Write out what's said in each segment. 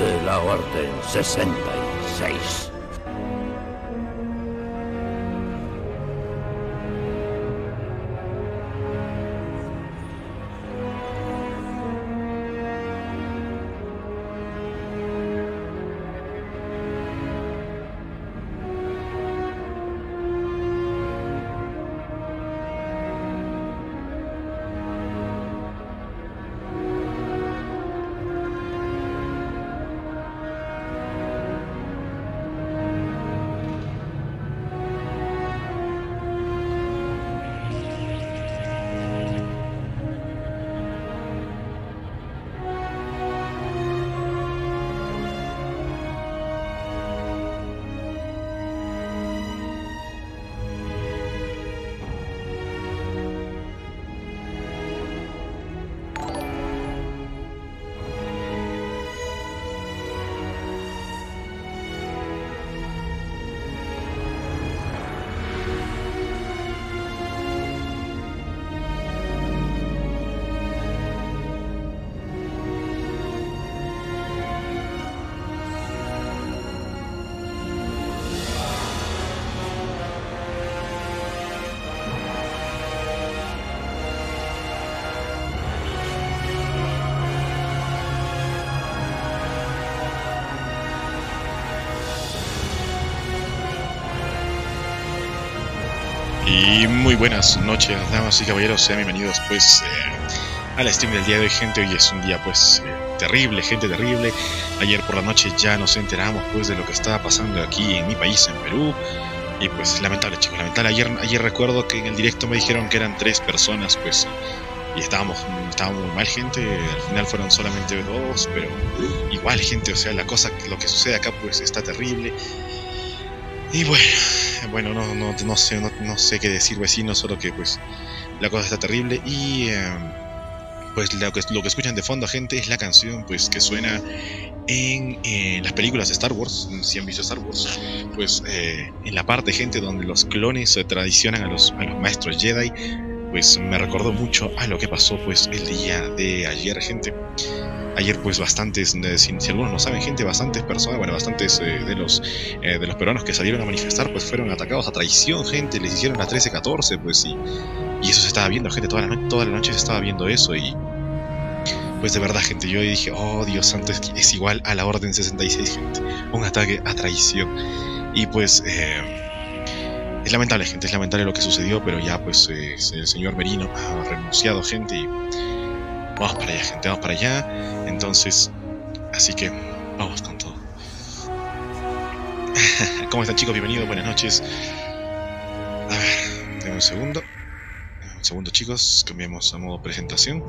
de la Orden 66. Y muy buenas noches, damas y caballeros, sean bienvenidos pues a la stream del día de hoy, gente. Hoy es un día pues terrible, gente, terrible. Ayer por la noche ya nos enteramos pues de lo que estaba pasando aquí en mi país, en Perú. Y pues lamentable, chicos, lamentable. Ayer recuerdo que en el directo me dijeron que eran 3 personas pues, y estábamos muy mal, gente. Al final fueron solamente 2, pero igual, gente, o sea, lo que sucede acá pues está terrible. Y bueno, no sé qué decir, vecino, solo que pues la cosa está terrible. Y pues lo que escuchan de fondo, gente, es la canción pues que suena en las películas de Star Wars. Si han visto Star Wars, pues en la parte, gente, donde los clones traicionan a los maestros Jedi, pues me recordó mucho a lo que pasó pues el día de ayer, gente. Ayer pues bastantes, si algunos no saben, gente, bastantes personas, bueno, bastantes de los peruanos que salieron a manifestar pues fueron atacados a traición, gente. Les hicieron la 13-14 pues, y eso se estaba viendo, gente, toda la noche se estaba viendo eso. Y pues de verdad, gente, yo dije, oh Dios santo, es igual a la Orden 66, gente, un ataque a traición. Y pues es lamentable, gente, es lamentable lo que sucedió, pero ya pues el señor Merino ha renunciado, gente, y vamos para allá, gente, vamos para allá. Entonces, así que vamos con todo. ¿Cómo están, chicos? Bienvenidos, buenas noches. A ver, denme un segundo. Un segundo, chicos, cambiamos a modo presentación.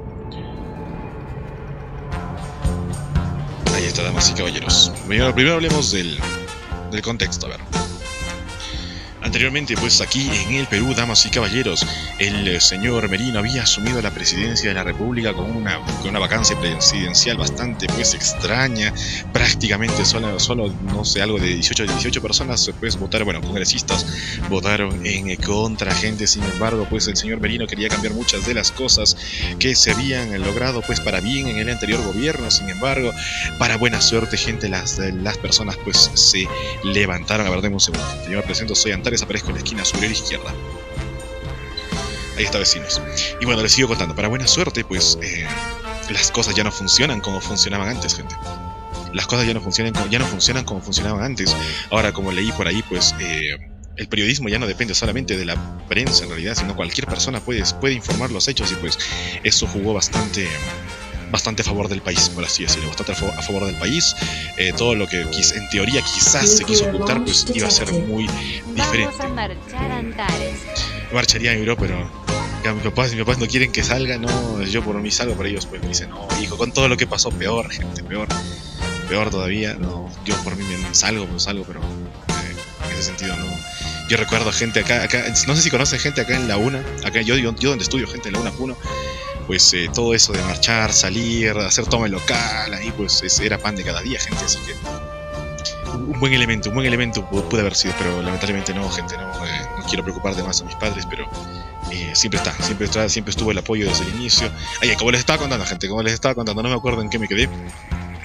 Ahí está, damas y caballeros. Primero hablemos del contexto, a ver. Anteriormente, pues aquí en el Perú, damas y caballeros, el señor Merino había asumido la presidencia de la República con una vacancia presidencial bastante pues extraña. Prácticamente solo no sé, algo de 18 personas pues votaron, bueno, congresistas votaron en contra, gente. Sin embargo, pues el señor Merino quería cambiar muchas de las cosas que se habían logrado pues para bien en el anterior gobierno. Sin embargo, para buena suerte, gente, las personas pues se levantaron. A ver, denme un segundo. Yo me presento, soy Antares, aparezco en la esquina superior izquierda. Ahí está, vecinos. Y bueno, les sigo contando. Para buena suerte, pues las cosas ya no funcionan como funcionaban antes, gente. Las cosas ya no funcionan como funcionaban antes. Ahora, como leí por ahí, pues el periodismo ya no depende solamente de la prensa en realidad, sino cualquier persona puede informar los hechos. Y pues eso jugó bastante a favor del país, por así decirlo, bastante a favor del país. Todo lo que en teoría quizás se quiso ocultar, pues iba a ser muy diferente. Vamos a marchar, Antares. Marcharía en Europa, pero mis papás no quieren que salga. No, yo por mí salgo, pero ellos pues me dicen, no, hijo, con todo lo que pasó, peor, gente, peor todavía. No, yo por mí me salgo, pero en ese sentido no. Yo recuerdo gente acá, no sé si conocen gente acá en la UNA, acá yo donde estudio, gente, en la UNA Puno. Pues todo eso de marchar, salir, hacer toma en local, ahí pues era pan de cada día, gente. Así que un buen elemento puede haber sido, pero lamentablemente no, gente. No quiero preocupar de más a mis padres, pero siempre estuvo el apoyo desde el inicio. Como les estaba contando, gente, no me acuerdo en qué me quedé.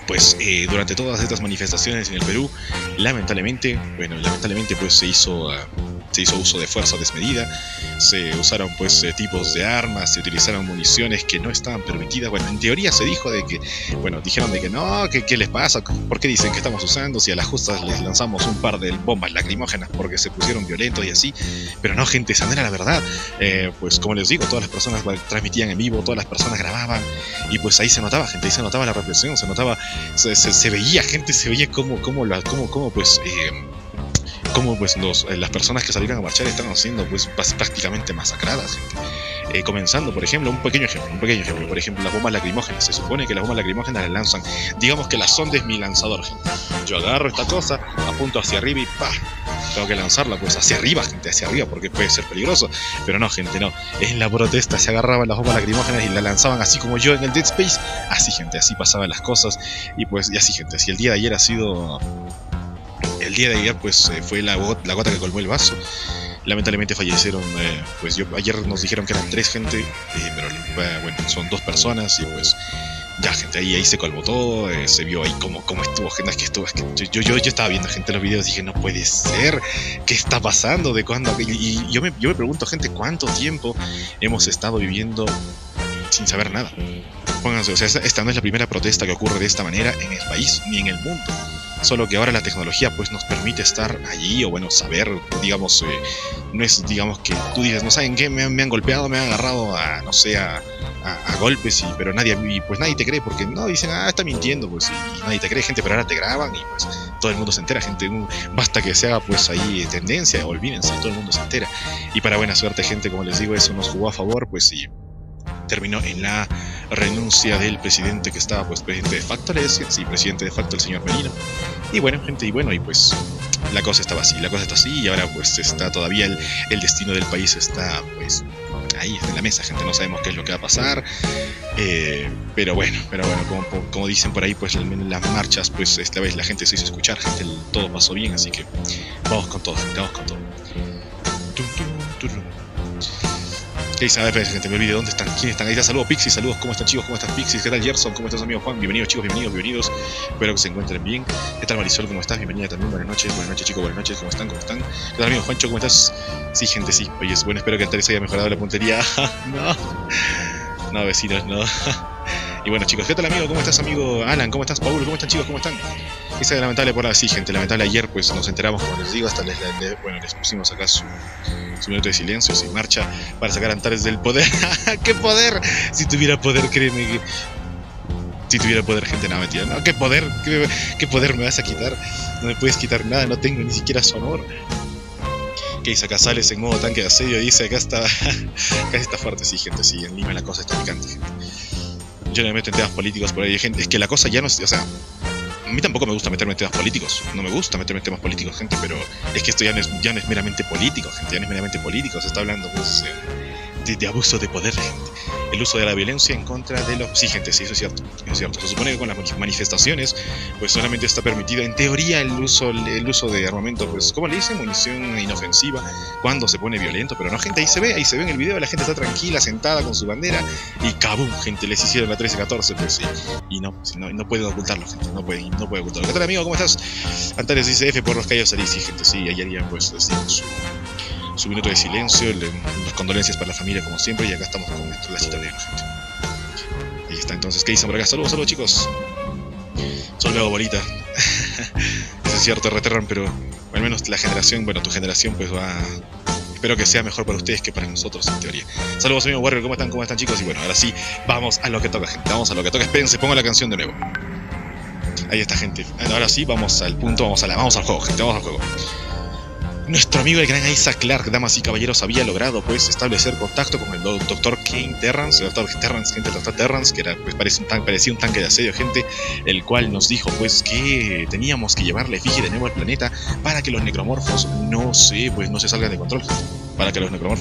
pues durante todas estas manifestaciones en el Perú, lamentablemente pues se hizo uso de fuerza desmedida, se usaron pues tipos de armas, se utilizaron municiones que no estaban permitidas. Bueno, en teoría se dijo de que, bueno, dijeron de que no, que qué les pasa, por qué dicen que estamos usando, si a las justas les lanzamos un par de bombas lacrimógenas porque se pusieron violentos y así, pero no, gente, esa no era la verdad. Pues como les digo, todas las personas transmitían en vivo, todas las personas grababan, y pues ahí se notaba, gente, ahí se notaba la represión, se notaba, se veía, gente, se veía cómo pues las personas que salieron a marchar estaban siendo pues prácticamente masacradas, gente. Comenzando, por ejemplo, un pequeño ejemplo, por ejemplo, las bombas lacrimógenas. Se supone que las bombas lacrimógenas las lanzan, digamos que la sonda es mi lanzador, gente. Yo agarro esta cosa, apunto hacia arriba y ¡pah! Tengo que lanzarla pues hacia arriba, gente, hacia arriba, porque puede ser peligroso. Pero no, gente, no. En la protesta se agarraban las bombas lacrimógenas y la lanzaban así como yo en el Dead Space. Así, gente, así pasaban las cosas. Y pues, y así, gente, si el día de ayer ha sido... El día de ayer pues fue la gota que colmó el vaso. Lamentablemente fallecieron, pues ayer nos dijeron que eran 3 gente, pero bueno, son 2 personas y pues ya, gente, ahí se colmó todo, se vio ahí cómo estuvo, gente, es que yo estaba viendo, gente, los videos y dije, no puede ser, ¿qué está pasando? ¿De cuándo? Y yo me pregunto, gente, ¿cuánto tiempo hemos estado viviendo sin saber nada? Pónganse, o sea, esta no es la primera protesta que ocurre de esta manera en el país, ni en el mundo. Solo que ahora la tecnología pues nos permite estar allí, o bueno, saber, digamos, no es, digamos, que tú dices, no saben qué, me han golpeado, me han agarrado a, no sé, a golpes, pero nadie te cree, porque no, dicen, está mintiendo, pues, y nadie te cree, gente, pero ahora te graban y pues todo el mundo se entera, gente, basta que se haga pues ahí tendencia, olvídense, todo el mundo se entera. Y para buena suerte, gente, como les digo, eso nos jugó a favor, pues sí. Terminó en la renuncia del presidente que estaba, pues, presidente de facto, le decían, sí, presidente de facto, el señor Merino. Y bueno, gente, y pues la cosa estaba así, la cosa está así, y ahora pues está todavía el destino del país está, pues, ahí, está en la mesa, gente, no sabemos qué es lo que va a pasar, pero bueno, como dicen por ahí, pues las marchas, pues esta vez la gente se hizo escuchar, gente, todo pasó bien, así que vamos con todo, gente, vamos con todo. ¿Qué dice? A ver, gente, me olvidé dónde están, quiénes están. Ahí está, saludos Pixis, saludos, ¿cómo están, chicos? ¿Cómo estás, Pixis? ¿Qué tal, Gerson? ¿Cómo estás, amigo Juan? Bienvenidos, chicos, bienvenidos. Espero que se encuentren bien. ¿Qué tal, Marisol? ¿Cómo estás? Bienvenida también, buenas noches, chicos, buenas noches, ¿cómo están? ¿Qué tal, amigo Juancho? ¿Cómo estás? Sí, gente, sí. Oye, bueno, espero que Antares haya mejorado la puntería. No, vecinos, no. Y bueno, chicos, ¿qué tal, amigo? ¿Cómo estás, amigo Alan? ¿Cómo estás, Paul? ¿Cómo están, chicos? ¿Cómo están? Esa es lamentable por así, gente, lamentable. Ayer pues nos enteramos, como les digo, hasta les pusimos acá su minuto de silencio, sin marcha, para sacar a Antares del poder. ¡Qué poder! Si tuviera poder, créeme que... Si tuviera poder, gente, no, mentira, no, ¿qué poder? ¿Qué poder me vas a quitar? No me puedes quitar nada, no tengo ni siquiera su honor. Que dice acá, sales en modo tanque de asedio, dice acá está... Casi está fuerte, sí, gente, sí, en Lima la cosa está picante, gente. Yo no me meto en temas políticos por ahí, gente, es que la cosa ya no es, o sea... A mí tampoco me gusta meterme en temas políticos, no me gusta meterme en temas políticos, gente, pero es que esto ya no es meramente político, gente, ya no es meramente político, se está hablando pues de abuso de poder, gente. El uso de la violencia en contra de los... Sí, gente, sí, eso es cierto, Se supone que con las manifestaciones, pues solamente está permitido, en teoría, el uso de armamento, pues, ¿cómo le dicen? Munición inofensiva, cuando se pone violento, pero no, gente, ahí se ve en el video, la gente está tranquila, sentada con su bandera, y ¡cabum! Gente, les hicieron la 13-14, pues sí, y no pueden ocultarlo, gente, no pueden ocultarlo. ¿Qué tal, amigo? ¿Cómo estás? Antares dice F por los callos salí, sí, gente, sí, ayer ya, pues, les dimos su minuto de silencio, las condolencias para la familia como siempre, y acá estamos con la cita de la gente. Ahí está, entonces, ¿qué dicen por acá? Saludos, chicos. Solo me hago bolita. Eso es cierto, Reterran, pero al menos la generación, bueno, tu generación pues va... Espero que sea mejor para ustedes que para nosotros, en teoría. Saludos, amigo Warrior, ¿cómo están, chicos? Y bueno, ahora sí, vamos a lo que toca, gente, vamos a lo que toca. Espérense, pongo la canción de nuevo. Ahí está, gente. Ahora sí, vamos al punto, vamos al juego, gente, vamos al juego. Nuestro amigo el gran Isaac Clarke, damas y caballeros, había logrado pues establecer contacto con el Dr. King Terrance, el Dr. Terrance, que era, pues, parecía un tanque de asedio, gente, el cual nos dijo pues que teníamos que llevar la efigie de nuevo al planeta para que los necromorfos no se salgan de control,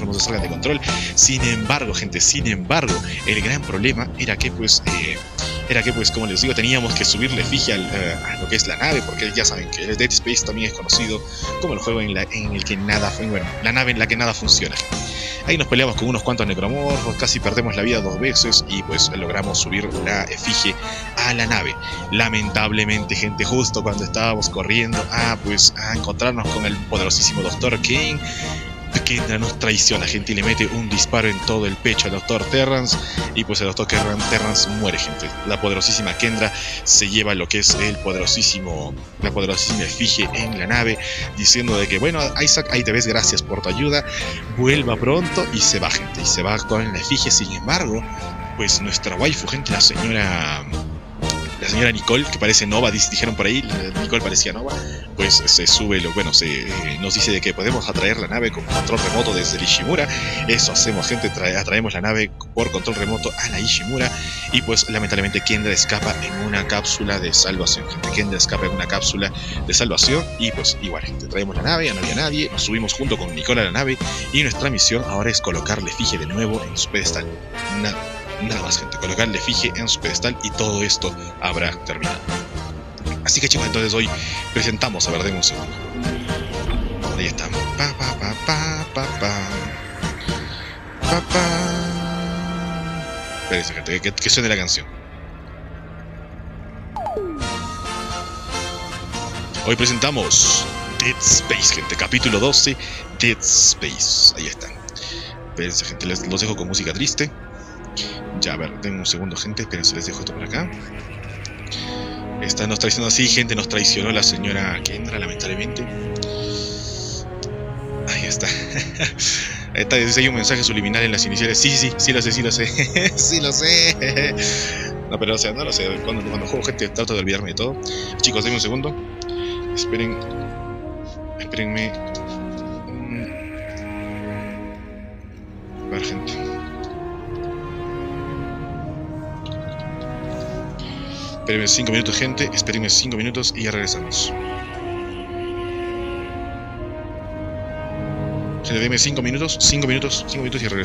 Sin embargo, gente, el gran problema era que pues era que, pues, como les digo, teníamos que subir la efigie a lo que es la nave, porque ya saben que el Dead Space también es conocido como el juego en el que nada, bueno, la nave en la que nada funciona. Ahí nos peleamos con unos cuantos necromorfos, casi perdemos la vida 2 veces y pues logramos subir la efigie a la nave. Lamentablemente, gente, justo cuando estábamos corriendo a encontrarnos con el poderosísimo Dr. Kane, Kendra nos traiciona, gente, y le mete un disparo en todo el pecho al Dr. Terrance, y pues el Dr. Terrance muere, gente. La poderosísima Kendra se lleva lo que es la poderosísima efigie en la nave, diciendo de que, bueno, Isaac, ahí te ves, gracias por tu ayuda, vuelva pronto, y se va, gente, y se va con la efigie. Sin embargo, pues nuestra waifu, gente, la señora Nicole, que parece Nova, dijeron por ahí, Nicole parecía Nova, pues se sube, nos dice de que podemos atraer la nave con control remoto desde el Ishimura. Eso hacemos, gente, atraemos la nave por control remoto a la Ishimura, y pues lamentablemente Kendra escapa en una cápsula de salvación, gente. Kendra escapa en una cápsula de salvación, y pues igual, gente, traemos la nave, ya no había nadie, nos subimos junto con Nicole a la nave, y nuestra misión ahora es colocar la efigie de nuevo en su pedestal. Nada más, gente, colocar la efigie en su pedestal y todo esto habrá terminado. Así que, chicos, entonces hoy presentamos a ver, denme un segundo. Ahí estamos. Espérense, gente, que suene la canción. Hoy presentamos Dead Space, gente, capítulo 12, Dead Space. Ahí está. Espérense, gente, los dejo con música triste. Ya, a ver, denme un segundo, gente, espérense, les dejo esto por acá. Nos traicionó así, gente, nos traicionó la señora Kendra, lamentablemente. Ahí está. Hay un mensaje subliminal en las iniciales. Sí lo sé. Sí lo sé. No, pero o sea, no lo sé. Cuando juego, gente, trato de olvidarme de todo. Chicos, denme un segundo. Espérenme. A ver, gente. Espérenme 5 minutos, gente. Espérenme 5 minutos y ya regresamos. Gente, denme 5 minutos y ya regresamos.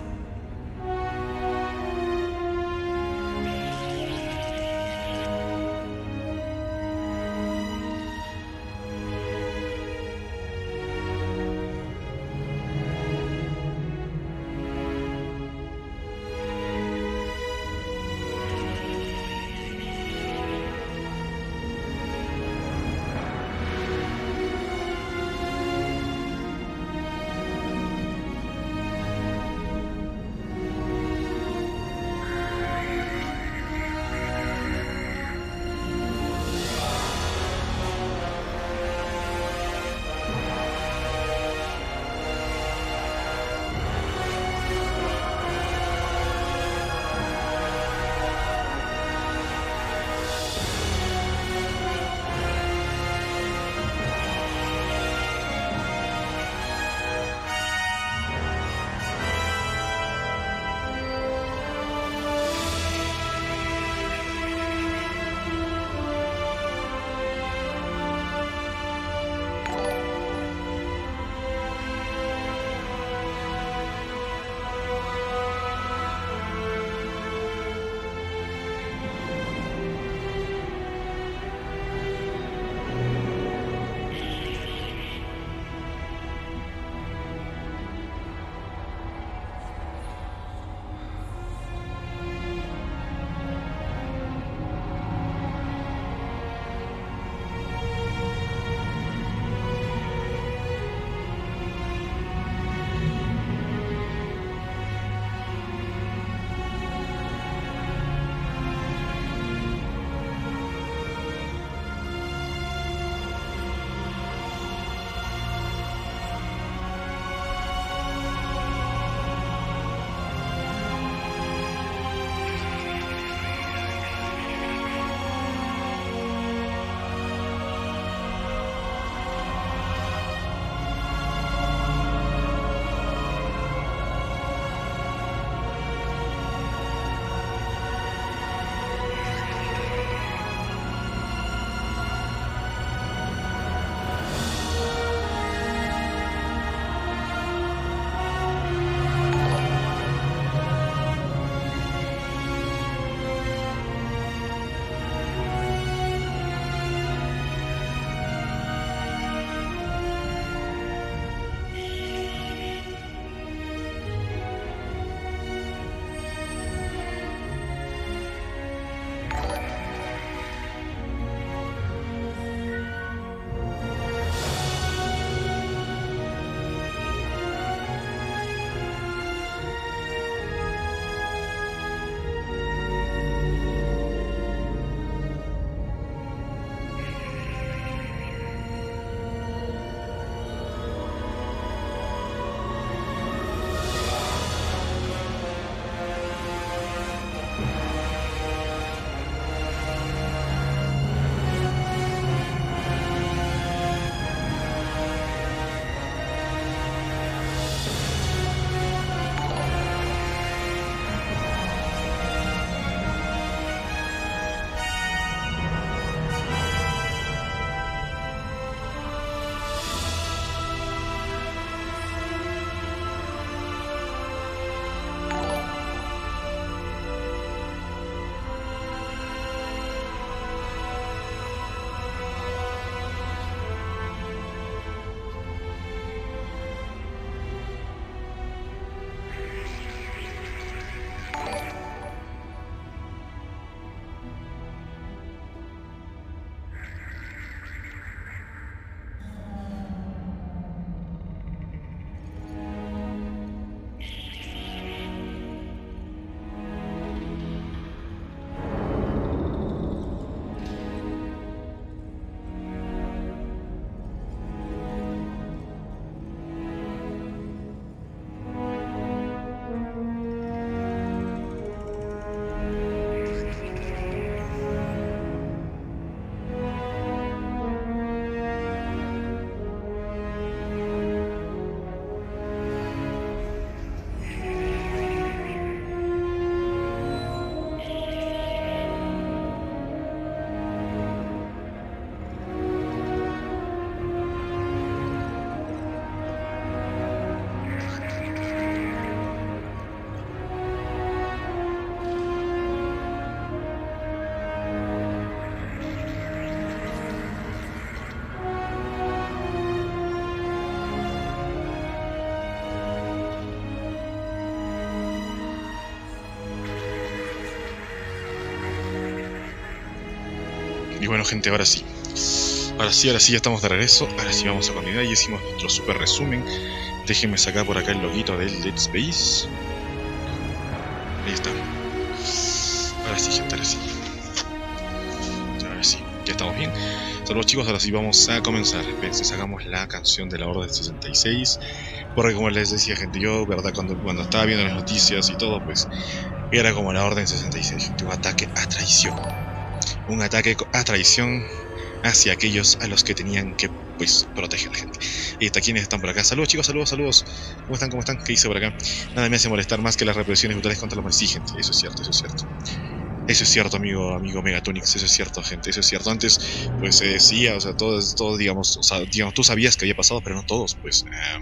Y bueno, gente, ahora sí. Ahora sí ya estamos de regreso. Ahora sí vamos a continuar y hicimos nuestro super resumen. Déjenme sacar por acá el loguito del Dead Space. Ahí está. Ahora sí, gente, ahora sí. Ahora sí, ya estamos bien. Saludos, chicos, ahora sí vamos a comenzar. Entonces sacamos la canción de la Orden 66. Porque como les decía, gente, yo, verdad, cuando estaba viendo las noticias y todo, pues era como la Orden 66, gente, un ataque a traición. Un ataque a traición hacia aquellos a los que tenían que, pues, proteger, gente. Y está, ¿quiénes están por acá? Saludos, chicos, saludos. ¿Cómo están? ¿Cómo están? ¿Qué hice por acá? Nada me hace molestar más que las represiones brutales contra los humanos. Sí, gente, eso es cierto. Eso es cierto, amigo Megatonix, eso es cierto, gente, eso es cierto. Antes, pues se decía, o sea, todos, digamos, tú sabías que había pasado, pero no todos, pues,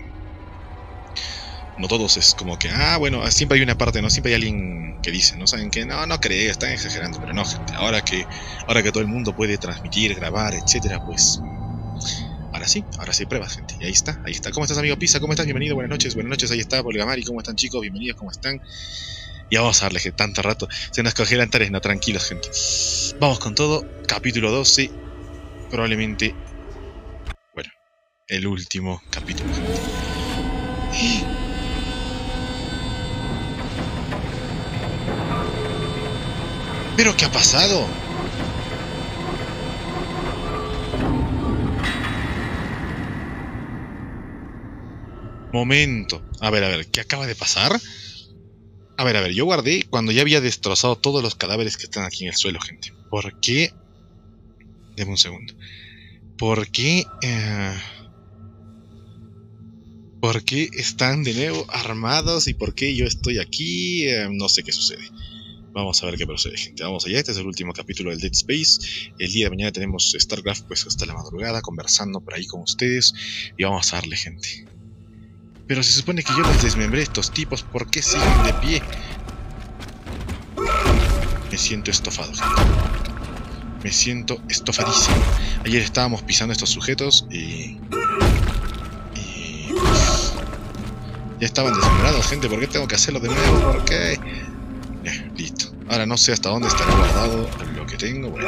no todos es como que, bueno, siempre hay una parte, ¿no? Siempre hay alguien que dice, ¿no? Saben que no cree, están exagerando, pero no, gente, ahora que todo el mundo puede transmitir, grabar, etcétera, pues, ahora sí hay pruebas, gente, y ahí está. ¿Cómo estás, amigo Pisa? ¿Cómo estás? Bienvenido, buenas noches, ahí está, Polgamari, ¿cómo están, chicos? Bienvenidos, ¿cómo están? Y vamos a darle, gente, tanto rato. Se nos congelan tareas, no, tranquilos, gente. Vamos con todo. Capítulo 12. Probablemente, bueno, el último capítulo, gente. ¿Pero qué ha pasado? Momento. A ver, ¿qué acaba de pasar? A ver, yo guardé cuando ya había destrozado todos los cadáveres que están aquí en el suelo, gente. ¿Por qué? Deme un segundo. ¿Por qué están de nuevo armados? ¿Y por qué yo estoy aquí? No sé qué sucede. Vamos a ver qué procede, gente. Vamos allá, este es el último capítulo del Dead Space. El día de mañana tenemos StarCraft, pues hasta la madrugada, conversando por ahí con ustedes. Y vamos a darle, gente. Pero se supone que yo los desmembré estos tipos, ¿por qué siguen de pie? Me siento estofado, gente. Me siento estofadísimo. Ayer estábamos pisando estos sujetos y pues, ya estaban desmembrados, gente. ¿Por qué tengo que hacerlo de nuevo? ¿Por qué? Listo. Ahora no sé hasta dónde estará guardado lo que tengo. Bueno.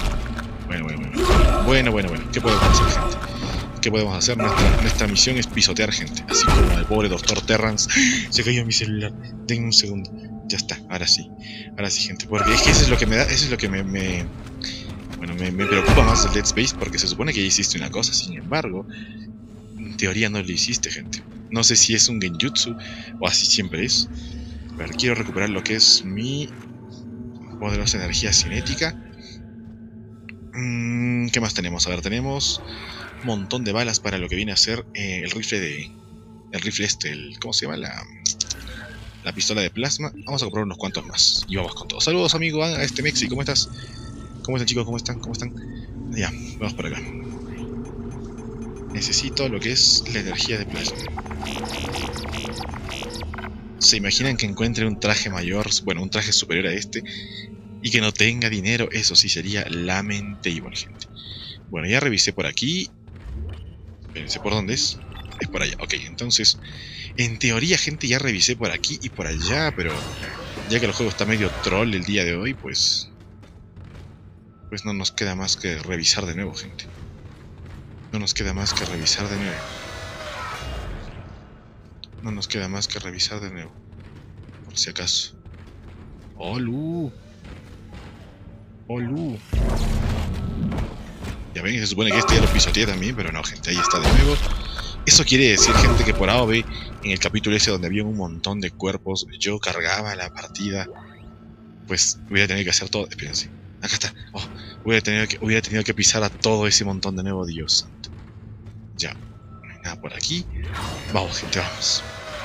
¿Qué podemos hacer, gente? ¿Qué podemos hacer? Nuestra misión es pisotear, gente. Así como el pobre doctor Terrance. Se cayó mi celular. Denme un segundo. Ya está. Ahora sí, gente. Porque es que eso es lo que me da. Eso es lo que me preocupa más del Dead Space. Porque se supone que ya hiciste una cosa. Sin embargo, en teoría no lo hiciste, gente. No sé si es un genjutsu o así siempre es. A ver, quiero recuperar lo que es mi poderosa energía cinética. ¿Qué más tenemos? A ver, tenemos un montón de balas para lo que viene a ser el rifle ¿cómo se llama? La pistola de plasma. Vamos a comprar unos cuantos más y vamos con todo. Saludos, amigo, a este Mexi, ¿cómo estás? ¿Cómo están, chicos? ¿Cómo están? Ya, vamos por acá. Necesito lo que es la energía de plasma. ¿Se imaginan que encuentre un traje mayor, bueno, un traje superior a este, y que no tenga dinero? Eso sí sería lamentable, gente. Bueno, ya revisé por aquí. Espérense, ¿por dónde es? Es por allá, ok, entonces, en teoría, gente, ya revisé por aquí y por allá, pero ya que el juego está medio troll el día de hoy, pues no nos queda más que revisar de nuevo, gente. No nos queda más que revisar de nuevo. Por si acaso. ¡Olu! Ya ven, se supone que este ya lo pisoteé también, pero no, gente, ahí está de nuevo. Eso quiere decir, gente, que por A o B, en el capítulo ese donde había un montón de cuerpos, yo cargaba la partida, pues hubiera tenido que hacer todo. Espérense, acá está. Hubiera tenido que pisar a todo ese montón de nuevo, Dios santo. Ya, no hay nada por aquí. Vamos, gente, vamos.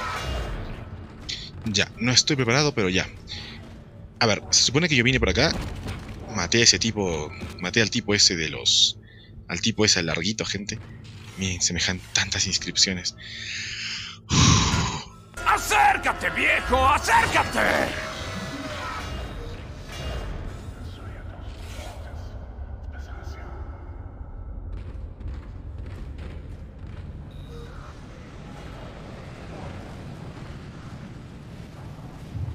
Ya, no estoy preparado, pero ya. A ver, se supone que yo vine por acá, maté al tipo ese al tipo ese larguito, gente. Miren, tantas inscripciones. ¡Acércate, viejo! ¡Acércate!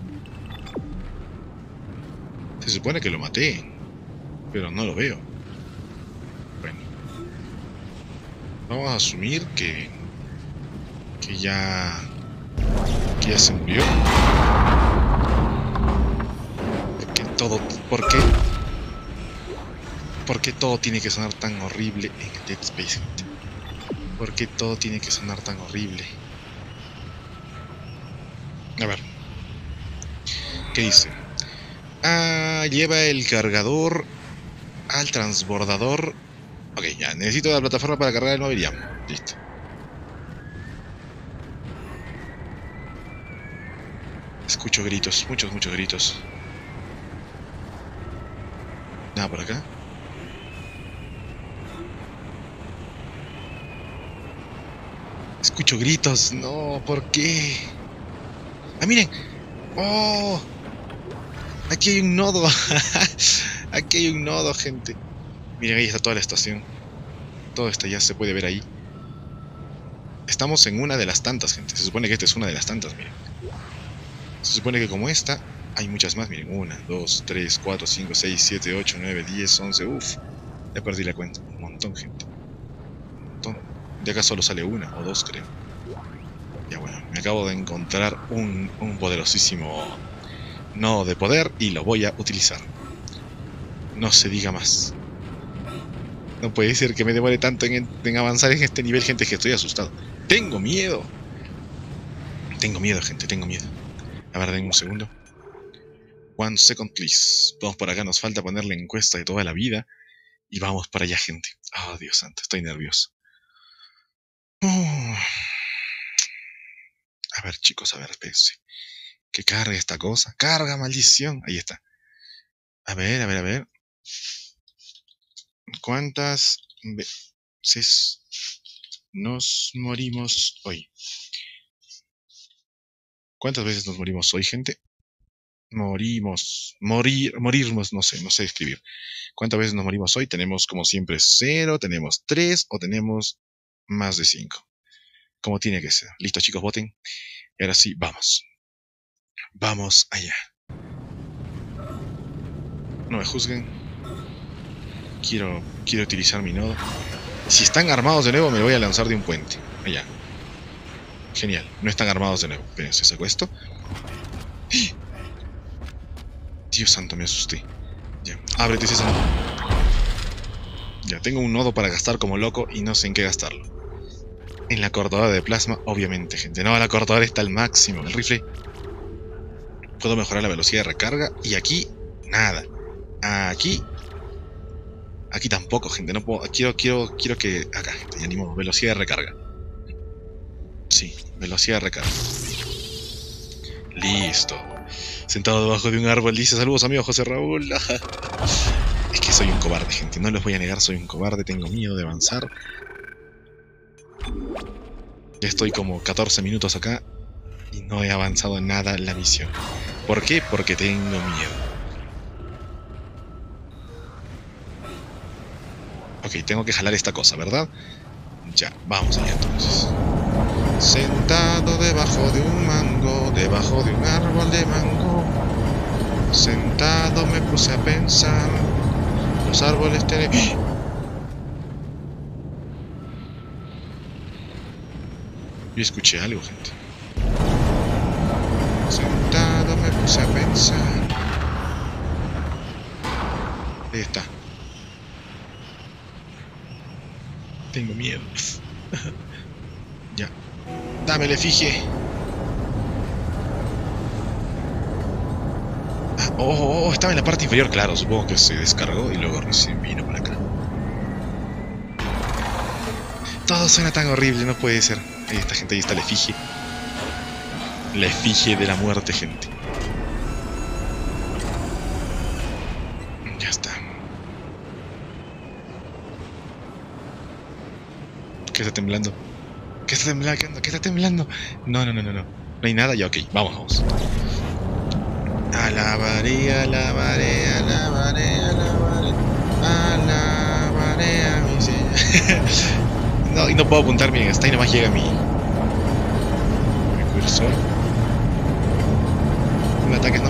Se supone que lo maté, pero no lo veo. Vamos a asumir que ya se murió. ¿Por qué todo tiene que sonar tan horrible en el Dead Space, gente? ¿Por qué todo tiene que sonar tan horrible? A ver. ¿Qué dice? Lleva el cargador al transbordador. Ok, ya. Necesito la plataforma para cargar el Maveriam. Listo. Escucho gritos. Muchos gritos. Nada por acá. Escucho gritos. No, ¿por qué? ¡Ah, miren! ¡Oh! Aquí hay un nodo. Aquí hay un nodo, gente. Miren, ahí está toda la estación. Todo esto ya se puede ver ahí. Estamos en una de las tantas, gente. Se supone que esta es una de las tantas, miren. Se supone que como esta, hay muchas más. Miren, 1, 2, 3, 4, 5, 6, 7, 8, 9, 10, 11. Uf, ya perdí la cuenta. Un montón, gente. Un montón. De acá solo sale una o dos, creo. Ya bueno, me acabo de encontrar un poderosísimo nodo de poder y lo voy a utilizar. No se diga más. No puede ser que me demore tanto en avanzar en este nivel, gente, que estoy asustado. ¡Tengo miedo! Tengo miedo, gente, tengo miedo. A ver, denme un segundo. 1 second, please. Vamos por acá, nos falta poner la encuesta de toda la vida. Y vamos para allá, gente. Oh, Dios santo, estoy nervioso. A ver, chicos, a ver, espérense. Que cargue esta cosa. ¡Carga, maldición! Ahí está. A ver. ¿Cuántas veces nos morimos hoy? ¿Cuántas veces nos morimos hoy, gente? Morirmos, no sé escribir. ¿Cuántas veces nos morimos hoy? Tenemos como siempre 0, tenemos 3 o tenemos más de 5. Como tiene que ser. Listo, chicos, voten. Y ahora sí, vamos. Vamos allá. No me juzguen. Quiero utilizar mi nodo. Si están armados de nuevo, me voy a lanzar de un puente. Allá. Genial. No están armados de nuevo. Espérense, saco esto. ¡Ah! Dios santo, me asusté. Ya, ábrete ese nodo. Ya, tengo un nodo para gastar como loco y no sé en qué gastarlo. En la cortadora de plasma, obviamente, gente. No, la cortadora está al máximo. El rifle. Puedo mejorar la velocidad de recarga. Y aquí, nada. Aquí tampoco, gente. No puedo. Quiero que. Acá, gente. Ya ni modo. Velocidad de recarga. Sí, velocidad de recarga. Listo. Sentado debajo de un árbol, dice: saludos, amigo José Raúl. Es que soy un cobarde, gente. No les voy a negar, soy un cobarde. Tengo miedo de avanzar. Ya estoy como 14 minutos acá y no he avanzado nada en la misión. ¿Por qué? Porque tengo miedo. Ok, tengo que jalar esta cosa, ¿verdad? Ya, vamos allá entonces. Sentado debajo de un mango, debajo de un árbol de mango. Sentado me puse a pensar. Los árboles tienen... Yo escuché algo, gente. Sentado me puse a pensar. Ahí está. Tengo miedo. Ya. Dame la efigie. Estaba en la parte inferior, claro. Supongo que se descargó y luego recién vino por acá. Todo suena tan horrible, no puede ser. Ahí está, gente, ahí está la efigie. La efigie de la muerte, gente. Ya está. ¿Qué está temblando? ¿Qué está temblando? ¿Qué está temblando? No. No hay nada, ya, ok, vamos. Alabaré, alabaré, alabaré, alabaré. Alabaré a mi Señor. No, y no puedo apuntar bien, hasta ahí nomás llega mi cursor. No me ataques.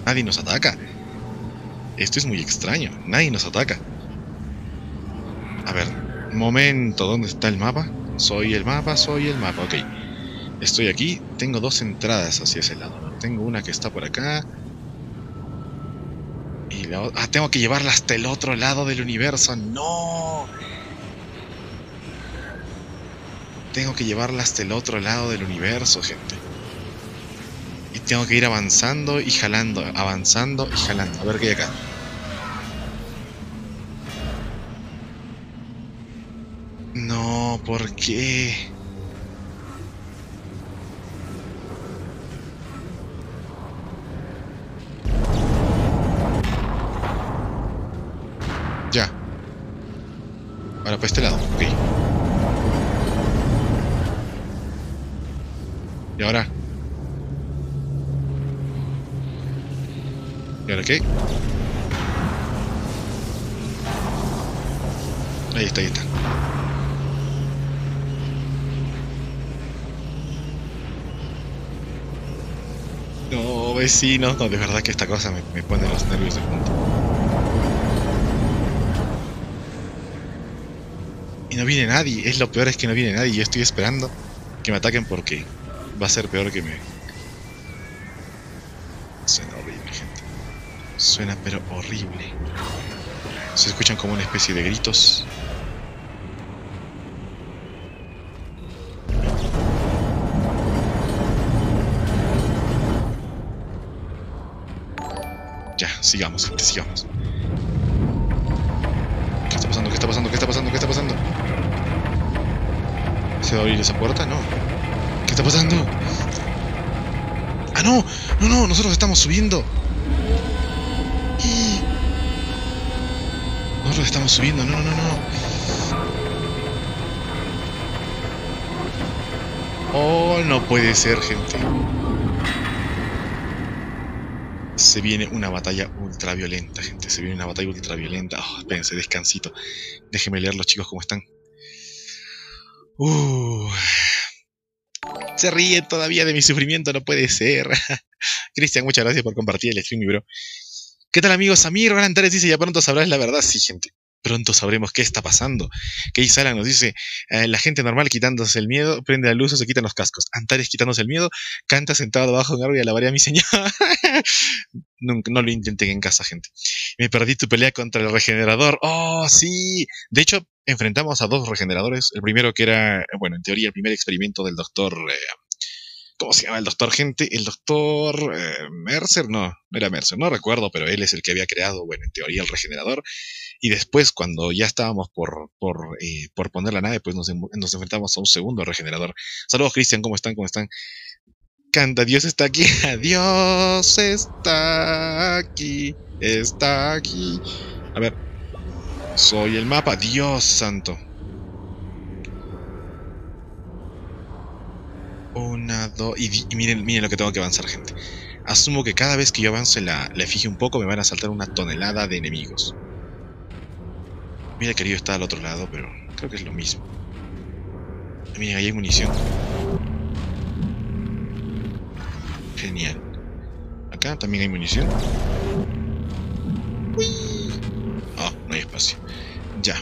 Nadie nos ataca. Esto es muy extraño. Nadie nos ataca. A ver, momento, ¿dónde está el mapa? Soy el mapa, ok. Estoy aquí, tengo dos entradas hacia ese lado, ¿no? Tengo una que está por acá. Y la otra... Ah, tengo que llevarla hasta el otro lado del universo. ¡No! Tengo que llevarla hasta el otro lado del universo, gente. Y tengo que ir avanzando y jalando, avanzando y jalando. A ver qué hay acá. No, ¿por qué? Ya. Ahora para este lado, ok. ¿Y ahora? ¿Y ahora qué? Ahí está, ahí está. No, vecinos, no, de verdad que esta cosa me pone los nervios de punta. Y no viene nadie, es lo peor, es que no viene nadie. Yo estoy esperando que me ataquen porque va a ser peor que me... Suena horrible, gente. Suena pero horrible. Se escuchan como una especie de gritos. Ya, sigamos, gente, sigamos. ¿Qué está pasando? ¿Qué está pasando? ¿Qué está pasando? ¿Qué está pasando? ¿Se va a abrir esa puerta? No. ¿Qué está pasando? ¡Ah, no! ¡No, no! ¡Nosotros estamos subiendo! Nosotros estamos subiendo. ¡No, no, no, no! ¡Oh, no puede ser, gente! Se viene una batalla ultraviolenta, gente. Se viene una batalla ultraviolenta. Oh, espérense, descansito. Déjenme leer los chicos cómo están. Se ríen todavía de mi sufrimiento, no puede ser. Cristian, muchas gracias por compartir el stream, mi bro. ¿Qué tal, amigos? Samir Antares dice, ya pronto sabrás la verdad. Sí, gente. Pronto sabremos qué está pasando. Kei Sala nos dice, la gente normal quitándose el miedo, prende la luz o se quitan los cascos. Antares quitándose el miedo, canta sentado debajo de un árbol y alabaré a mi señor. No lo intenten en casa, gente. Me perdí tu pelea contra el regenerador. ¡Oh, sí! De hecho, enfrentamos a dos regeneradores. El primero que era, bueno, en teoría el primer experimento del doctor... ¿Cómo se llama el doctor, gente? El doctor Mercer, no era Mercer, no recuerdo, pero él es el que había creado, bueno, en teoría el regenerador. Y después, cuando ya estábamos por poner la nave, pues nos enfrentamos a un segundo regenerador. Saludos, Cristian, ¿cómo están? ¿Cómo están? Canta, Dios está aquí. Dios está aquí. Está aquí. A ver. Soy el mapa. Dios santo. Una, dos... Y miren lo que tengo que avanzar, gente. Asumo que cada vez que yo avance la efigie un poco, me van a saltar una tonelada de enemigos. Mira, querido, está al otro lado, pero creo que es lo mismo. Miren, ahí hay munición. Genial. Acá también hay munición. ¡Uy! Oh, no hay espacio. Ya.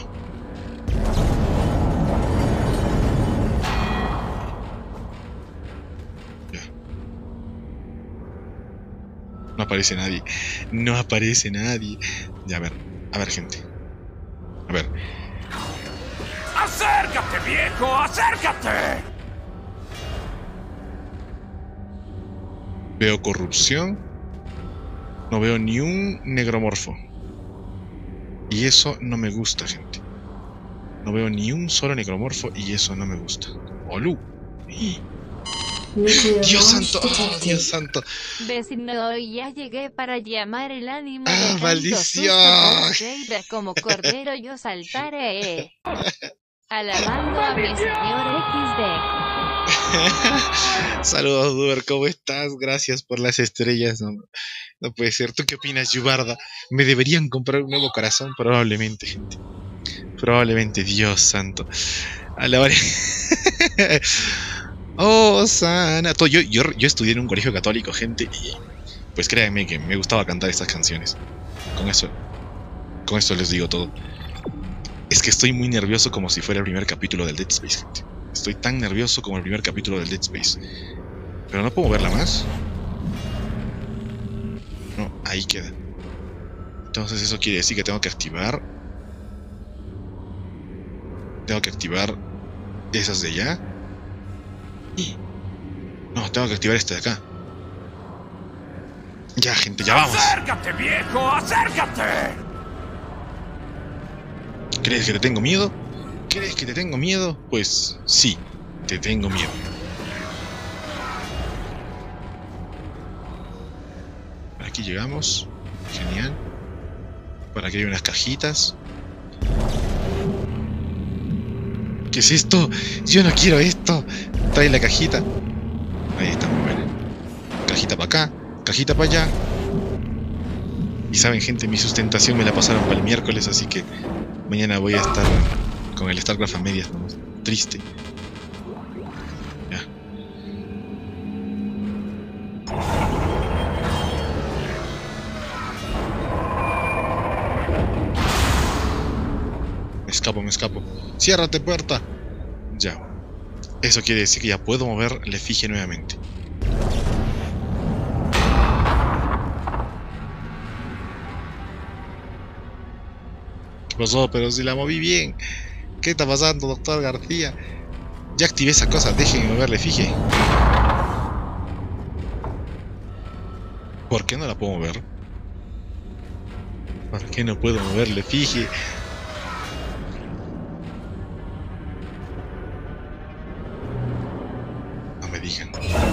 No aparece nadie. No aparece nadie. Ya, a ver, gente. A ver. ¡Acércate, viejo! ¡Acércate! Veo corrupción. No veo ni un negromorfo. Y eso no me gusta, gente. No veo ni un solo necromorfo y eso no me gusta. ¡Olú! ¡Dios santo! ¡Oh, Dios santo! Vecino, ya llegué para llamar el ánimo. ¡Ah, maldición! Como cordero yo saltaré. Alabando a mi señor XD. Saludos, Duber, ¿cómo estás? Gracias por las estrellas. No puede ser. ¿Tú qué opinas, Yubarda? ¿Me deberían comprar un nuevo corazón? Probablemente, gente. Probablemente, Dios santo. Alabaré. Oh, sana. Yo estudié en un colegio católico, gente, pues créanme que me gustaba cantar estas canciones. Con eso les digo todo. Es que estoy muy nervioso como si fuera el primer capítulo del Dead Space, gente. Estoy tan nervioso como el primer capítulo del Dead Space. Pero no puedo moverla más. No, ahí queda. Entonces eso quiere decir que tengo que activar. Tengo que activar esas de allá. Y... no, tengo que activar esta de acá. Ya, gente, ya vamos. ¡Acércate, viejo! ¡Acércate! ¿Crees que te tengo miedo? ¿Crees que te tengo miedo? Pues sí, te tengo miedo. Aquí llegamos. Genial. Por aquí hay unas cajitas. ¿Qué es esto? Yo no quiero esto. Trae la cajita. Ahí está, muy buena. Cajita para acá, cajita para allá. Y saben, gente, mi sustentación me la pasaron para el miércoles, así que mañana voy a estar con el StarCraft a medias, ¿no? Triste. Ya. Me escapo. ¡Ciérrate, puerta! Ya. Eso quiere decir que ya puedo mover la efigie nuevamente. ¿Qué pasó? Pero si la moví bien. ¿Qué está pasando, doctor García? Ya activé esa cosa, déjenme mover la efigie. ¿Por qué no la puedo mover? ¿Por qué no puedo mover la efigie? No me digan.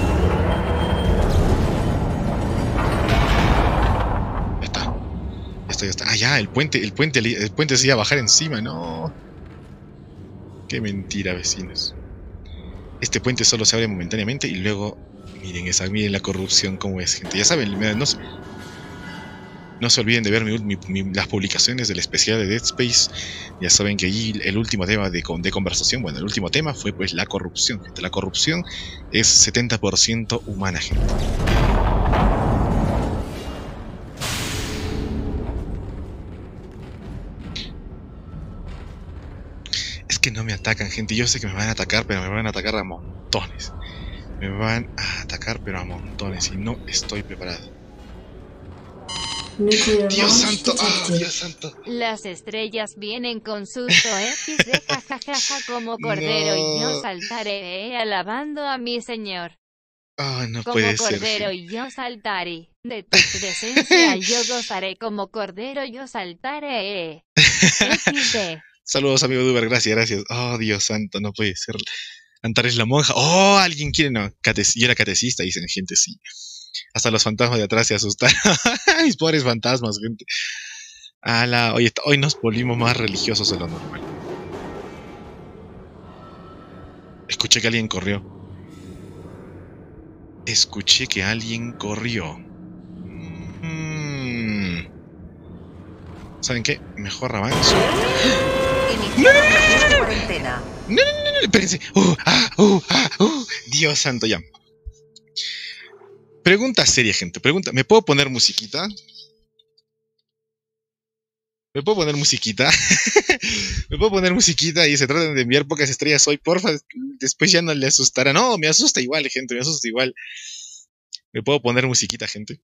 Ya está. Ah, ya, el puente se iba a bajar encima, no. Qué mentira, vecinos. Este puente solo se abre momentáneamente y luego... miren la corrupción como es, gente. Ya saben, no se olviden de ver las publicaciones del especial de Dead Space. Ya saben que allí el último tema de conversación, bueno, el último tema fue pues la corrupción, gente. La corrupción es 70% humana, gente. Es que no me atacan, gente. Yo sé que me van a atacar, pero me van a atacar a montones. Me van a atacar, pero a montones. Y no estoy preparado. Dios santo, Dios santo. Las estrellas vienen con susto XD, jajajaja, como cordero, No. y yo saltaré, alabando a mi señor. No Como puede ser. cordero y yo saltaré, de tu presencia yo gozaré, como cordero yo saltaré. XD. Saludos, amigo Duber, gracias. Oh, Dios santo, no puede ser. Antares la monja. Oh, alguien quiere, no. Yo era catecista, dicen gente, sí. Hasta los fantasmas de atrás se asustaron. Mis pobres fantasmas, gente. Hoy nos volvimos más religiosos de lo normal. Escuché que alguien corrió. ¿Saben qué? Mejor avanzo. No, espérense. Dios santo, ya. Pregunta seria, gente. ¿Me puedo poner musiquita? ¿Me puedo poner musiquita? ¿Me puedo poner musiquita y se tratan de enviar pocas estrellas hoy? Porfa, después ya no le asustará. No, me asusta igual, gente, me asusta igual. ¿Me puedo poner musiquita, gente?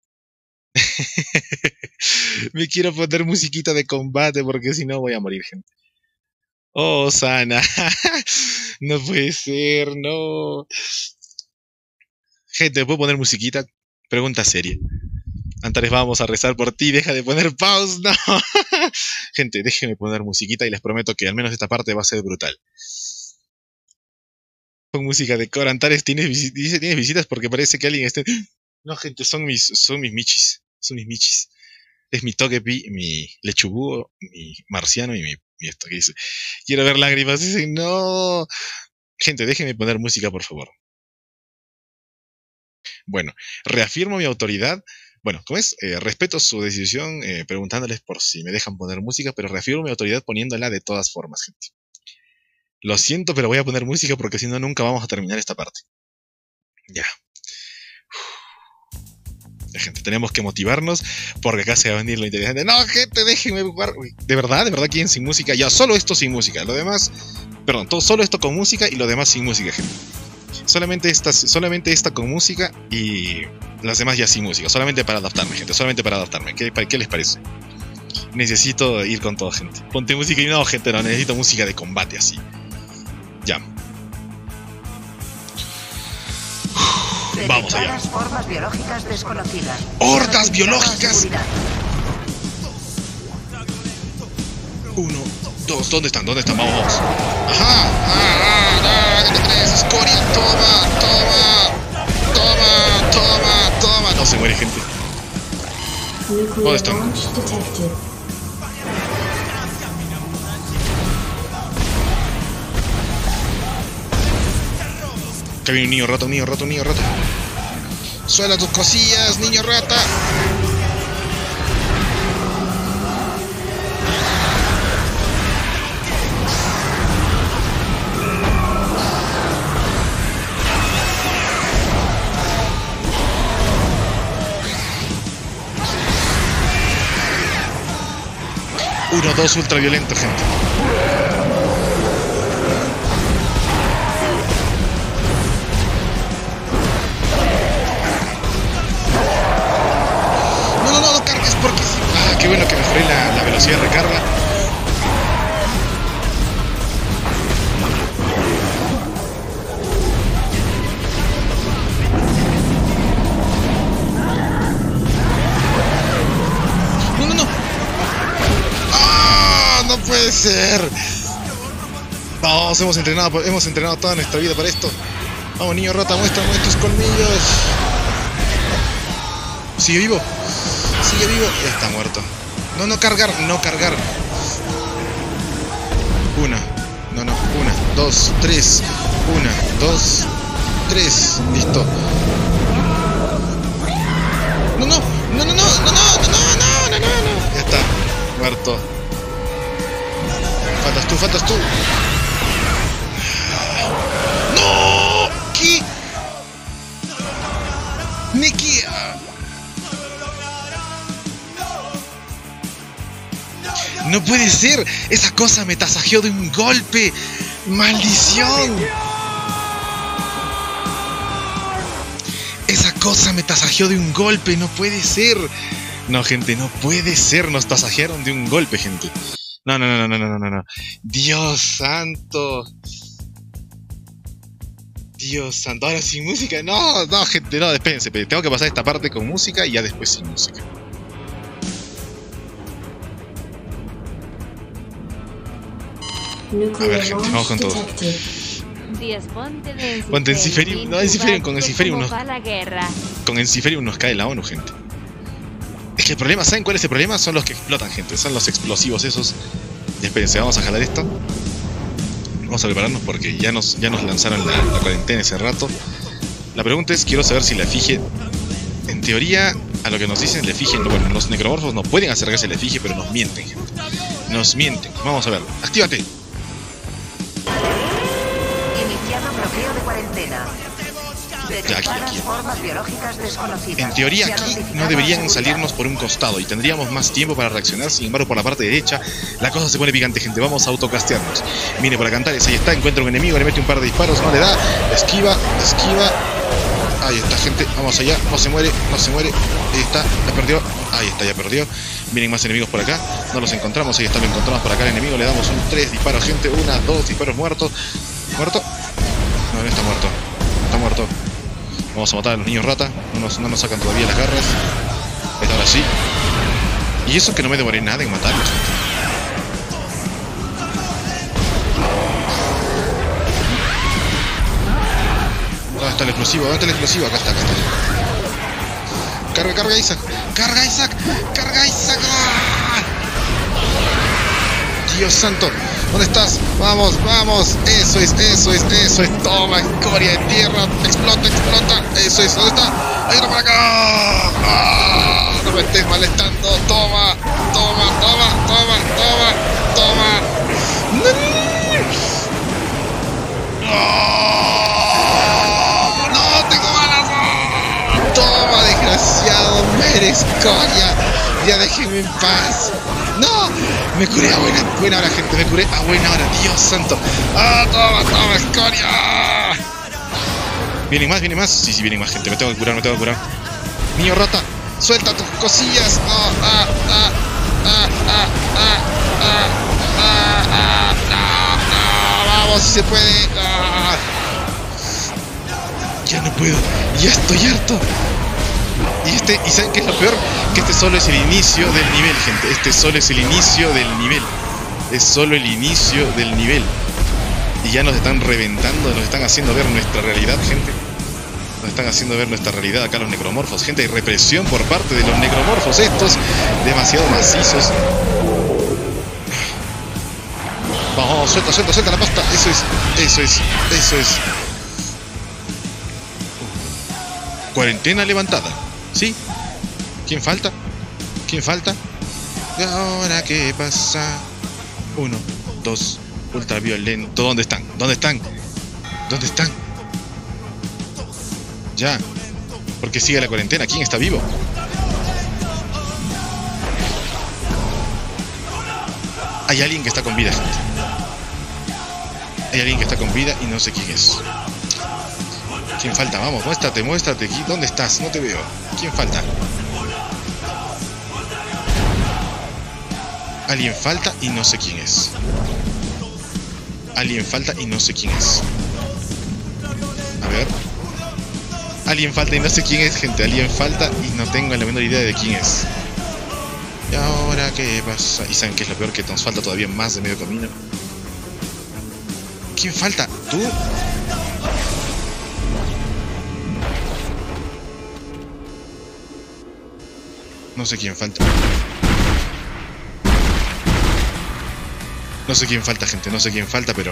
Me quiero poner musiquita de combate porque si no voy a morir, gente. Oh, Sana. No puede ser, no. Gente, ¿me puedo poner musiquita? Pregunta seria. Antares, vamos a rezar por ti, deja de poner pause, no. Gente, déjenme poner musiquita y les prometo que al menos esta parte va a ser brutal. Con música de coro. Antares, ¿tienes visitas? Porque parece que alguien esté... No, gente, son mis michis. Son mis michis. Es mi Togepi, mi Lechubúo, mi Marciano y mi esto que dice. Quiero ver lágrimas. Dicen, no. Gente, déjenme poner música, por favor. Bueno, reafirmo mi autoridad. Bueno, ¿cómo es? Respeto su decisión preguntándoles por si me dejan poner música, pero reafirmo mi autoridad poniéndola de todas formas, gente. Lo siento, pero voy a poner música porque si no, nunca vamos a terminar esta parte. Ya. gente. Tenemos que motivarnos porque acá se va a venir lo interesante. No, gente, déjenme jugar. De verdad quieren sin música. Ya, solo esto sin música. Lo demás, perdón, solo esto con música y lo demás sin música, gente. Solamente esta con música y las demás ya sin música. Solamente para adaptarme, gente. Solamente para adaptarme. ¿Qué les parece? Necesito ir con todo, gente. Ponte música y no, gente, no. Necesito música de combate así. Ya. Vamos allá. Formas biológicas desconocidas. ¡Hordas biológicas! 1, 2, ¿dónde están? ¿Dónde están? Vamos. Ajá. Escoria, toma. No se muere, gente. ¿Dónde están? Acá viene un niño rata. Suela tus cosillas, niño rata. Uno, dos, ultraviolento, gente. No cargues porque sí. Ah, qué bueno que mejoré la velocidad de recarga. No. ¡Ah! No puede ser. Vamos, hemos entrenado toda nuestra vida para esto. Vamos, niño rata, muéstrame tus colmillos. Sigue vivo. Ya está muerto. No cargar. Una, 2, 3. 1, 2, 3. Listo. No. Ya está. Muerto. Faltas tú. ¡No! ¿Qué? Nikki. No puede ser. Esa cosa me tasajeó de un golpe. ¡Maldición! Esa cosa me tasajeó de un golpe. No puede ser. No, gente, no puede ser. Nos tasajearon de un golpe, gente. No. Dios santo. Ahora sin música. No, gente, no, espérense. Tengo que pasar esta parte con música y ya después sin música. A ver, gente, vamos con todo. Ponte Enciferium. No, Enciferium, con Enciferium nos... Con Enciferium nos cae la ONU, gente. Es que el problema, ¿saben cuál es el problema? Son los que explotan, gente. Son los explosivos esos. Y espérense, vamos a jalar esto. Vamos a prepararnos porque ya nos lanzaron la cuarentena ese rato. La pregunta es, quiero saber si la efigie... En teoría, a lo que nos dicen, la efigie... Bueno, los necromorfos no pueden acercarse a la efigie, pero nos mienten, gente. Nos mienten. Vamos a ver. ¡Actívate! Iniciado bloqueo de cuarentena. Aquí. Formas biológicas desconocidas. En teoría aquí no deberían salirnos por un costado y tendríamos más tiempo para reaccionar. Sin embargo, por la parte derecha la cosa se pone picante, gente. Vamos a autocastearnos. Mire, por Cantares, ahí está, encuentra un enemigo, le mete un par de disparos, no le da, esquiva. Ahí está, gente, vamos allá, no se muere. Ahí está, ya perdió. Vienen más enemigos por acá, no los encontramos, ahí está, lo encontramos por acá el enemigo, le damos 3 disparos, gente, 1, 2 disparos, muerto. No está muerto. Vamos a matar a los niños rata. No nos sacan todavía las garras. Ahora sí. Y eso que no me demoré nada en matarlos. ¿Dónde está el explosivo? Acá está. Carga Isaac. ¡Ah! Dios santo. ¿Dónde estás? Vamos. Eso es. Toma, escoria de tierra. Explota. Eso es. ¿Dónde está? Hay otro por acá. ¡Ah! No me estés molestando. Toma. No tengo balas. Toma, desgraciado. muere, escoria! ¡Ya déjenme en paz! ¡No! Me curé a buena hora, gente. Me curé a buena hora. ¡Dios santo! ¡Ah, toma, escoria! ¿Vienen más? Sí, vienen más, gente. Me tengo que curar. Niño rata, suelta tus cosillas. Vamos, si se puede. Ya no puedo, ya estoy harto. Y ¿saben qué es lo peor? Que este solo es el inicio del nivel, gente. Este solo es el inicio del nivel. Es solo el inicio del nivel. Y ya nos están reventando, nos están haciendo ver nuestra realidad, gente. Nos están haciendo ver nuestra realidad acá los necromorfos. Gente, hay represión por parte de los necromorfos estos, demasiado macizos. Vamos, suelta la pasta. Eso es. Cuarentena levantada. ¿Sí? ¿Quién falta? ¿Y ahora qué pasa? 1, 2, ultraviolento. ¿Dónde están? Ya. ¿Por qué sigue la cuarentena? ¿Quién está vivo? Hay alguien que está con vida, gente. Hay alguien que está con vida y no sé quién es. ¿Quién falta? Vamos, muéstrate aquí. ¿Dónde estás? No te veo. ¿Quién falta? Alguien falta y no sé quién es. A ver. Alguien falta y no sé quién es, gente. Alguien falta y no tengo la menor idea de quién es. ¿Y ahora qué pasa? ¿Y saben qué es lo peor? Que nos falta todavía más de medio camino. ¿Quién falta? ¿Tú? No sé quién falta. No sé quién falta, gente. No sé quién falta, pero...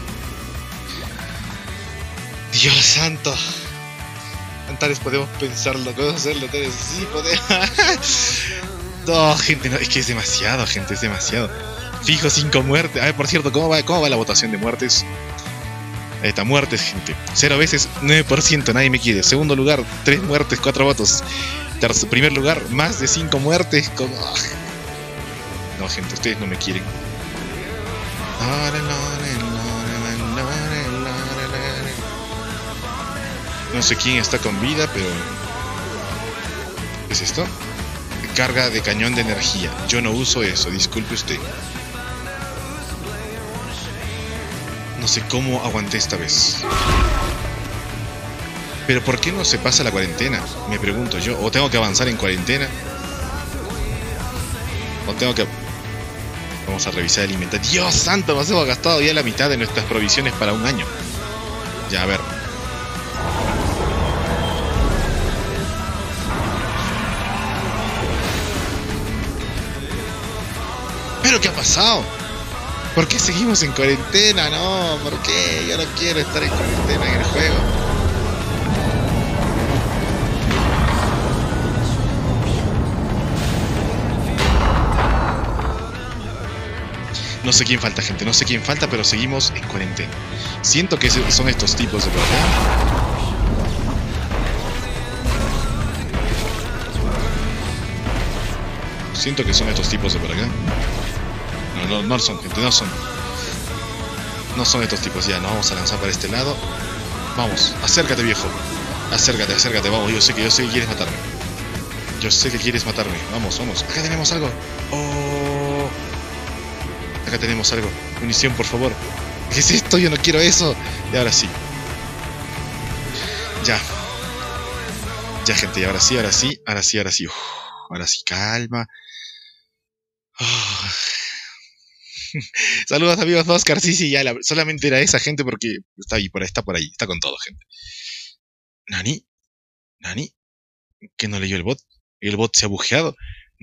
Dios santo. Antares, podemos pensarlo. ¿Podemos hacerlo? Antares, sí, podemos. No, gente, no. Es que es demasiado, gente. Es demasiado. Fijo, 5 muertes. A ver, por cierto, ¿cómo va la votación de muertes? Ahí está, muertes, gente. 0 veces, 9%. Nadie me quiere. Segundo lugar, 3 muertes, 4 votos. Primer lugar, más de 5 muertes. No, gente, ustedes no me quieren. No sé quién está con vida, pero... ¿Qué es esto? Carga de cañón de energía. Yo no uso eso, disculpe usted. No sé cómo aguanté esta vez. Pero ¿por qué no se pasa la cuarentena? Me pregunto yo. ¿O tengo que avanzar en cuarentena? ¿O tengo que... Vamos a revisar el inventario. ¡Dios santo! Nos hemos gastado ya la mitad de nuestras provisiones para un año. Ya, a ver. ¿Pero qué ha pasado? ¿Por qué seguimos en cuarentena? No, ¿por qué? Yo no quiero estar en cuarentena en el juego. No sé quién falta, gente, no sé quién falta, pero seguimos en cuarentena. Siento que son estos tipos de por acá. Siento que son estos tipos de por acá. No son, gente, no son. No son estos tipos, ya, nos vamos a lanzar para este lado. Vamos, acércate, viejo. Acércate, vamos, yo sé que quieres matarme. Vamos. Acá tenemos algo. Oh. Acá tenemos algo. Munición, por favor. ¿Qué es esto? Yo no quiero eso. Y ahora sí. Ya, gente, y ahora sí. Ahora sí, calma. Saludos, amigos. Oscar, sí, ya solamente era esa gente porque está por ahí, está con todo, gente. ¿Nani? ¿Que no leyó el bot? ¿Y el bot se ha bujeado?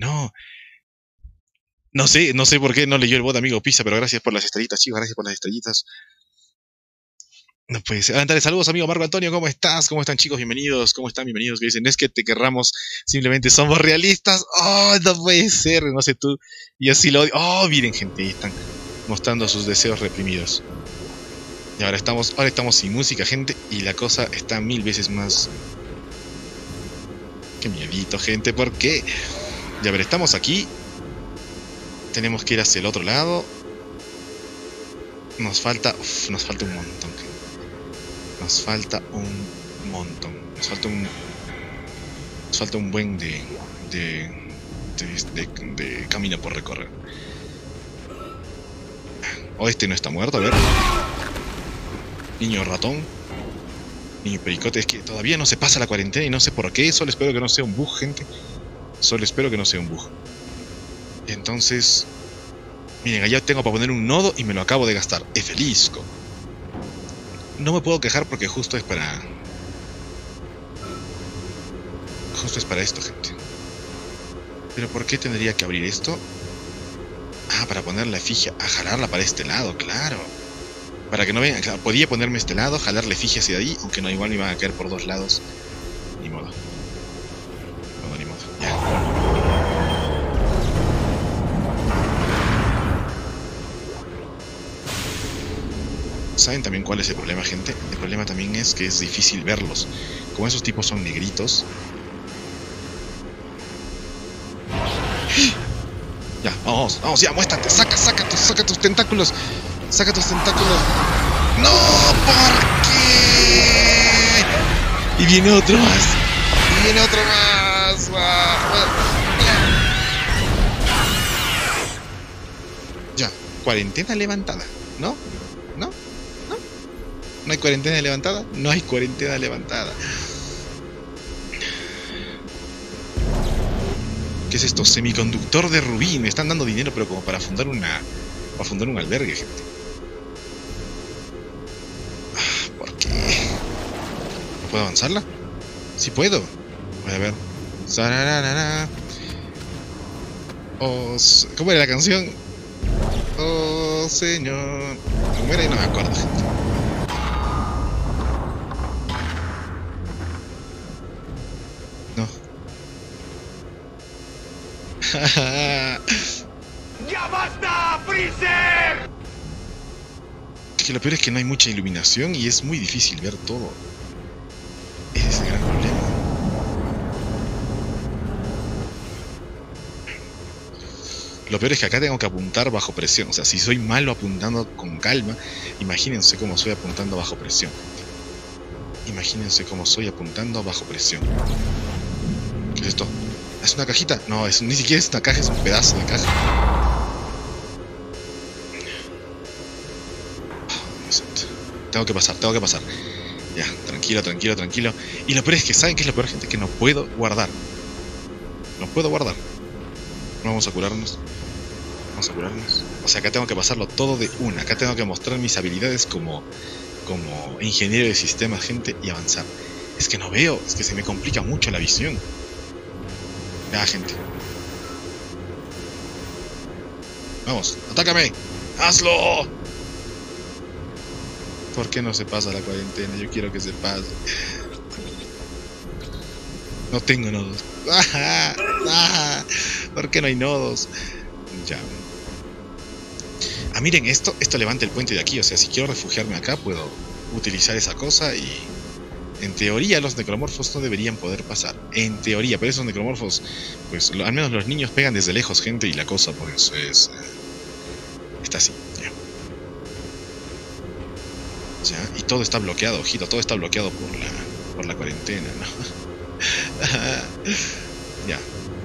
No sé por qué no leyó el bot, amigo Pisa, pero gracias por las estrellitas, chicos, gracias por las estrellitas. No puede ser. Dale, saludos, amigo Marco Antonio, ¿cómo estás? ¿Cómo están, chicos? Bienvenidos, ¿cómo están? Bienvenidos. Que dicen, no es que te querramos, simplemente somos realistas. Oh, no puede ser, no sé tú. Y así lo odio. Oh, miren, gente, ahí están mostrando sus deseos reprimidos. Y ahora estamos sin música, gente, y la cosa está 1000 veces más Qué miedito, gente, ¿por qué? Ya, a ver, estamos aquí. Tenemos que ir hacia el otro lado. Nos falta... nos falta un montón, gente. Nos falta un montón. Nos falta un buen de camino por recorrer. Oh, este no está muerto, a ver. Niño ratón. Niño pericote. Es que todavía no se pasa la cuarentena y no sé por qué. Solo espero que no sea un bug, gente. Solo espero que no sea un bug. Entonces... miren, allá tengo para poner un nodo y me lo acabo de gastar. Efelisco. No me puedo quejar porque justo es para... justo es para esto, gente. Pero ¿por qué tendría que abrir esto? Ah, para poner la efigie... a jalarla para este lado, claro. Para que no vean, claro, podía ponerme este lado, jalar la efigie hacia ahí, aunque no, igual me iban a caer por dos lados. Ni modo. Ni modo, ya. ¿Saben también cuál es el problema, gente? El problema también es que es difícil verlos. Como esos tipos son negritos. Ya, vamos, vamos, ya, muéstrate, saca tus tentáculos. Saca tus tentáculos. ¡No! ¿Por qué? Y viene otro más. Ya, cuarentena levantada, ¿no? ¿No? ¿No? ¿No hay cuarentena levantada? No hay cuarentena levantada. ¿Qué es esto? Semiconductor de rubí. Me están dando dinero, pero como para fundar un albergue, gente. ¿Por qué? ¿No puedo avanzarla? Sí puedo. Voy a ver. Sararara. Oh, ¿cómo era la canción? Oh, señor. ¿Cómo era? Y no me acuerdo, gente. No. ¡Ya basta, Freezer! Que lo peor es que no hay mucha iluminación y es muy difícil ver todo. Ese es el gran problema. Lo peor es que acá tengo que apuntar bajo presión. O sea, si soy malo apuntando con calma, imagínense cómo soy apuntando bajo presión. Imagínense cómo soy apuntando bajo presión. ¿Qué es esto? ¿Es una cajita? No, ni siquiera es una caja, es un pedazo de caja. Tengo que pasar. Ya, tranquilo. Y lo peor es que, ¿saben qué es lo peor, gente? Que no puedo guardar. Vamos a curarnos. O sea, acá tengo que pasarlo todo de una. Acá tengo que mostrar mis habilidades como ingeniero de sistemas, gente, y avanzar. Es que no veo, es que se me complica mucho la visión. Ya, gente. Vamos, atácame. ¡Hazlo! ¿Por qué no se pasa la cuarentena? Yo quiero que se pase. No tengo nodos. ¿Por qué no hay nodos? Ya. Ah, miren, esto levanta el puente de aquí. O sea, si quiero refugiarme acá, puedo utilizar esa cosa y... en teoría los necromorfos no deberían poder pasar. En teoría, pero esos necromorfos, pues al menos los niños pegan desde lejos, gente, y la cosa pues es... está así, ya. Ya, y todo está bloqueado, ojito, todo está bloqueado por la cuarentena, ¿no? Ya.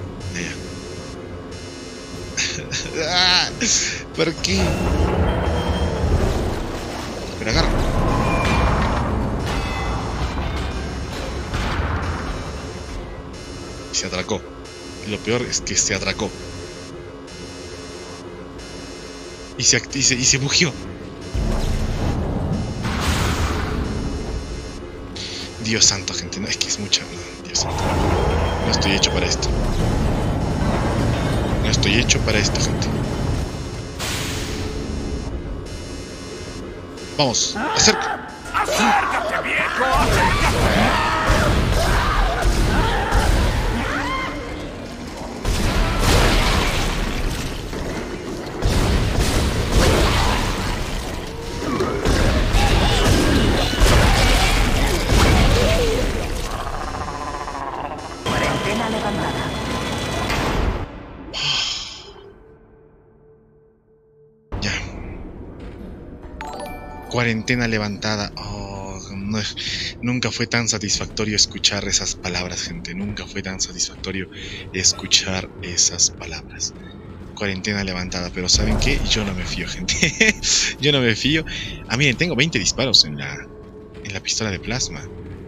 ¿Por qué? Pero agarra. Se atracó. Lo peor es que se atracó. Y se bugió. Dios santo, gente. No, es que es mucha. No, Dios santo. No estoy hecho para esto. Gente. Vamos, acerca. ¡Acércate, viejo! ¡Acércate! Cuarentena levantada. Oh, nunca fue tan satisfactorio escuchar esas palabras, gente. Nunca fue tan satisfactorio escuchar esas palabras. Cuarentena levantada, pero ¿saben qué? Yo no me fío, gente. Yo no me fío. Ah, miren, tengo 20 disparos en la pistola de plasma.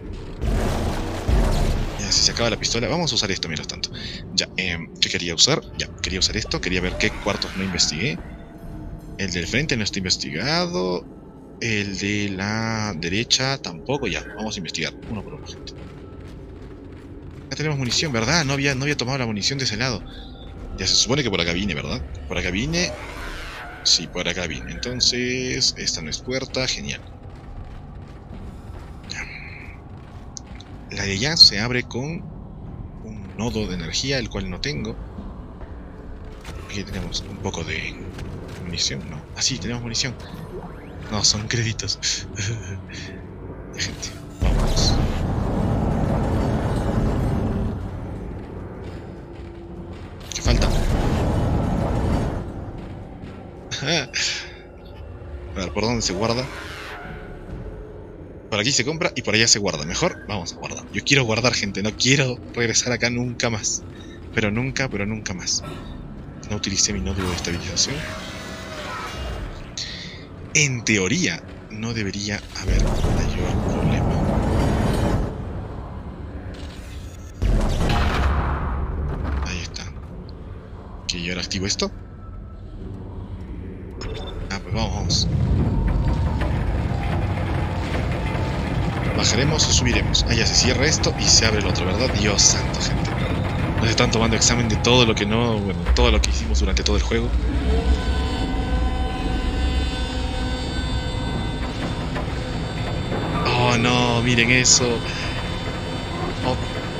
Ya, si se acaba la pistola, vamos a usar esto mientras tanto. Ya, ¿qué quería usar? Ya, quería usar esto. Quería ver qué cuartos no investigué. El del frente no está investigado. El de la derecha tampoco. Ya, vamos a investigar uno por uno, gente. Ya tenemos munición, ¿verdad? No había tomado la munición de ese lado. Ya se supone que por acá vine, ¿verdad? Por acá vine. Sí, por acá vine. Entonces, esta no es puerta. Genial. Ya. La de allá se abre con un nodo de energía, el cual no tengo. Aquí tenemos un poco de munición, ¿no? Ah, sí, tenemos munición. No, son créditos. Gente, vamos. ¿Qué falta? A ver, ¿por dónde se guarda? Por aquí se compra y por allá se guarda. Mejor, vamos a guardar. Yo quiero guardar, gente. No quiero regresar acá nunca más. Pero nunca más. No utilicé mi nódulo de estabilización. En teoría, no debería haber mayor problema. Ahí está. Ok, ¿y ahora activo esto? Ah, pues vamos. ¿Bajaremos o subiremos? Ah, ya se cierra esto y se abre el otro, ¿verdad? Dios santo, gente. Nos están tomando examen de todo lo que no... Bueno, todo lo que hicimos durante todo el juego. Oh no, miren eso. Oh.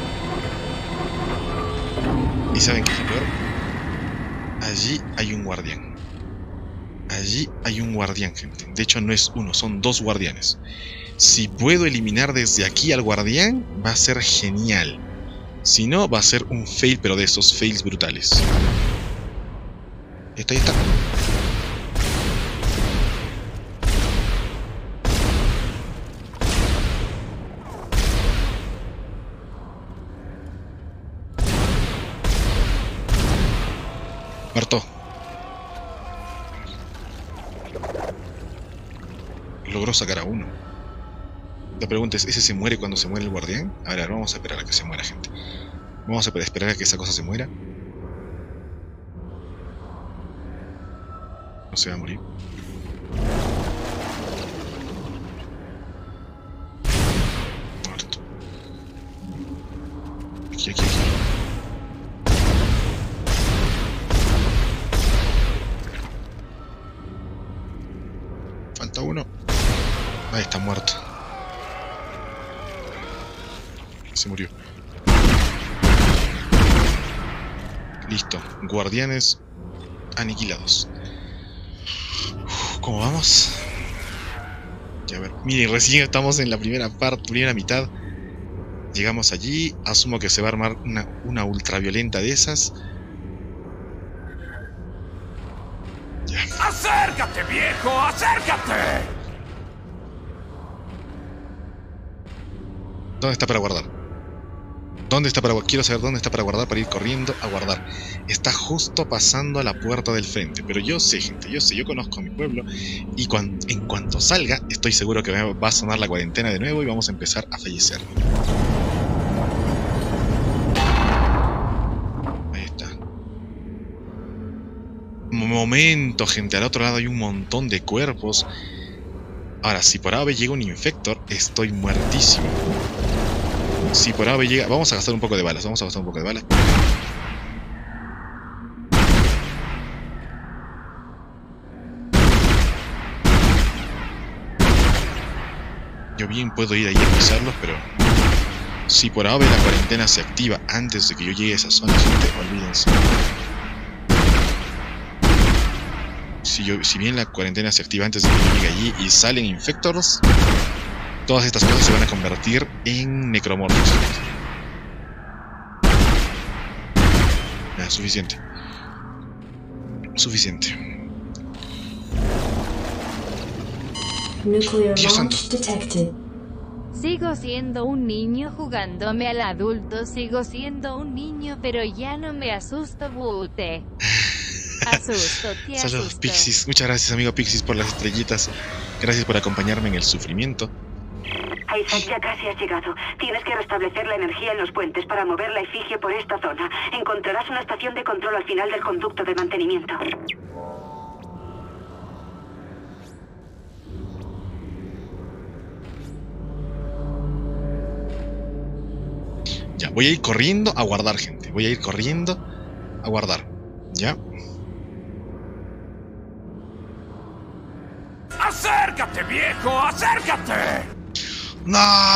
¿Y saben qué es lo peor? Allí hay un guardián. Allí hay un guardián, gente. De hecho no es uno, son dos guardianes. Si puedo eliminar desde aquí al guardián, va a ser genial. Si no, va a ser un fail, pero de esos fails brutales. Ahí está. Muerto. Logró sacar a uno. La pregunta es, ¿ese se muere cuando se muere el guardián? A ver, vamos a esperar a que se muera, gente. Vamos a esperar a que esa cosa se muera. No se va a morir. Muerto. Aquí. Falta uno. Ahí está muerto. Se murió. Listo. Guardianes aniquilados. ¿Cómo vamos? Ya, a ver. Miren, recién estamos en la primera mitad. Llegamos allí. Asumo que se va a armar una ultraviolenta de esas. Ya. ¡Acércate, viejo! ¡Acércate! ¿Dónde está para guardar? Quiero saber dónde está para guardar, para ir corriendo a guardar. Está justo pasando a la puerta del frente. Pero yo sé, gente, yo conozco a mi pueblo. Y en cuanto salga, estoy seguro que va a sonar la cuarentena de nuevo y vamos a empezar a fallecer. Ahí está. Momento, gente, al otro lado hay un montón de cuerpos. Ahora, si por AVE llega un infector, estoy muertísimo. Si por AVE llega... Vamos a gastar un poco de balas, Yo bien puedo ir ahí a pisarlos, pero... Si por AVE la cuarentena se activa antes de que yo llegue a esa zona, gente, olvídense. Si bien la cuarentena se activa antes de que yo llegue allí y salen infectors, todas estas cosas se van a convertir en necromorfos. Ya, suficiente. Nuclear Dios launch santo. detected. Sigo siendo un niño jugándome al adulto, sigo siendo un niño, pero ya no me asusto, bute. Asusto, te Saludos, asusto. Pixis. Muchas gracias, amigo Pixis, por las estrellitas. Gracias por acompañarme en el sufrimiento. Isaac, ya casi has llegado. Tienes que restablecer la energía en los puentes para mover la efigie por esta zona. Encontrarás una estación de control al final del conducto de mantenimiento. Ya, voy a ir corriendo a guardar, gente. Voy a ir corriendo a guardar. Ya. ¡Acércate, viejo! ¡Acércate! ¡No!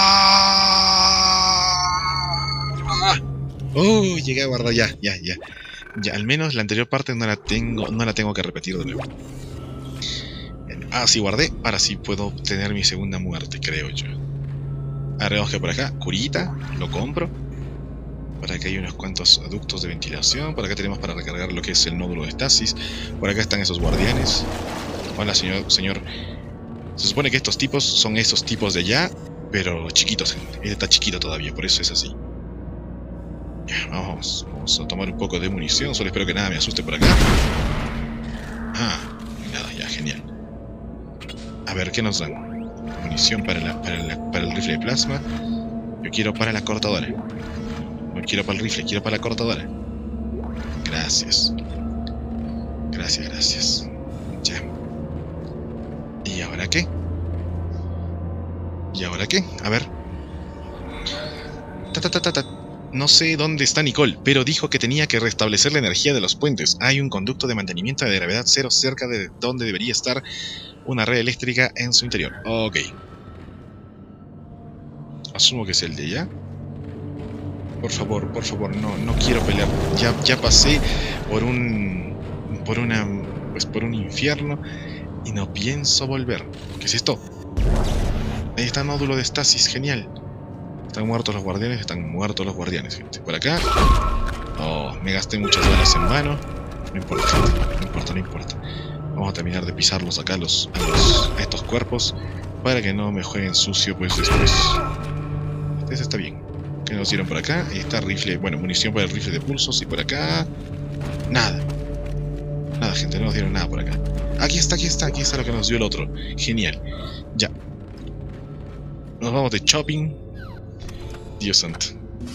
Oh, llegué a guardar ya. Ya, al menos la anterior parte no la tengo que repetir de nuevo. Ah, sí, guardé. Ahora sí puedo obtener mi segunda muerte, creo yo. Agregamos que por acá, curita, lo compro. Por acá hay unos cuantos ductos de ventilación. Por acá tenemos para recargar lo que es el nódulo de estasis. Por acá están esos guardianes. Hola, señor. Se supone que estos tipos son esos tipos de allá, pero chiquitos, gente. Este está chiquito todavía, por eso es así. Ya, vamos a tomar un poco de munición. Solo espero que nada me asuste por acá. Ah, nada, ya, genial. A ver, ¿qué nos dan? Munición para el rifle de plasma. Yo quiero para la cortadora. No quiero para el rifle, quiero para la cortadora. Gracias. Gracias. Ya. ¿Y ahora qué? A ver. No sé dónde está Nicole, pero dijo que tenía que restablecer la energía de los puentes. Hay un conducto de mantenimiento de gravedad cero cerca de donde debería estar una red eléctrica en su interior. Ok. Asumo que es el de allá. Por favor, no quiero pelear. Ya pasé por un infierno y no pienso volver. ¿Qué es esto? Ahí está el módulo de estasis, genial. Están muertos los guardianes, gente. Por acá. Oh, me gasté muchas balas en vano. No importa. Vamos a terminar de pisarlos acá a estos cuerpos para que no me jueguen sucio pues después. Este está bien. ¿Qué nos dieron por acá? Ahí está rifle, munición para el rifle de pulsos. Y por acá... Nada, gente, no nos dieron nada por acá. Aquí está lo que nos dio el otro. Genial. Ya. Nos vamos de shopping. Dios santo.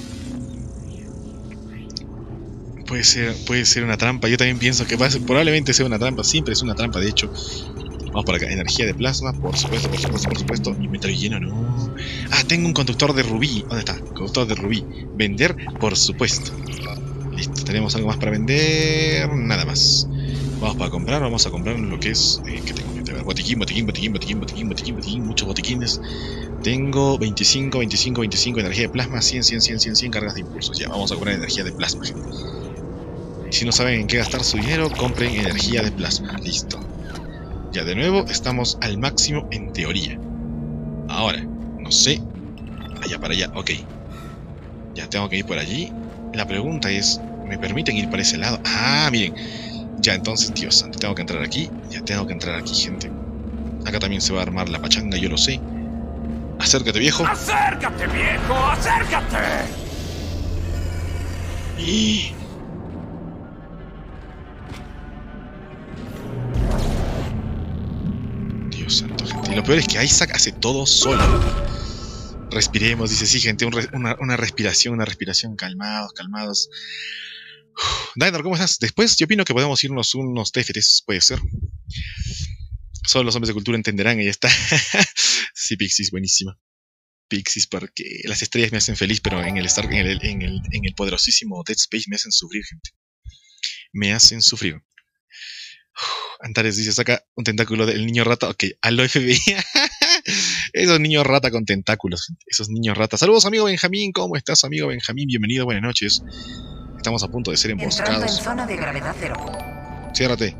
Puede ser una trampa. Yo también pienso que probablemente sea una trampa. Siempre es una trampa, de hecho. Vamos por acá. Energía de plasma, por supuesto. Inventario lleno, no. Ah, tengo un conductor de rubí. ¿Dónde está? Conductor de rubí. Vender, por supuesto. Listo, tenemos algo más para vender. Nada más. Vamos a comprar lo que es... ¿qué tengo? A ver, botiquín. Muchos botiquines. Tengo 25, energía de plasma, 100 cargas de impulsos. Ya, vamos a comprar energía de plasma, gente. Si no saben en qué gastar su dinero, compren energía de plasma. Listo. Ya, de nuevo, estamos al máximo en teoría. Ahora, no sé. Allá para allá, ok. Ya tengo que ir por allí. La pregunta es, ¿me permiten ir para ese lado? Ah, miren. Ya, entonces, Dios santo, tengo que entrar aquí. Ya tengo que entrar aquí, gente. Acá también se va a armar la pachanga, yo lo sé. Acércate, viejo. ¡Acércate, viejo! ¡Acércate! Y... Dios santo, gente. Y lo peor es que Isaac hace todo solo. Respiremos, dice, sí, gente, una respiración, calmados. Dynor, ¿cómo estás? Después yo opino que podemos irnos unos TFTs, puede ser. Solo los hombres de cultura entenderán y ya está. Sí, Pixis, buenísima. Pixis, porque las estrellas me hacen feliz, pero en el poderosísimo Dead Space me hacen sufrir, gente. Me hacen sufrir. Antares dice, saca un tentáculo del niño rata. Ok, a lo FBI. Esos niños rata con tentáculos, gente. Esos niños rata. Saludos, amigo Benjamín. ¿Cómo estás, amigo Benjamín? Bienvenido, buenas noches. Estamos a punto de ser Entrando emboscados. en zona de gravedad cero. Ciérrate.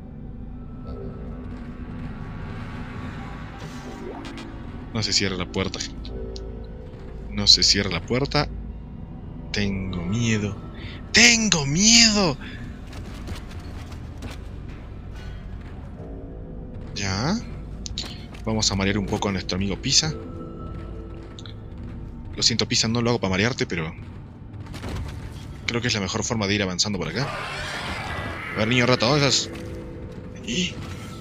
No se cierra la puerta, gente. No se cierra la puerta. Tengo miedo. ¡Tengo miedo! Ya. Vamos a marear un poco a nuestro amigo Pisa. Lo siento, Pisa, no lo hago para marearte, pero creo que es la mejor forma de ir avanzando por acá. A ver, niño rata, ¿dónde estás? ¿Y?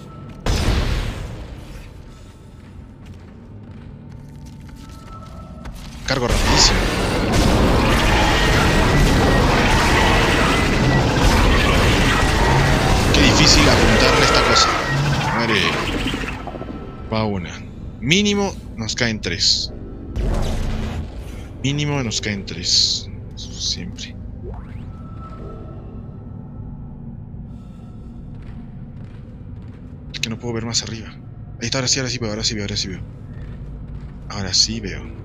Cargo rapidísimo. Qué difícil apuntarle esta cosa. Madre. Va una. Mínimo nos caen 3. Mínimo nos caen 3. Siempre. Es que no puedo ver más arriba. Ahí está, ahora sí veo, ahora sí veo. Ahora sí veo.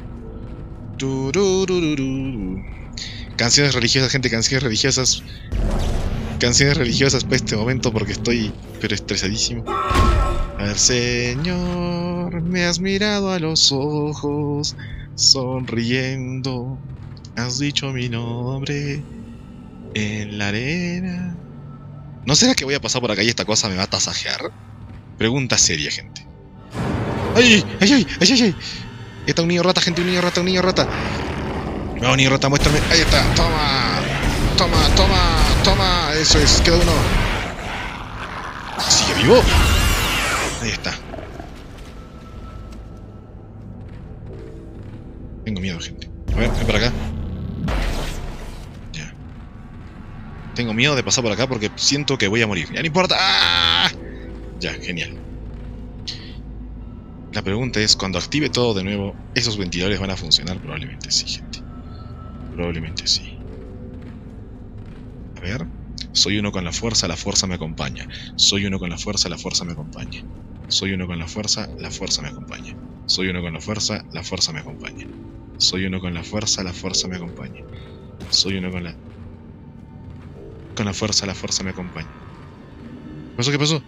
Canciones religiosas, gente, canciones religiosas. Canciones religiosas para este momento porque estoy pero estresadísimo. A ver, Señor, me has mirado a los ojos, sonriendo, has dicho mi nombre en la arena. ¿No será que voy a pasar por acá y esta cosa me va a tasajear? Pregunta seria, gente. ¡Ay! Está un niño rata, gente, un niño rata. No, niño rata, muéstrame. Ahí está, toma. Eso es, queda uno. ¿Sigue vivo? Ahí está. Tengo miedo, gente. A ver, ven para acá. Ya. Tengo miedo de pasar por acá porque siento que voy a morir. Ya no importa. ¡Ah! Ya, genial. La pregunta es, cuando active todo de nuevo, ¿esos ventiladores van a funcionar? Probablemente sí, gente. Probablemente sí. A ver. Soy uno con la fuerza me acompaña. Soy uno con la fuerza me acompaña. Soy uno con la fuerza me acompaña. Soy uno con la fuerza me acompaña. Soy uno con la fuerza me acompaña. Soy uno con la fuerza me acompaña. ¿Qué pasó?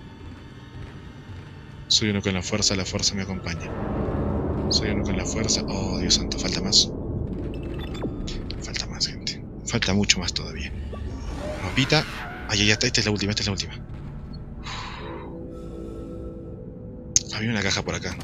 Soy uno con la fuerza me acompaña. Soy uno con la fuerza. Oh, Dios santo, falta más. Falta más, gente. Falta mucho más todavía. Mapita. Ay, ya está, esta es la última. Había una caja por acá.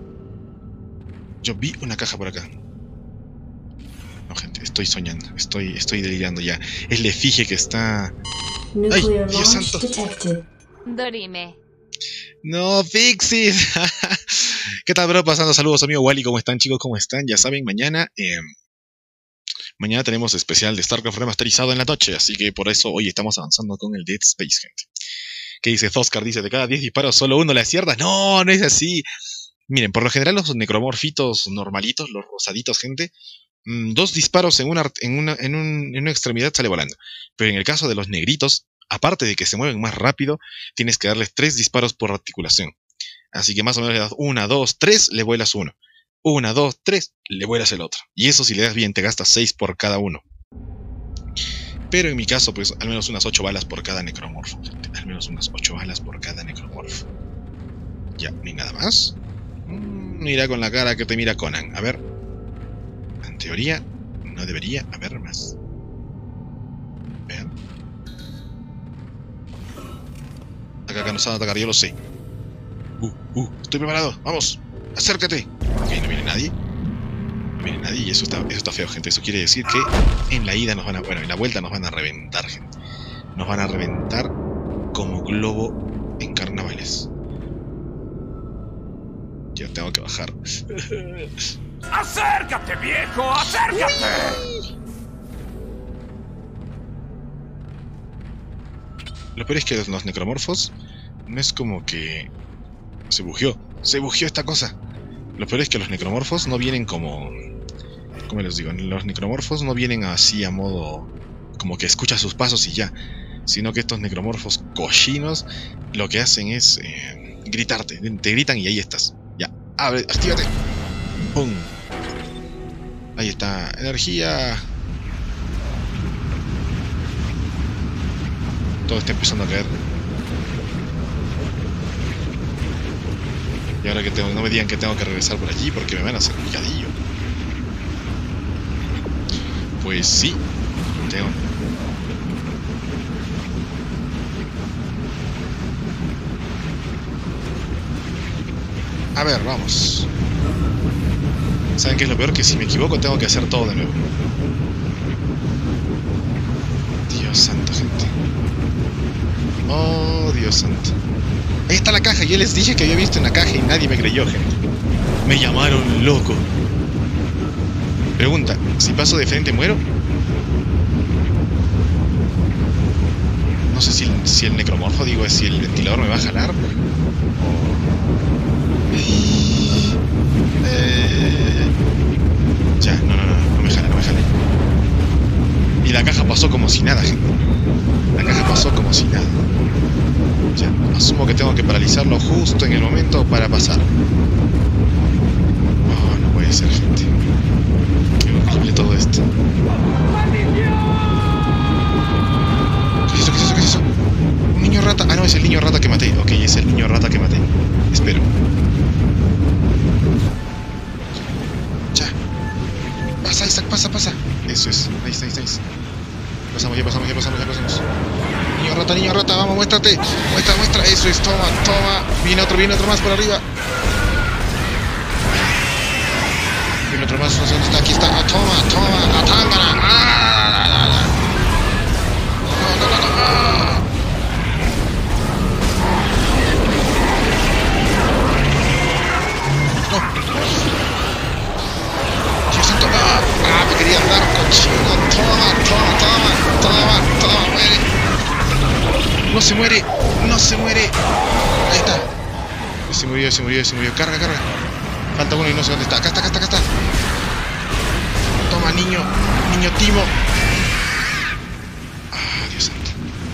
Yo vi una caja por acá. No, gente, estoy soñando. Estoy delirando ya. Es la efigie que está... ¡Ay, Dios santo! Dorime. No, Fixis. ¿Qué tal, bro? Pasando saludos, amigo Wally. ¿Cómo están, chicos? ¿Cómo están? Ya saben, mañana tenemos especial de StarCraft remasterizado en la noche, así que por eso hoy estamos avanzando con el Dead Space, gente. ¿Qué dice Zoscar? Dice, de cada 10 disparos solo uno le acierta. No, no es así. Miren, por lo general los necromorfitos normalitos, los rosaditos, gente, 2 disparos en una extremidad sale volando. Pero en el caso de los negritos, aparte de que se mueven más rápido, tienes que darles 3 disparos por articulación. Así que más o menos le das 1, 2, 3, le vuelas uno. 1, 2, 3, le vuelas el otro. Y eso, si le das bien, te gastas 6 por cada uno. Pero en mi caso, pues, al menos unas 8 balas por cada necromorfo. Al menos unas 8 balas por cada necromorfo. Ya, ni nada más. Mira con la cara que te mira Conan. A ver. En teoría, no debería haber más. Vean. Acá nos van a atacar, yo lo sé. Estoy preparado, vamos, acércate. Ok, no viene nadie. No viene nadie y eso está feo, gente. Eso quiere decir que en la ida en la vuelta nos van a reventar, gente. Nos van a reventar como globo en carnavales. Ya tengo que bajar. ¡Acércate, viejo! ¡Acércate! Lo peor es que los necromorfos no es como que... Se bugió esta cosa. Lo peor es que los necromorfos no vienen como... ¿Cómo les digo? Los necromorfos no vienen así a modo... Como que escuchas sus pasos y ya. Sino que estos necromorfos cochinos lo que hacen es gritarte. Te gritan y ahí estás. Ya, abre, actívate. ¡Pum! Ahí está. Energía. Todo está empezando a caer. Y ahora que no me digan que tengo que regresar por allí porque me van a hacer picadillo. Pues sí. Tengo... A ver, vamos. ¿Saben qué es lo peor? Que si me equivoco tengo que hacer todo de nuevo. Dios santo, gente. Oh, Dios santo. Ahí está la caja. Yo les dije que había visto una caja y nadie me creyó, gente. Me llamaron loco. Pregunta, si paso de frente muero. No sé si el necromorfo, digo, es si el ventilador me va a jalar. Ya, no me jala. Y la caja pasó como si nada, gente. La caja pasó como si nada. Ya, asumo que tengo que paralizarlo justo en el momento para pasar. Oh, no puede ser, gente. Qué horrible todo esto. ¿Qué es eso? Un niño rata. Ah, no, es el niño rata que maté. Ok, es el niño rata que maté. Espero. Ya. Pasa, Isaac, pasa. Eso es. Nice. Pasamos. Niño rata, vamos, muéstrate. Muestra. Eso es, toma. Viene otro más por arriba. Viene otro más, no sé dónde está. Aquí está. Toma. Atángana. No. Dios santo. Me quería dar cochino. Toma, muere. No se muere. Ahí está. Se murió. Carga. Falta uno y no sé dónde está. Acá está. Toma, niño Timo. Dios santo.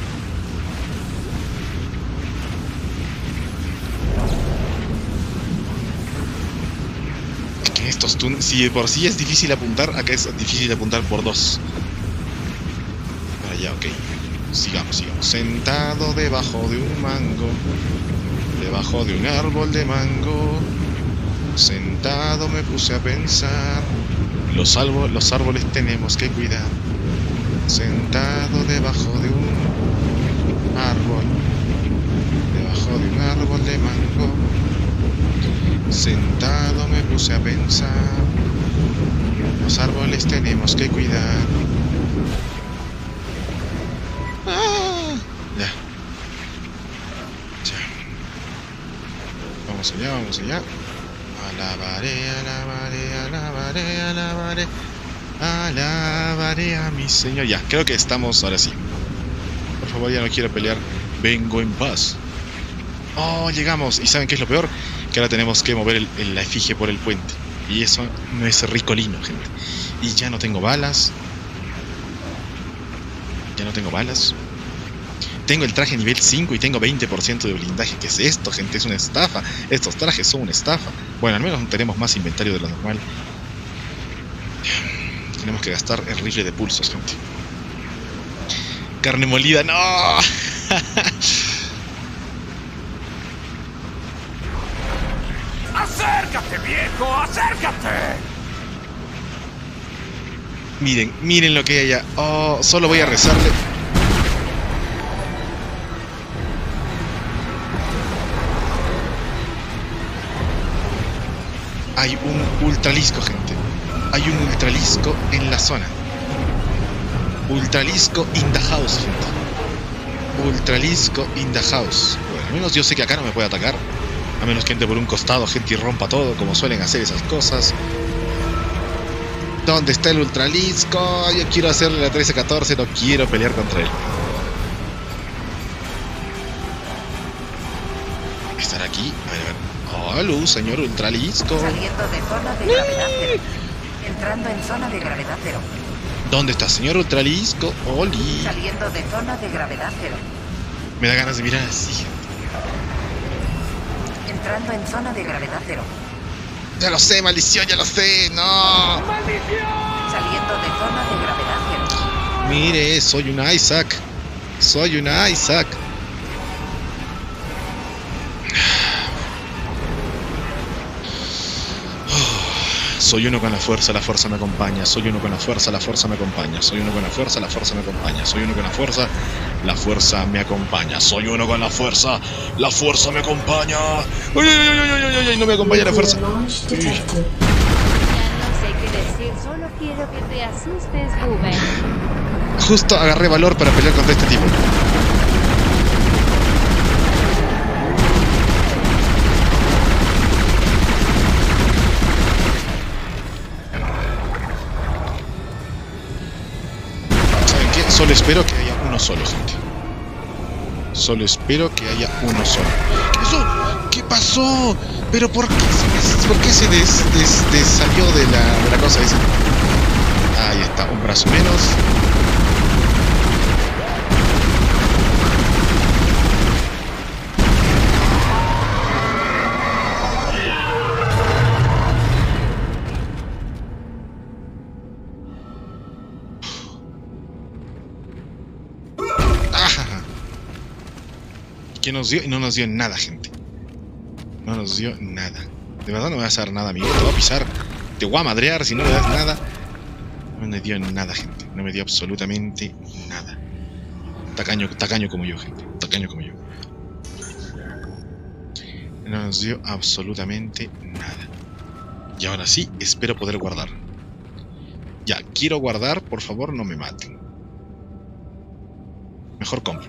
Es que estos túneles, si de por sí es difícil apuntar, acá es difícil apuntar por dos. Ya, ok. Sigamos. Sentado debajo de un mango. Debajo de un árbol de mango. Sentado me puse a pensar. Los árboles tenemos que cuidar. Sentado debajo de un árbol. Debajo de un árbol de mango. Sentado me puse a pensar. Los árboles tenemos que cuidar. Ya. Vamos allá. Alabaré a mi Señor. Ya, creo que estamos ahora sí. Por favor, ya no quiero pelear. Vengo en paz. Oh, llegamos. ¿Y saben qué es lo peor? Que ahora tenemos que mover la efigie por el puente. Y eso no es ricolino, gente. Y ya no tengo balas. Tengo el traje nivel 5 y tengo 20% de blindaje. ¿Qué es esto, gente? Es una estafa. Estos trajes son una estafa. Bueno, al menos tenemos más inventario de lo normal. Tenemos que gastar el rifle de pulsos, gente. Carne molida, ¡no! ¡Acércate, viejo! ¡Acércate! Miren lo que hay allá. Oh, solo voy a rezarle. Hay un ultralisco, gente. Hay un ultralisco en la zona. Ultralisco in the house, gente. Ultralisco in the house. Bueno, al menos yo sé que acá no me puede atacar. A menos que entre por un costado, gente, y rompa todo, como suelen hacer esas cosas. ¿Dónde está el ultralisco? Yo quiero hacerle la 13-14, no quiero pelear contra él. ¿Estará aquí? A ver. ¡Hola, señor ultralisco! Saliendo de zona de gravedad cero. Entrando en zona de gravedad cero. ¿Dónde está, señor ultralisco? ¡Oli! Saliendo de zona de gravedad cero. Me da ganas de mirar así. Entrando en zona de gravedad cero. ¡Ya lo sé, maldición! ¡Ya lo sé! ¡No! ¡Maldición! Saliendo de zona de gravedad cero. Mire, soy un Isaac. Soy un Isaac. Soy uno con la fuerza me acompaña. Soy uno con la fuerza me acompaña. Soy uno con la fuerza me acompaña. Soy uno con la fuerza La fuerza me acompaña. Soy uno con la fuerza. La fuerza me acompaña. ¡Ay, ay, ay, ay, ay, ay! No me acompaña la fuerza. Ya no sé qué decir, solo quiero que te asustes, Ruben. Justo agarré valor para pelear contra este tipo. ¿Saben qué? Solo espero que haya uno solo, gente. Solo espero que haya uno solo. ¡Eso! ¿Qué pasó? ¿Pero por qué se salió de la cosa esa? Ahí está, un brazo menos. ¿Qué nos dio? Y no nos dio nada, gente. No nos dio nada. De verdad no me vas a dar nada, amigo. Te voy a pisar. Te voy a madrear si no me das nada. No me dio nada, gente. No me dio absolutamente nada. Tacaño como yo, gente. Tacaño como yo. No nos dio absolutamente nada. Y ahora sí, espero poder guardar. Ya, quiero guardar. Por favor, no me maten. Mejor compro.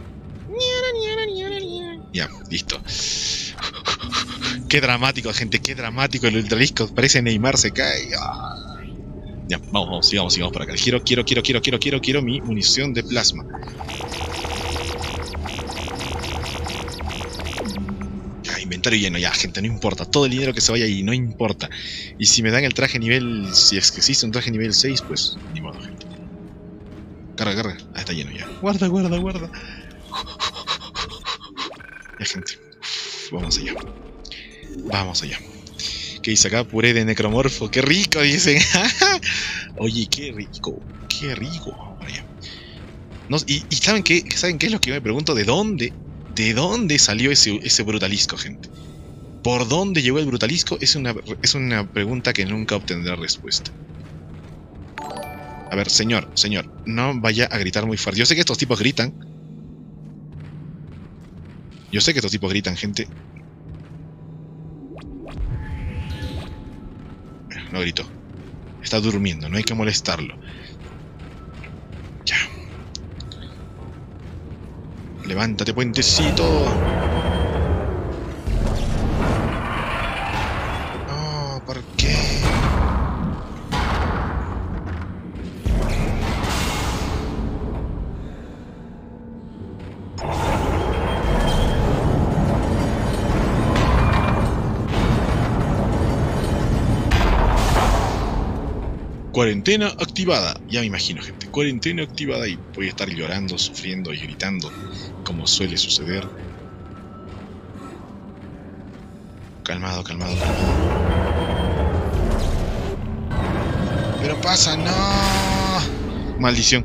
Ya, listo. Qué dramático, gente, qué dramático el ultralisco. Parece Neymar se cae. Ya, vamos, sigamos por acá. Quiero mi munición de plasma. Ya, inventario lleno, ya, gente, no importa. Todo el dinero que se vaya ahí, no importa. Y si me dan el traje nivel... Si es que existe un traje nivel 6, pues ni modo, gente. Carga. Ah, está lleno ya. Guarda. Ya, gente. Vamos allá. ¿Qué dice acá? Puré de necromorfo. ¡Qué rico! Dicen. Oye, qué rico. Vaya. No, y ¿saben qué? ¿Saben qué es lo que yo me pregunto? ¿De dónde salió ese brutalisco, gente? ¿Por dónde llegó el brutalisco? Es una pregunta que nunca obtendrá respuesta. A ver, señor, no vaya a gritar muy fuerte. Yo sé que estos tipos gritan. Gente. No gritó. Está durmiendo, no hay que molestarlo. Ya. Levántate, puentecito. No, ¿por qué? Cuarentena activada. Ya me imagino, gente. Cuarentena activada y voy a estar llorando, sufriendo y gritando, como suele suceder. Calmado. Pero pasa, no. Maldición.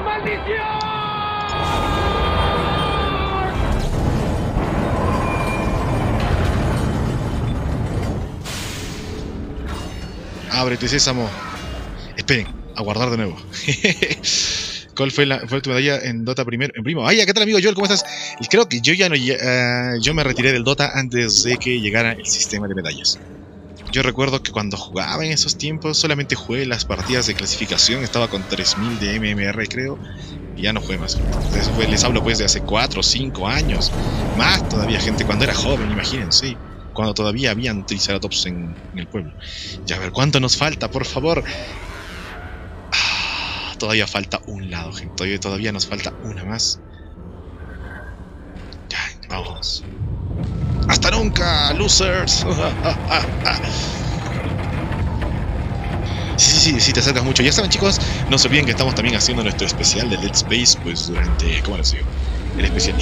Ábrete, Sésamo. Esperen, a guardar de nuevo. ¿Cuál fue tu medalla en Dota primero? En primo. ¡Ay, qué tal, amigo Joel! ¿Cómo estás? Y creo que yo ya no... yo me retiré del Dota antes de que llegara el sistema de medallas. Yo recuerdo que cuando jugaba en esos tiempos solamente jugué las partidas de clasificación. Estaba con 3000 de MMR, creo. Y ya no jugué más. Les hablo pues de hace 4 o 5 años. Más todavía, gente. Cuando era joven, imagínense. Cuando todavía habían triceratops en el pueblo. Ya, a ver, ¿cuánto nos falta, por favor? Todavía falta un lado, gente. Todavía nos falta una más. Ya, vamos. ¡Hasta nunca, losers! Sí, te acercas mucho. Ya saben, chicos, no se olviden que estamos también haciendo nuestro especial de Dead Space, pues durante... ¿Cómo les digo? El especial...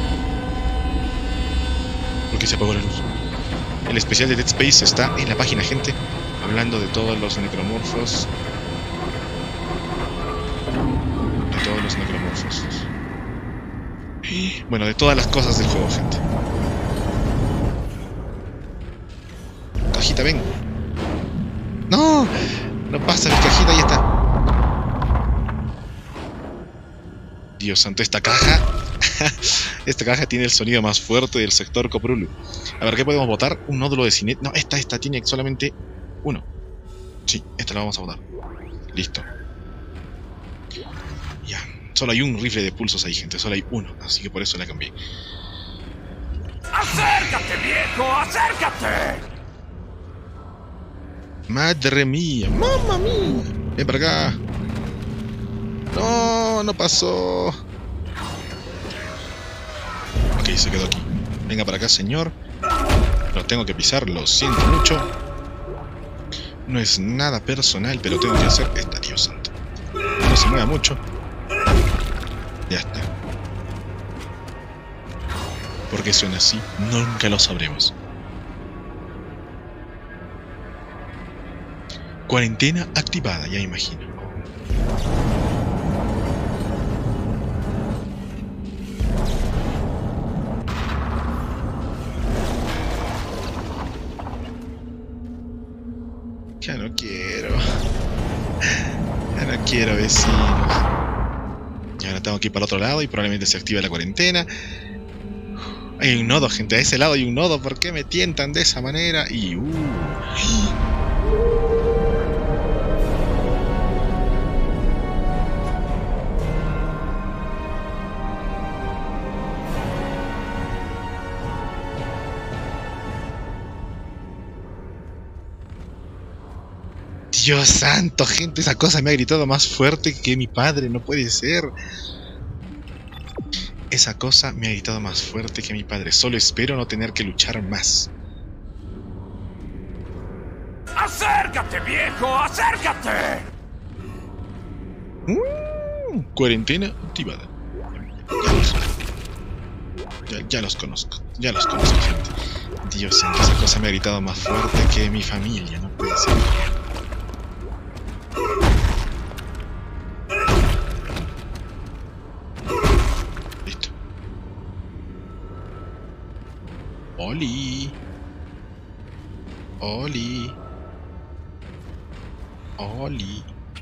¿Por qué se apagó la luz? El especial de Dead Space está en la página, gente. Hablando de todos los necromorfos. Bueno, de todas las cosas del juego, gente. Cajita, ven. No, no pasa, mi cajita, ahí está. Dios santo, esta caja. Esta caja tiene el sonido más fuerte del sector Coprulu. A ver, ¿qué podemos votar? Un nódulo de cine... No, esta tiene solamente uno. Sí, esta la vamos a votar. Listo. Ya, solo hay un rifle de pulsos ahí, gente. Solo hay uno, así que por eso la cambié. ¡Acércate, viejo! ¡Acércate! Madre mía, mamma mía. Ven para acá. No, no pasó. Ok, se quedó aquí. Venga para acá, señor. Lo tengo que pisar, lo siento mucho. No es nada personal, pero tengo que hacer esta, Dios santo. No se mueva mucho. Ya está. ¿Por qué suena así? Nunca lo sabremos. Cuarentena activada, ya imagino. Ya no quiero. Ya no quiero, vecinos. Y ahora tengo que ir para el otro lado y probablemente se active la cuarentena. Hay un nodo, gente. A ese lado hay un nodo. ¿Por qué me tientan de esa manera? Y... Dios santo, gente, esa cosa me ha gritado más fuerte que mi padre, no puede ser. Esa cosa me ha gritado más fuerte que mi padre. Solo espero no tener que luchar más. ¡Acércate, viejo! ¡Acércate! Cuarentena activada. Ya los conozco. Ya los conozco, gente. Dios santo, esa cosa me ha gritado más fuerte que mi familia, no puede ser. Listo. Oli. Oli. Oli.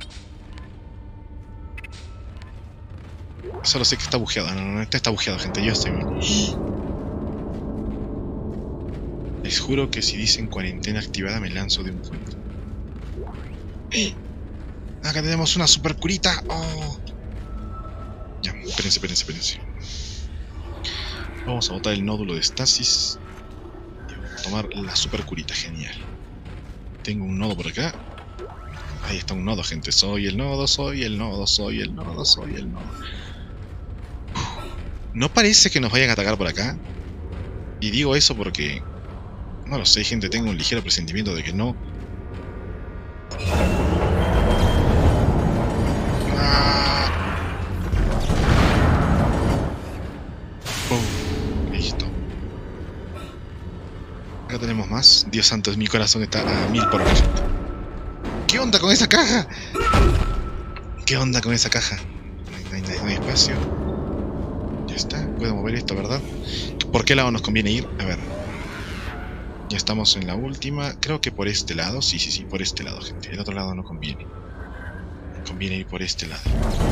Solo sé que está bugueado. No, este está bugueado, gente. Yo estoy bien. Les juro que si dicen cuarentena activada me lanzo de un puente. Acá tenemos una super curita. Oh. Ya, espérense. Vamos a botar el nódulo de estasis. Y vamos a tomar la super curita, genial. Tengo un nodo por acá. Ahí está un nodo, gente. Soy el nodo. No parece que nos vayan a atacar por acá. Y digo eso porque... No lo sé, gente. Tengo un ligero presentimiento de que no. Listo. Acá tenemos más. Dios santo, mi corazón está a 1000 por hora, gente. ¿Qué onda con esa caja? No hay espacio. Ya está. Puedo mover esto, ¿verdad? ¿Por qué lado nos conviene ir? A ver. Ya estamos en la última. Creo que por este lado. Sí, por este lado, gente. El otro lado no conviene. Conviene ir por este lado.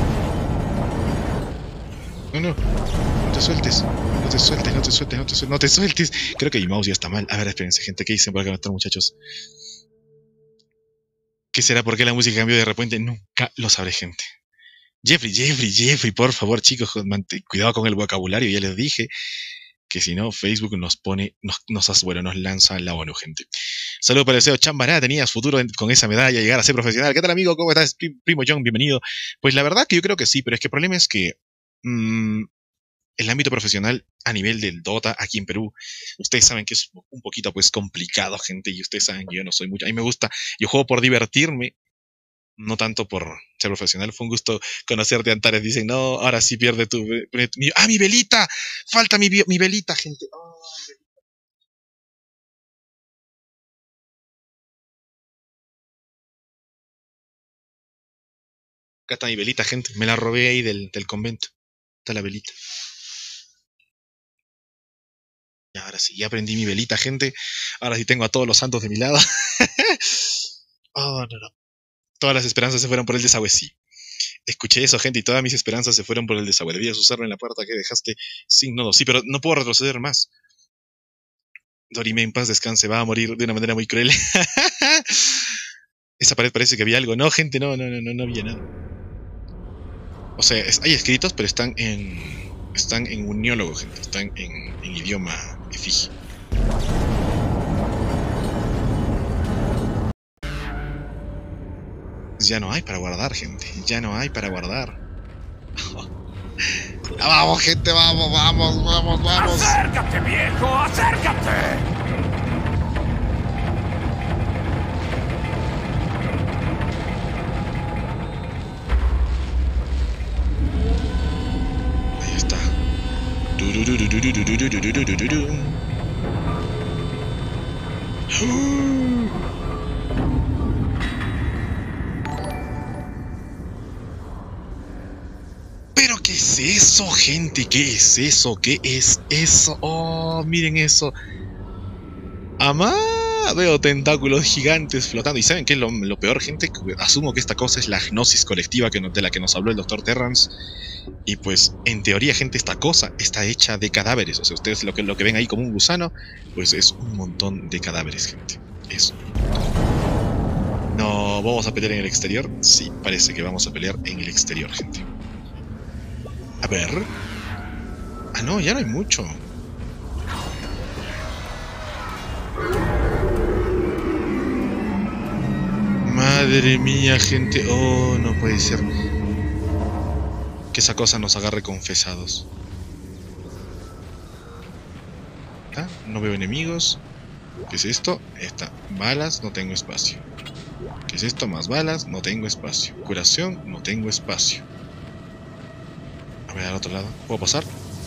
No te sueltes. No te sueltes. Creo que mi mouse ya está mal. A ver, espérense, gente. ¿Qué dicen por acá nuestros muchachos? ¿Qué será? ¿Por qué la música cambió de repente? Nunca lo sabré, gente. Jeffrey, por favor, chicos, cuidado con el vocabulario. Ya les dije que si no, Facebook nos pone, nos lanza la ONU, gente. Saludos para el CEO Chambará, tenías futuro con esa medalla, llegar a ser profesional. ¿Qué tal, amigo? ¿Cómo estás? Primo John, bienvenido. Pues la verdad que yo creo que sí, pero es que el problema es que el ámbito profesional a nivel del Dota aquí en Perú, ustedes saben que es un poquito pues complicado, gente, y ustedes saben que yo no soy mucho, a mí me gusta, yo juego por divertirme, no tanto por ser profesional. Fue un gusto conocerte, Antares. Dicen, no, ahora sí pierde tu... mi velita, falta mi velita, gente. Oh, acá está mi velita, gente, me la robé ahí del convento, está la velita. Y ahora sí, ya prendí mi velita, gente. Ahora sí tengo a todos los santos de mi lado. Oh, no. Todas las esperanzas se fueron por el desagüe, sí. Escuché eso, gente, y todas mis esperanzas se fueron por el desagüe. Debías usarlo en la puerta que dejaste sin nodo. Sí, pero no puedo retroceder más. Dorime en paz, descanse, va a morir de una manera muy cruel. Esa pared parece que había algo. No, gente, no había nada. O sea, hay escritos, pero están en uniólogo, gente. Están en idioma efigie. Ya no hay para guardar, gente. Ya no hay para guardar. ¡Vamos, gente! ¡Vamos! ¡Acércate, viejo! ¡Acércate! Ahí está. ¿Pero qué es eso, gente? ¿Qué es eso? ¿Qué es eso? ¡Oh, miren eso! ¡Amá! Veo tentáculos gigantes flotando. ¿Y saben qué es lo peor, gente? Asumo que esta cosa es la gnosis colectiva de la que nos habló el Dr. Terrance. Y pues, en teoría, gente, esta cosa está hecha de cadáveres. O sea, ustedes lo que ven ahí como un gusano, pues es un montón de cadáveres, gente. Es un montón. No, ¿vamos a pelear en el exterior? Sí, parece que vamos a pelear en el exterior, gente. A ver. Ah, no, ya no hay mucho. Madre mía, gente. Oh, no puede ser. Que esa cosa nos agarre confesados. Ah, no veo enemigos. ¿Qué es esto? Balas, no tengo espacio. ¿Qué es esto? Más balas, no tengo espacio. Curación, no tengo espacio. A ver, al otro lado. ¿Puedo pasar?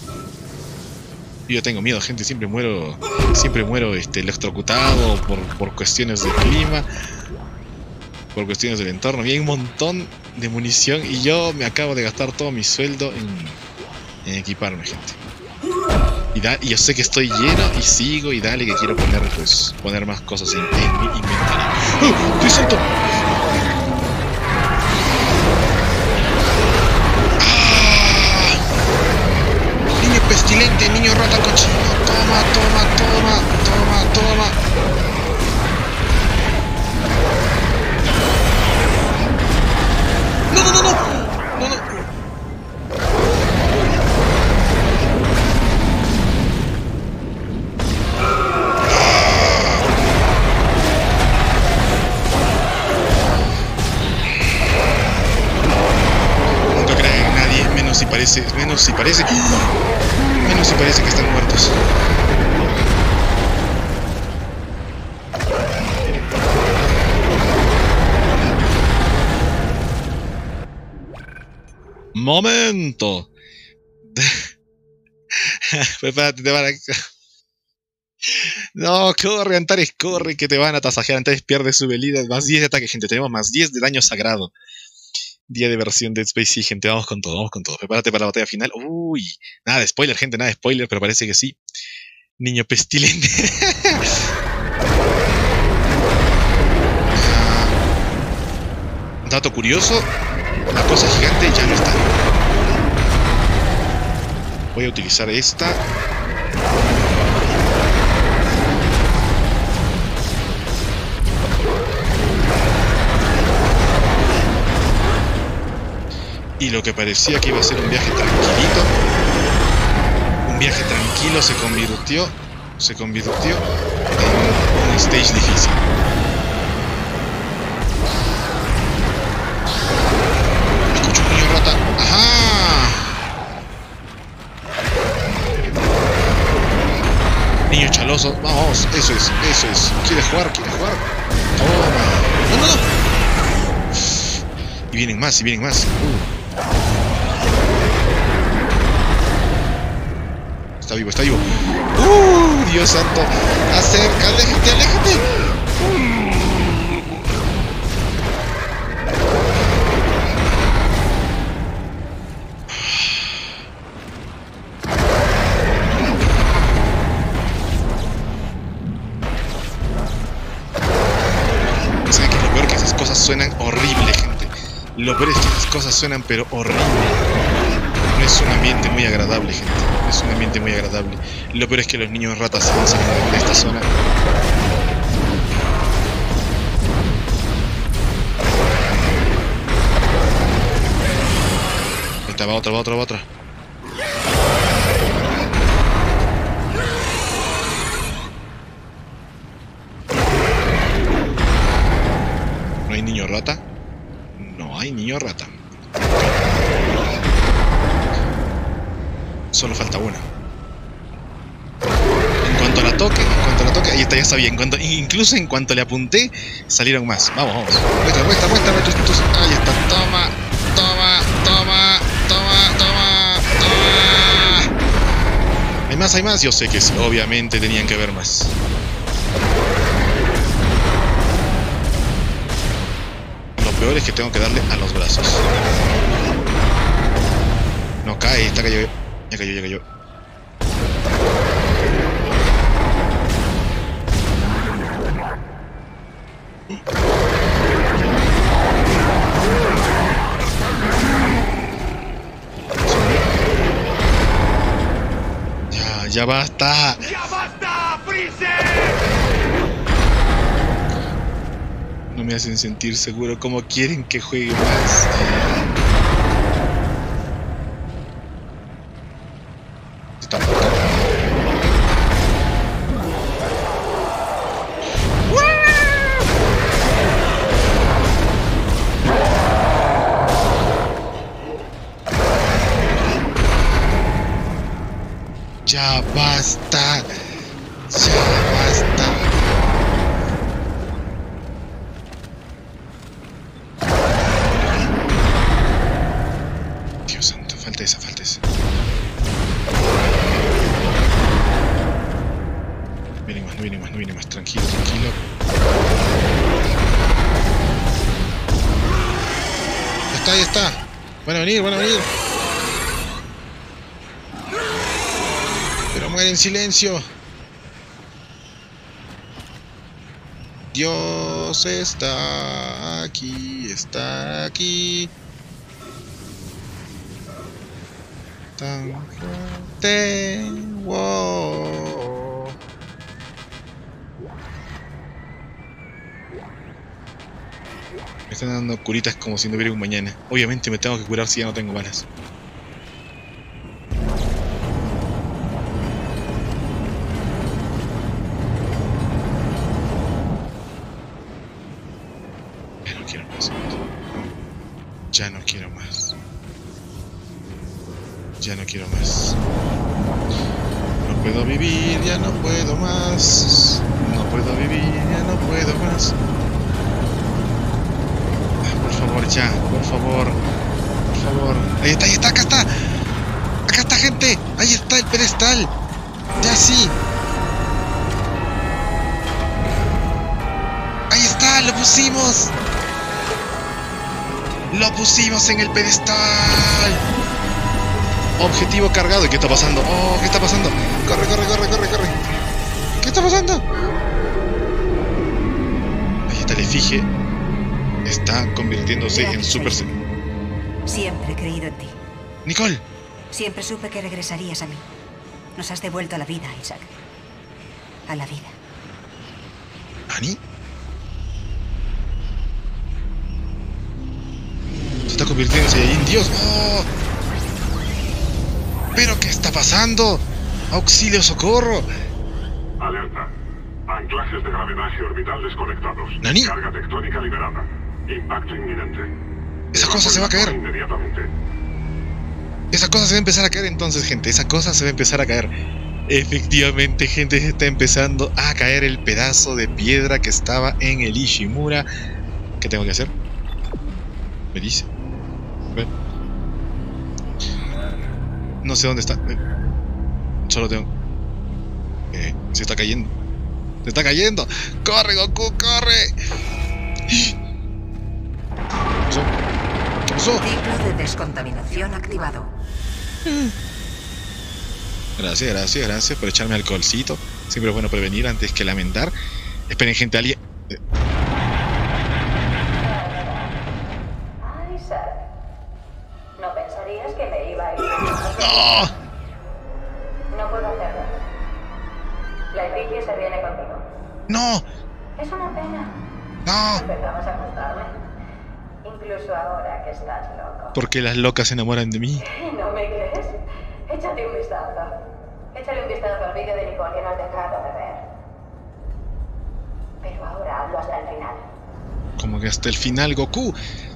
Yo tengo miedo, gente. Siempre muero electrocutado por cuestiones del clima. Por cuestiones del entorno. Y hay un montón de munición. Y yo me acabo de gastar todo mi sueldo en equiparme, gente. Y yo sé que estoy lleno y sigo y dale que quiero poner más cosas en mi inventario. ¡Oh! ¡Qué salto! Pestilente, niño rata cochino. Toma. No. Nunca crean en nadie, menos si parece que están muertos. ¡Momento! Prepárate, te van a... No, corre, Antares, corre, que te van a tasajear. Antares pierde su velida. Más 10 de ataque, gente. Tenemos más 10 de daño sagrado. Día de versión Dead Space, sí, gente, vamos con todo. Prepárate para la batalla final. Uy, nada de spoiler, gente, nada de spoiler, pero parece que sí. Niño pestilente. Dato curioso, la cosa gigante ya no está. Voy a utilizar esta. Y lo que parecía que iba a ser un viaje tranquilito, se convirtió en un stage difícil. Escucho un niño rata. ¡Ajá! Niño chaloso. Vamos, eso es. ¿Quieres jugar? Toma. No. Y vienen más. Está vivo. Dios santo. Acerca, aléjate. ¿Saben qué es lo peor? Que esas cosas suenan horrible, gente. Lo peor es que las cosas suenan pero horrible. No es un ambiente muy agradable, gente. No es un ambiente muy agradable. Lo peor es que los niños ratas se van saliendo de esta zona. Ahí está, va otra. ¿No hay niño rata? No hay niño rata. Solo falta una. En cuanto la toque, ahí está, ya sabía. Incluso en cuanto le apunté, salieron más. Vamos. Muestra. Ahí está, toma. Hay más. Yo sé que sí, obviamente tenían que haber más. Lo peor es que tengo que darle a los brazos. No cae, está cayó. Ya cayó. Ya basta. ¡Ya basta, Freezer! No me hacen sentir seguro. ¿Cómo quieren que juegue más? Ya basta. Dios santo, falta esa. No viene más. Tranquilo. Ahí está. Van a venir. Pero muere en silencio. Dios está aquí. Tan fuerte. Wow. Me están dando curitas como si no hubiera un mañana. Obviamente me tengo que curar si ya no tengo balas. Ya no quiero más. No puedo vivir, ya no puedo más. Por favor, ya, por favor. Ahí está, acá está, gente. Ahí está el pedestal. Ya sí. Ahí está, lo pusimos. En el pedestal. Objetivo cargado. ¿Y qué está pasando? ¿Qué está pasando? Corre. ¿Qué está pasando? Ahí está el efigie. Está convirtiéndose en Super Saiyan. Siempre he creído en ti. Nicole. Siempre supe que regresarías a mí. Nos has devuelto a la vida, Isaac. A la vida. ¿Ani? Se está convirtiendo en Saiyajin. ¡Dios! ¡Oh! ¿Pero qué está pasando? ¡Auxilio, socorro! Alerta. Anclajes de gravedad y orbital desconectados. ¿Nani? Carga tectónica liberada. Impacto inminente. Esa cosa se va a caer. Inmediatamente. Esa cosa se va a empezar a caer entonces, gente. Efectivamente, gente, se está empezando a caer el pedazo de piedra que estaba en el Ishimura. ¿Qué tengo que hacer? Me dice. Ven. No sé dónde está. Solo tengo... se está cayendo. ¡Corre, Goku, corre! ¿Qué pasó? Ciclo de descontaminación activado. Gracias por echarme alcoholcito. Siempre es bueno prevenir antes que lamentar. Esperen, gente, alguien... Isaac, No puedo hacerlo. La efigie se viene conmigo. ¡No! Es una pena. ¡No! Empezamos a gustarme. Incluso ahora que estás loco. Porque las locas se enamoran de mí. ¿No me crees? Échate un vistazo. Échale un vistazo al vídeo de Nicole que nos has dejado de ver. Pero ahora hazlo hasta el final. Como que hasta el final, Goku.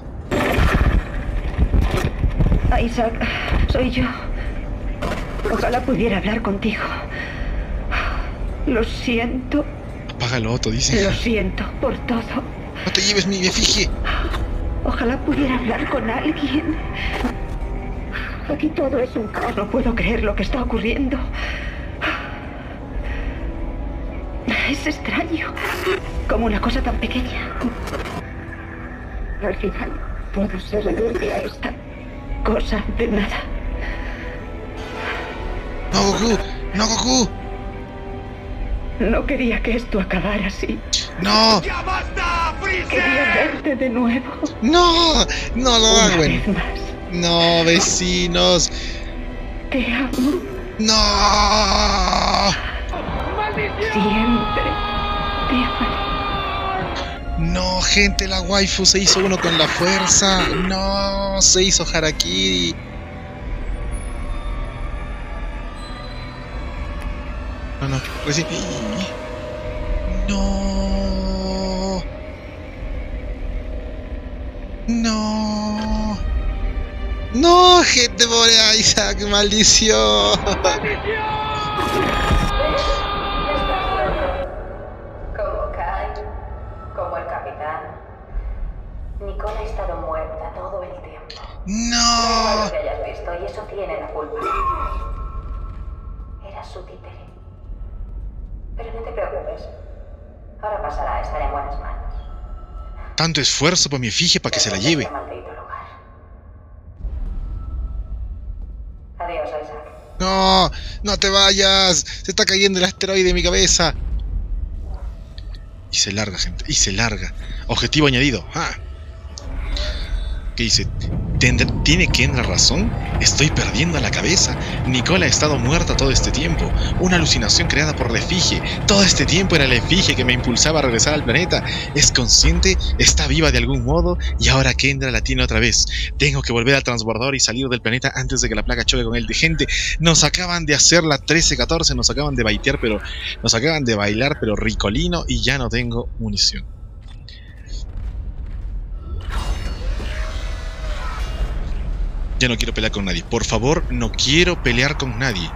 Isaac, soy yo. Ojalá pudiera hablar contigo. Lo siento. Apágalo, Otto, dice. Lo siento por todo. No te lleves mi efigie. Ojalá pudiera hablar con alguien. Aquí todo es un caos. No puedo creer lo que está ocurriendo. Es extraño. Como una cosa tan pequeña. Al final, todo se reduce a esta cosa de nada. ¡No, Goku! ¡No, Goku! No quería que esto acabara así. ¡No! ¡Ya basta, Quería Freezer! verte de nuevo. ¡No! ¡No lo Una hagan! vez más. ¡No, vecinos! Te amo. ¡No! Siempre te amaré. No, gente, la waifu se hizo uno con la fuerza. No, se hizo harakiri. No, recién. No. No. No, gente, pobre Isaac, maldición. Como Kai, como el capitán. Nicole ha estado muerta todo el tiempo. No. Lo que hayas visto, y eso tiene la culpa. Era su títere. Pero no te preocupes. Ahora pasará, estaré en buenas manos. Tanto esfuerzo por mi efigie para que se la lleve. Este maldito lugar. Adiós, Isaac. No, no te vayas. Se está cayendo el asteroide en mi cabeza. Y se larga, gente. Y se larga. Objetivo añadido. ¡Ah! ¿Qué dice? ¿Tiene Kendra razón? Estoy perdiendo la cabeza. Nicole ha estado muerta todo este tiempo. Una alucinación creada por la efigie. Todo este tiempo era la efigie que me impulsaba a regresar al planeta. ¿Es consciente? ¿Está viva de algún modo? Y ahora Kendra la tiene otra vez. Tengo que volver al transbordador y salir del planeta antes de que la placa choque con él. De gente, nos acaban de hacer la 13-14. Nos acaban de baitear, pero... Nos acaban de bailar, pero ricolino. Y ya no tengo munición. Ya no quiero pelear con nadie. Por favor, no quiero pelear con nadie.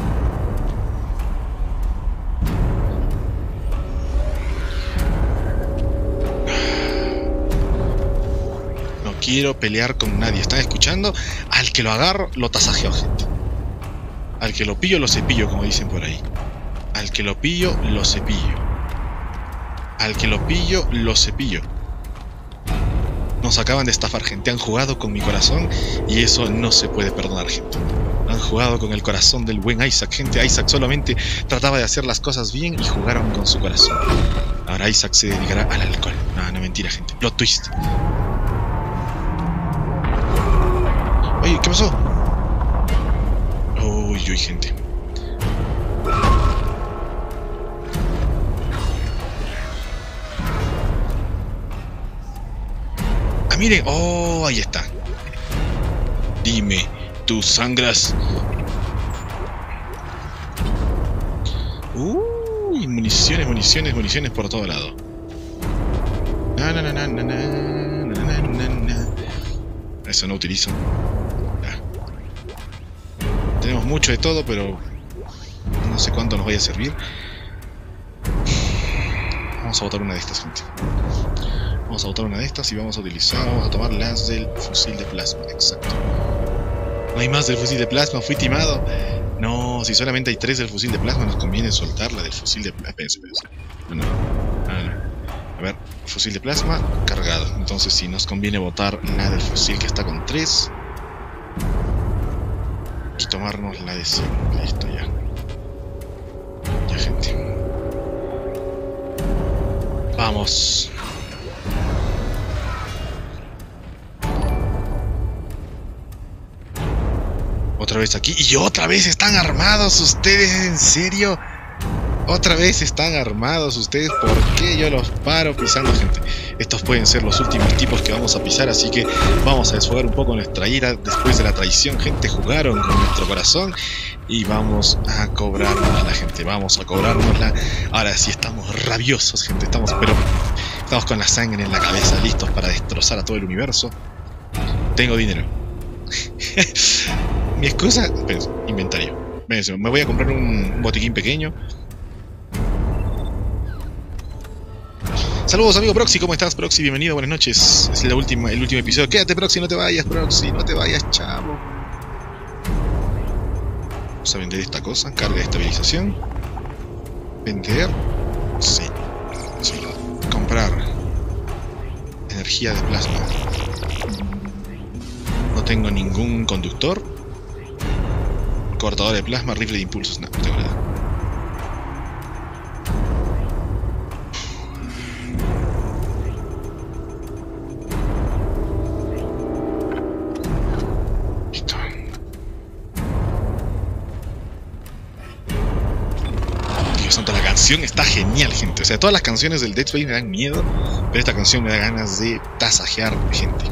No quiero pelear con nadie. ¿Están escuchando? Al que lo agarro, lo tasajeo, gente. Al que lo pillo, lo cepillo, como dicen por ahí. Al que lo pillo, lo cepillo. Al que lo pillo, lo cepillo. Nos acaban de estafar, gente. Han jugado con mi corazón y eso no se puede perdonar, gente. Han jugado con el corazón del buen Isaac, gente. Isaac solamente trataba de hacer las cosas bien y jugaron con su corazón. Ahora Isaac se dedicará al alcohol. No, no, mentira, gente. Plot twist. Oye, ¿qué pasó? Uy, uy, gente. Miren, oh, ahí está. Dime, ¿tú sangras? Uy, municiones, municiones, municiones por todo lado. Eso no utilizo. Tenemos mucho de todo, pero no sé cuánto nos vaya a servir. Vamos a botar una de estas, gente. Vamos a botar una de estas y vamos a utilizar, vamos a tomar las del fusil de plasma, exacto. No hay más del fusil de plasma, fui timado. No, si solamente hay 3 del fusil de plasma, nos conviene soltar la del fusil de plasma. No. A ver, fusil de plasma cargado. Entonces sí, nos conviene botar la del fusil que está con 3 y tomarnos la de 100. Listo, ya. Ya, gente. Vamos. Otra Otra vez aquí. Y otra vez están armados ustedes. ¿En serio? Otra vez están armados ustedes. ¿Por qué yo los paro pisando, gente? Estos pueden ser los últimos tipos que vamos a pisar. Así que vamos a desfogar un poco nuestra ira después de la traición, gente. Jugaron con nuestro corazón. Y vamos a cobrárnosla, gente. Vamos a cobrárnosla. Ahora sí estamos rabiosos, gente. Estamos con la sangre en la cabeza. Listos para destrozar a todo el universo. Tengo dinero. Mi excusa... Espérense, inventario. Espérense, me voy a comprar un botiquín pequeño. Saludos, amigo Proxy, ¿cómo estás, Proxy? Bienvenido, buenas noches. Es el último episodio. Quédate, Proxy, no te vayas, Proxy. No te vayas, chavo. Vamos a vender esta cosa. Carga de estabilización. Vender. Sí. Comprar. Energía de plasma. No tengo ningún conductor. Cortador de plasma, rifle de impulsos. No tengo nada. Listo. Dios santo, la canción está genial, gente. O sea, todas las canciones del Dead Space me dan miedo, pero esta canción me da ganas de tasajear gente.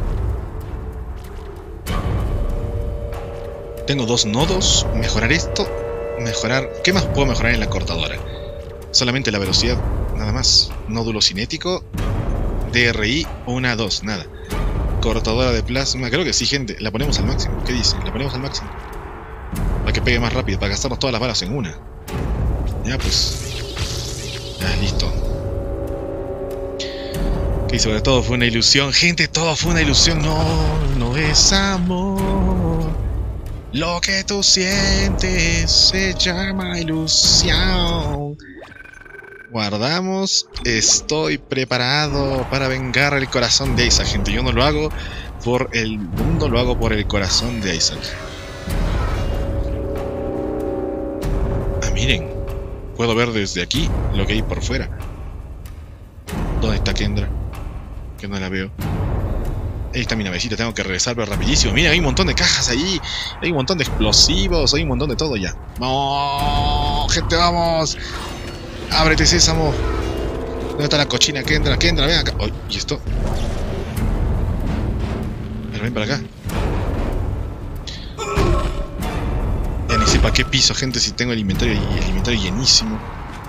Tengo 2 nodos, mejorar esto, mejorar... ¿Qué más puedo mejorar en la cortadora? Solamente la velocidad, nada más. Nódulo cinético, DRI, 1 a 2, nada. Cortadora de plasma, creo que sí, gente, la ponemos al máximo. ¿Qué dicen? La ponemos al máximo. Para que pegue más rápido, para gastarnos todas las balas en una. Ya pues. Ya, listo. Que sobre todo fue una ilusión. Gente, todo fue una ilusión. No es amor. Lo que tú sientes se llama ilusión. Guardamos. Estoy preparado para vengar el corazón de Isaac, gente. Yo no lo hago por el mundo, lo hago por el corazón de Isaac. Ah, miren. Puedo ver desde aquí lo que hay por fuera. ¿Dónde está Kendra? Que no la veo. Ahí está mi navecita, tengo que regresar pero rapidísimo. Mira, hay un montón de cajas ahí. Hay un montón de explosivos, hay un montón de todo ya. ¡Vamos! ¡Gente, vamos! ¡Ábrete, sésamo! ¿Dónde está la cochina? Kendra, ven acá. Oh, ¿y esto? Pero ven para acá. Ya ni sé para qué piso, gente, si tengo el inventario llenísimo.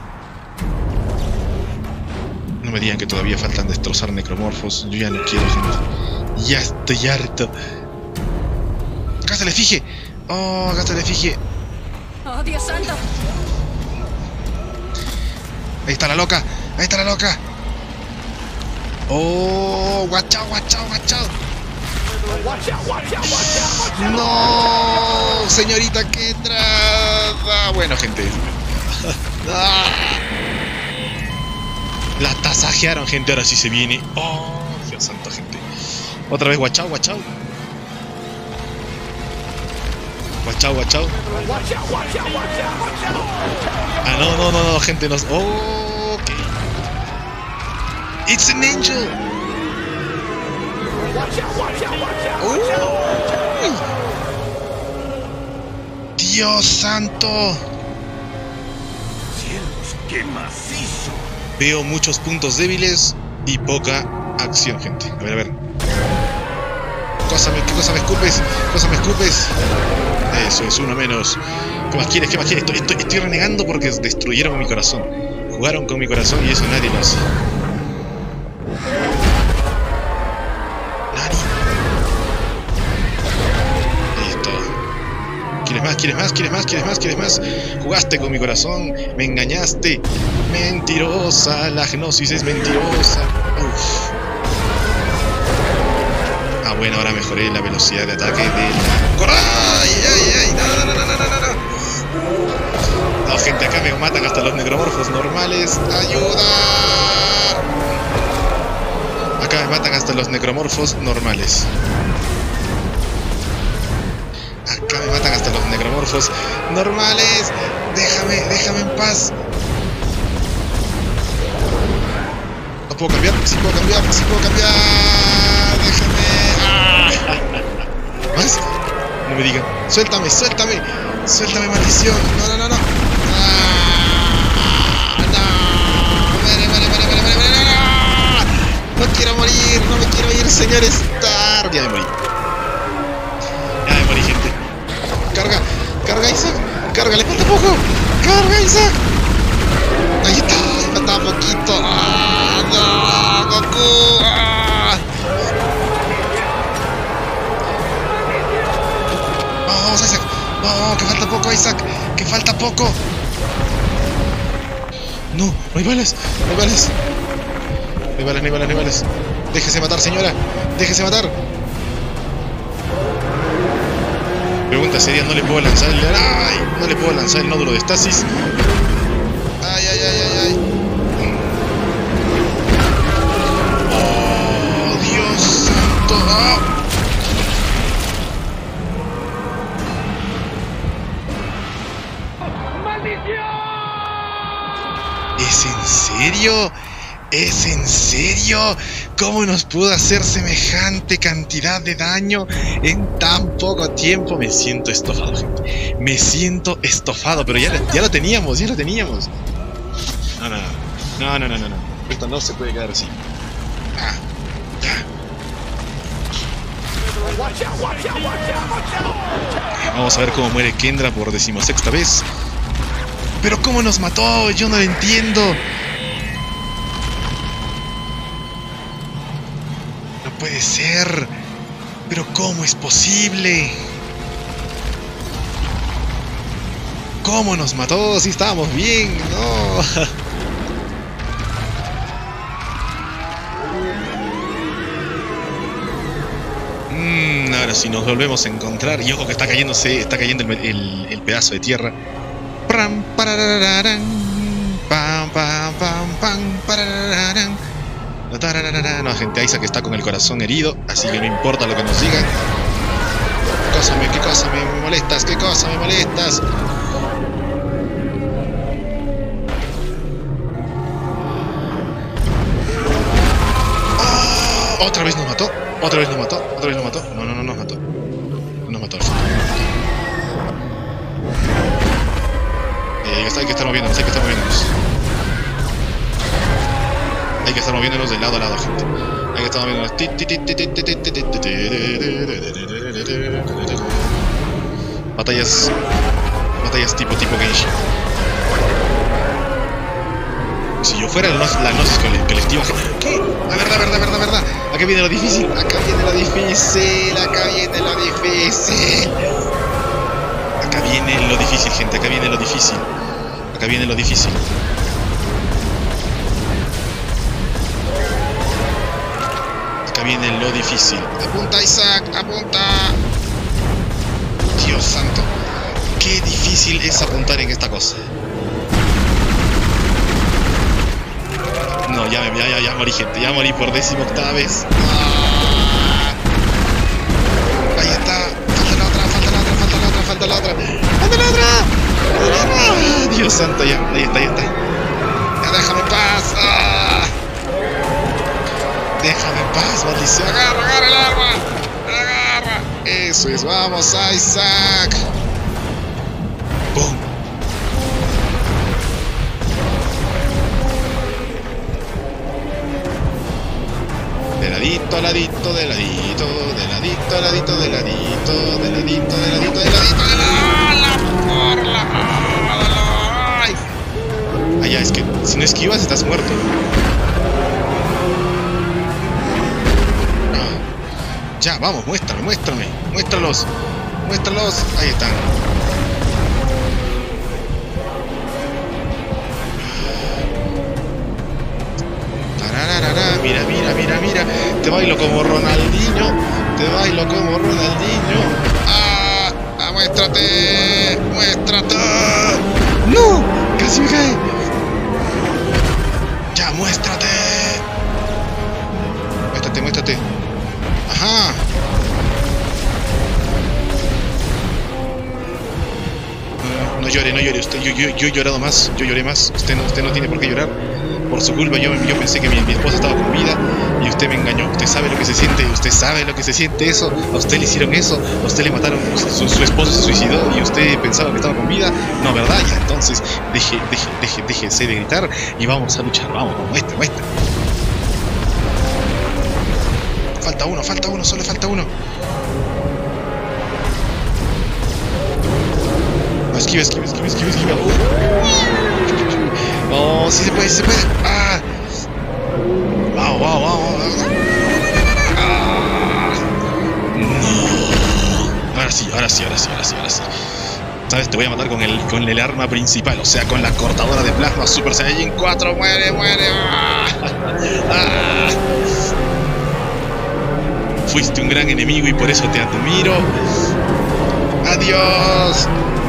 No me digan que todavía faltan destrozar necromorfos. Yo ya no quiero, gente. Ya estoy harto. ¡Gasta la efigie! ¡Oh, gasta la efigie! ¡Oh, Dios santo! ¡Ahí está la loca! ¡Ahí está la loca! ¡Oh! ¡Guachao! ¡No! ¡Señorita Kendra! Ah, bueno, gente. La tasajearon, gente. Ahora sí se viene. ¡Oh! Dios santo, gente. Otra vez, guachao. Guachao, Ah, no, gente, nos... Oh, ok. It's an angel. Dios santo. Cielos, qué macizo. Veo muchos puntos débiles y poca acción, gente. A ver. ¿Qué cosa me escupes? Eso es uno menos. ¿Qué más quieres? Estoy renegando porque destruyeron mi corazón. Jugaron con mi corazón y eso nadie lo hace. ¿Quieres más? Jugaste con mi corazón, me engañaste. Mentirosa, la gnosis es mentirosa. Uf. Ah, bueno, ahora mejoré la velocidad de ataque de la... ¡Ay! No, gente, acá me matan hasta los necromorfos normales. ¡Ayuda! Acá me matan hasta los necromorfos normales. Déjame en paz. No puedo cambiar, sí puedo cambiar. Déjame. ¡Ah! No me digan. Suéltame, suéltame. Suéltame, maldición. No, no, no, no. No quiero morir, no me quiero ir, señor Stark. Ya me morí. Ya me morí, gente. Carga, carga, Isaac. Carga, le falta poco. Carga, Isaac. Ahí está, falta poquito. ¡Ah, no! ¡Goku! ¡Ah! Vamos, Isaac. No, que falta poco, Isaac. Que falta poco. No, no hay balas. No hay balas. No hay balas, no hay balas, no hay balas. Déjese matar, señora. Déjese matar. Pregunta seria, no le puedo lanzar el... ¡Ay! No le puedo lanzar el nódulo de estasis. ¡Ay, ay, ay, ay, ay! ¡Oh, Dios santo! ¡Ah! ¿Es en serio? ¿Es en serio? ¿Cómo nos pudo hacer semejante cantidad de daño en tan poco tiempo? Me siento estofado, gente. Me siento estofado, pero ya lo teníamos, ya lo teníamos. No, no, no, no, no, no, no. Esto no se puede quedar así. Ah, ya. Vamos a ver cómo muere Kendra por 16ª vez. Pero ¿cómo nos mató? Yo no lo entiendo. No puede ser. Pero ¿cómo es posible? ¿Cómo nos mató? Si estábamos bien, no. Ahora sí nos volvemos a encontrar. Y ojo que está cayendo el pedazo de tierra. Pam, pararararán, pam, pam, pam, pam, pararararán. No, gente, Isaac está con el corazón herido, así que no importa lo que nos digan. ¿Qué cosa me molestas? ¿Qué cosa me molestas? ¡Oh! ¿Otra vez nos mató? ¿Otra vez nos mató? ¿Otra vez nos mató? No, no, no nos mató. No nos mató. Hay que estar moviéndonos, hay que estar moviéndonos. Hay que estar moviéndonos de lado a lado, gente. Hay que estar moviéndonos. Batallas tipo Genshin. Si yo fuera la gnosis colectiva, ¿qué? La verdad. Acá viene lo difícil. Acá viene lo difícil, gente. Acá viene lo difícil. Acá viene lo difícil. Acá viene lo difícil. Apunta, Isaac, apunta. Dios santo. Qué difícil es apuntar en esta cosa. No, ya morí, gente. Ya morí por 18ª vez. ¡Ah! Ahí está. Falta la otra. Dios santo, ya. Ahí está. Ya déjame en paz. ¡Ah! Déjame en paz, maldición. Agarra el arma. Agarra. Eso es. Vamos, Isaac. ¡Bum! De ladito a ladito, de ladito, de ladito a ladito, de ladito, de ladito, de ladito, de ladito, de la ¡ay! Allá, es que si no esquivas estás muerto. Ya, vamos, muéstrame. Muéstralos. Ahí están. Mira. Te bailo como Ronaldinho. ¡Ah! ¡Muéstrate! ¡No! ¡Casi me cae! ¡Ya, muéstrate! Muéstrate. ¡Ajá! No llore usted. Yo he llorado más. Yo lloré más. Usted no tiene por qué llorar. Por su culpa yo pensé que mi esposa estaba con vida y usted me engañó. Usted sabe lo que se siente, eso. A usted le hicieron eso, a usted le mataron, su esposo se suicidó y usted pensaba que estaba con vida. No, ¿verdad? Ya, entonces déjese de gritar y vamos a luchar. Vamos, muestra. Falta uno, solo falta uno. Esquiva. Oh, sí se puede. Ah. Vamos. Ah. No. Ahora sí. ¿Sabes? Te voy a matar con el arma principal, o sea, con la cortadora de plasma Super Saiyajin 4. Muere. Ah. Fuiste un gran enemigo y por eso te admiro. Adiós.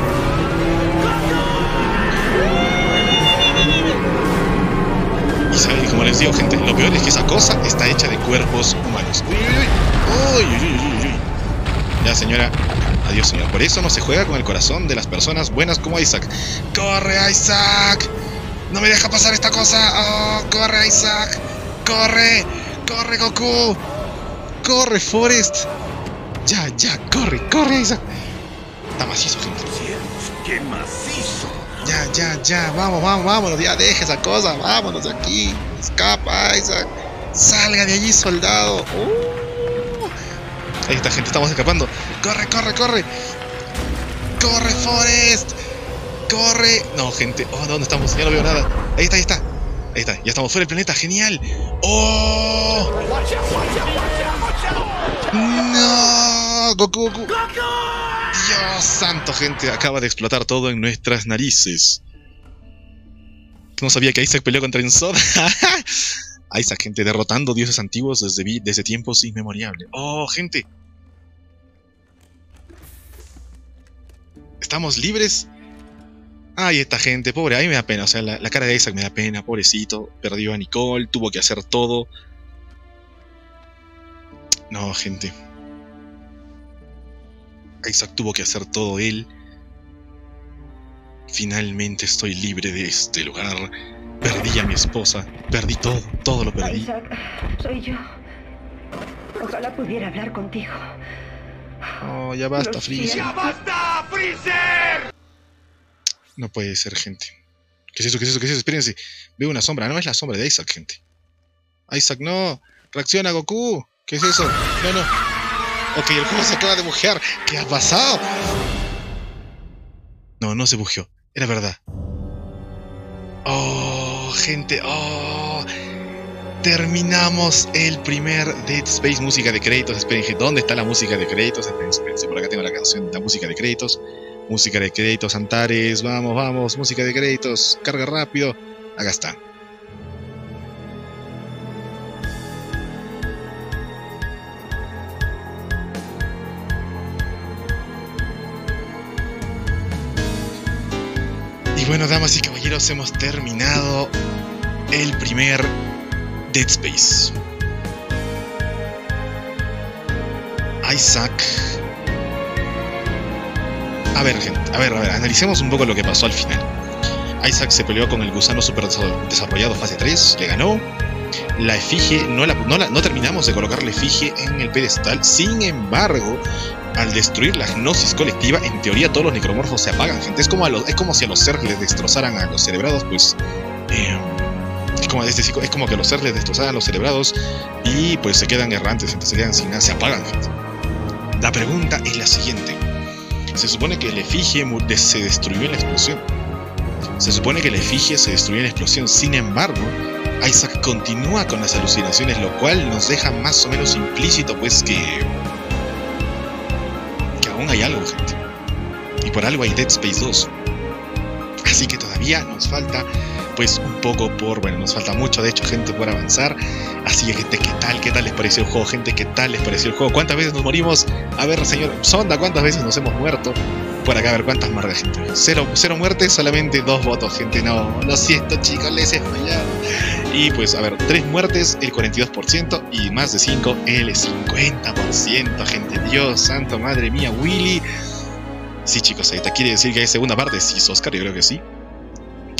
Y saben, como les digo, gente, lo peor es que esa cosa está hecha de cuerpos humanos. Uy. Ya, señora. Adiós, señora. Por eso no se juega con el corazón de las personas buenas como Isaac. ¡Corre, Isaac! ¡No me deja pasar esta cosa! ¡Oh, corre, Isaac! ¡Corre, Goku! ¡Corre, Forrest! Ya, corre, Isaac. Está macizo, gente. ¡Qué macizo! Ya, vámonos, ya deja esa cosa, vámonos de aquí. Escapa, Isaac. Salga de allí, soldado. Ahí está, gente, estamos escapando. Corre. Corre, Forrest. Corre. No, gente, ¿dónde estamos? Ya no veo nada. Ahí está, ya estamos fuera del planeta, genial. ¡Oh! ¡No! Goku. Dios santo, gente, acaba de explotar todo en nuestras narices. No sabía que Isaac peleó contra Enzod. Isaac, gente, derrotando dioses antiguos desde tiempos inmemoriales. ¡Oh, gente! ¿Estamos libres? Ay, esta gente, pobre, a mí me da pena. O sea, la cara de Isaac me da pena, pobrecito. Perdió a Nicole, tuvo que hacer todo. No, gente. Isaac tuvo que hacer todo él. Finalmente estoy libre de este lugar. Perdí a mi esposa. Perdí todo lo perdí. Isaac, soy yo. Ojalá pudiera hablar contigo. Oh, ya basta, Freezer. ¡Ya basta, Freezer! No puede ser, gente. ¿Qué es eso? Espérense. Veo una sombra. No es la sombra de Isaac, gente. Isaac, no. Reacciona, Goku. ¿Qué es eso? No. Ok, el juego se acaba de buguear. ¿Qué ha pasado? No se bugueó. Era verdad. Oh, gente. Oh. Terminamos el primer Dead Space. Música de créditos. Esperen, gente. ¿Dónde está la música de créditos? Espérense. Por acá tengo la canción de la música de créditos. Música de créditos, Antares. Vamos. Música de créditos. Carga rápido. Acá está. Y bueno, damas y caballeros, hemos terminado el primer Dead Space. Isaac. A ver, gente, a ver, analicemos un poco lo que pasó al final. Isaac se peleó con el gusano super desarrollado fase 3, le ganó. La efigie, no terminamos de colocar la efigie en el pedestal. Sin embargo, al destruir la gnosis colectiva, en teoría todos los necromorfos se apagan, gente. Es como si a los Zerg les destrozaran a los cerebrados, pues... es como que a los Zerg les destrozaran a los cerebrados y pues se quedan errantes, gente, se quedan sin nada, se apagan, gente. La pregunta es la siguiente. Se supone que la efigie se destruyó en la explosión. Sin embargo, Isaac continúa con las alucinaciones, lo cual nos deja más o menos implícito, pues, que aún hay algo, gente. Y por algo hay Dead Space 2. Así que todavía nos falta, pues, un poco nos falta mucho, de hecho, gente, por avanzar. Así que, gente, ¿qué tal les pareció el juego, gente? ¿Qué tal les pareció el juego? ¿Cuántas veces nos morimos? A ver, señor Sonda, ¿cuántas veces nos hemos muerto? Por acá, a ver, ¿cuántas marcas, gente? Cero muertes, solamente 2 votos, gente. No, lo siento, chicos, les he fallado. Y pues, a ver, 3 muertes, el 42%, y más de 5, el 50%, gente. Dios santo, madre mía, Willy. Sí, chicos, ahí te quiere decir que hay segunda parte. Sí, Oscar, yo creo que sí.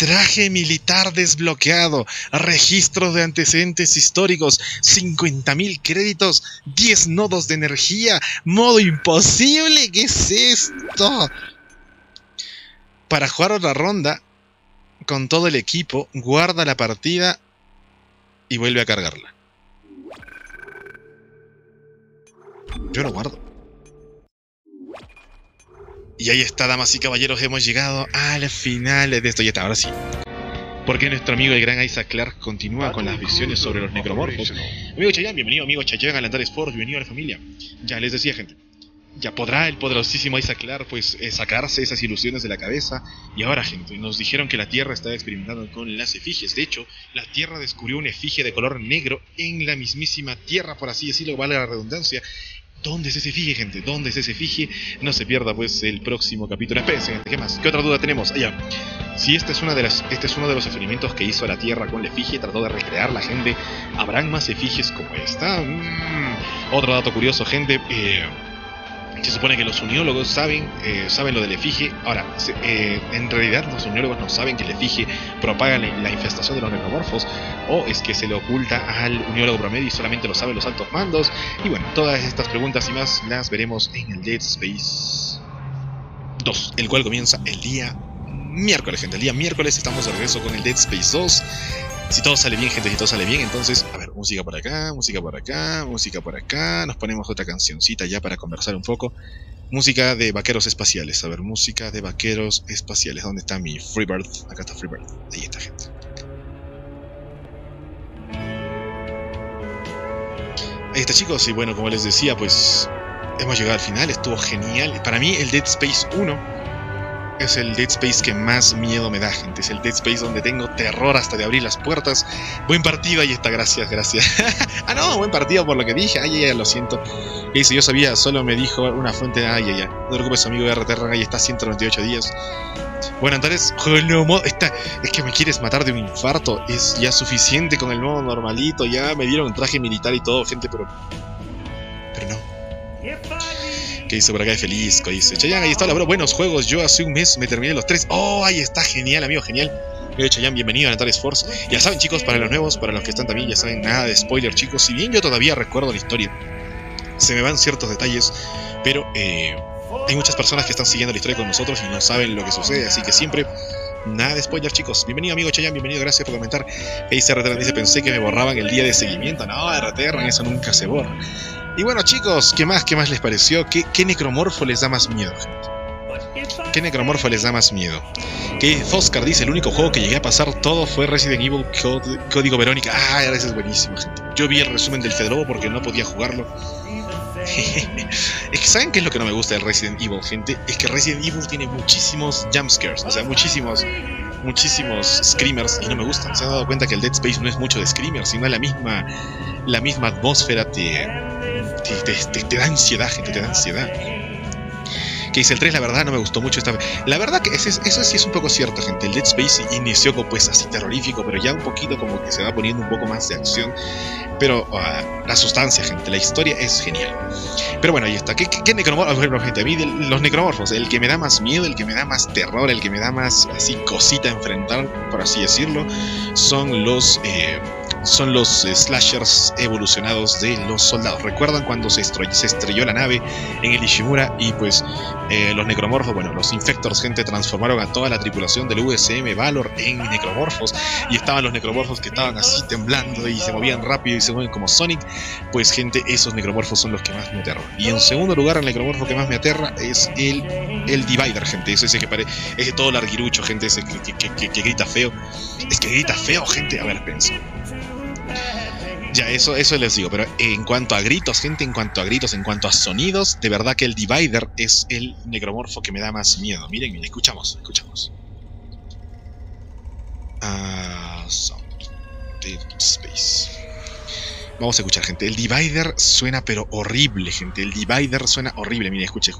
Traje militar desbloqueado. Registro de antecedentes históricos. 50.000 créditos. 10 nodos de energía. Modo imposible. ¿Qué es esto? Para jugar otra ronda con todo el equipo, guarda la partida y vuelve a cargarla. Yo lo guardo. Y ahí está, damas y caballeros, hemos llegado al final de esto. Ya está, ahora sí. Porque nuestro amigo el gran Isaac Clarke continúa con las visiones sobre los necromorfos. Amigo Chayanne, bienvenido, amigo Chayanne, al Andar Sport, bienvenido a la familia. Ya les decía, gente, ya podrá el poderosísimo Isaac Clarke pues sacarse esas ilusiones de la cabeza. Y ahora, gente, nos dijeron que la Tierra estaba experimentando con las efigies. De hecho, la Tierra descubrió una efigie de color negro en la mismísima Tierra, por así decirlo, valga la redundancia. ¿Dónde es ese efigie, gente? ¿Dónde es ese efigie? No se pierda pues el próximo capítulo. Espérense, gente, ¿qué más? ¿Qué otra duda tenemos? Allá. Si este es uno de los experimentos que hizo la Tierra con la efigie, trató de recrear la gente. ¿Habrán más efigies como esta? Otro dato curioso, gente. Se supone que los uniólogos saben lo del efigie. Ahora, en realidad los uniólogos no saben que el efigie propaga la infestación de los necromorfos, o es que se le oculta al uniólogo promedio y solamente lo saben los altos mandos. Y bueno, todas estas preguntas y más las veremos en el Dead Space 2, el cual comienza el día miércoles, gente. El día miércoles estamos de regreso con el Dead Space 2. Si todo sale bien, gente, si todo sale bien, entonces, a ver, música por acá, música por acá, música por acá. Nos ponemos otra cancioncita ya para conversar un poco. Música de vaqueros espaciales, a ver, música de vaqueros espaciales. ¿Dónde está mi Freebird? Acá está Freebird, ahí está, gente. Ahí está, chicos, y bueno, como les decía, pues hemos llegado al final, estuvo genial. Para mí el Dead Space 1 es el Dead Space que más miedo me da, gente. Es el Dead Space donde tengo terror hasta de abrir las puertas. Buen partido, ahí está, gracias, gracias. Ah, no, buen partido por lo que dije. Ay, lo siento. Y dice, yo sabía, solo me dijo una fuente. Ay, no te preocupes, amigo RTR, ahí está, 198 días. Bueno, entonces, es que me quieres matar de un infarto. Es ya suficiente con el modo normalito. Ya me dieron un traje militar y todo, gente, pero no. ¿Qué dice por acá de Feliz? ¿Qué dice? Chayanne, ahí está, la bro. Buenos juegos. Yo hace un mes me terminé los 3. Oh, ahí está. Genial, amigo, genial. Chayanne, bienvenido a Natal Force. Ya saben, chicos, para los nuevos, para los que están también, ya saben, nada de spoiler, chicos. Si bien yo todavía recuerdo la historia, se me van ciertos detalles, pero hay muchas personas que están siguiendo la historia con nosotros y no saben lo que sucede, así que siempre nada de spoiler, chicos. Bienvenido, amigo Chayanne, bienvenido, gracias por comentar. Dice RTR, dice, pensé que me borraban el día de seguimiento. No, RTR, eso nunca se borra. Y bueno, chicos, ¿qué más les pareció? ¿Qué necromorfo les da más miedo, gente? ¿Qué necromorfo les da más miedo? Que Zoscar dice, el único juego que llegué a pasar todo fue Resident Evil Código Verónica. Ah, ese es buenísimo, gente. Yo vi el resumen del Fedrobo porque no podía jugarlo. Es que ¿saben qué es lo que no me gusta del Resident Evil, gente? Es que Resident Evil tiene muchísimos jumpscares, o sea, muchísimos screamers, y no me gustan. Se han dado cuenta que el Dead Space no es mucho de screamers, sino la misma atmósfera te da ansiedad, gente, te da ansiedad. Que dice el 3, la verdad no me gustó mucho esta. La verdad que eso sí es un poco cierto, gente. El Dead Space inició pues así terrorífico, pero ya un poquito como que se va poniendo un poco más de acción. Pero la sustancia, gente, la historia es genial. Pero bueno, ahí está. ¿Qué necromorfos? Bueno, gente, a mí los necromorfos, el que me da más miedo, el que me da más terror, el que me da más así cosita a enfrentar, por así decirlo, son los slashers evolucionados de los soldados. ¿Recuerdan cuando se estrelló la nave en el Ishimura? Y pues los necromorfos, bueno, los infectors, gente, transformaron a toda la tripulación del USM Valor en necromorfos. Y estaban los necromorfos que estaban así temblando y se movían rápido y se mueven como Sonic. Pues, gente, esos necromorfos son los que más me aterran. Y en segundo lugar, el necromorfo que más me aterra es el Divider, gente. Es ese que ese todo larguirucho, gente, ese que grita feo. Es que grita feo, gente. A ver, pienso. Ya, eso les digo, pero en cuanto a gritos, gente, en cuanto a sonidos, de verdad que el Divider es el necromorfo que me da más miedo. Miren, escuchamos. Sound Dead Space. Vamos a escuchar, gente. El Divider suena pero horrible, gente. El Divider suena horrible. Miren, escuche.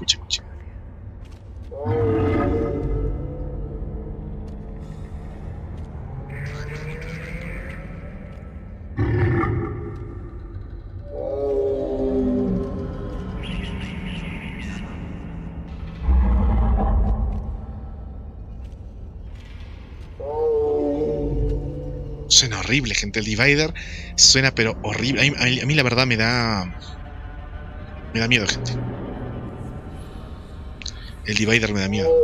Suena horrible, gente. El Divider suena pero horrible. A mí la verdad me da miedo, gente. El Divider me da miedo.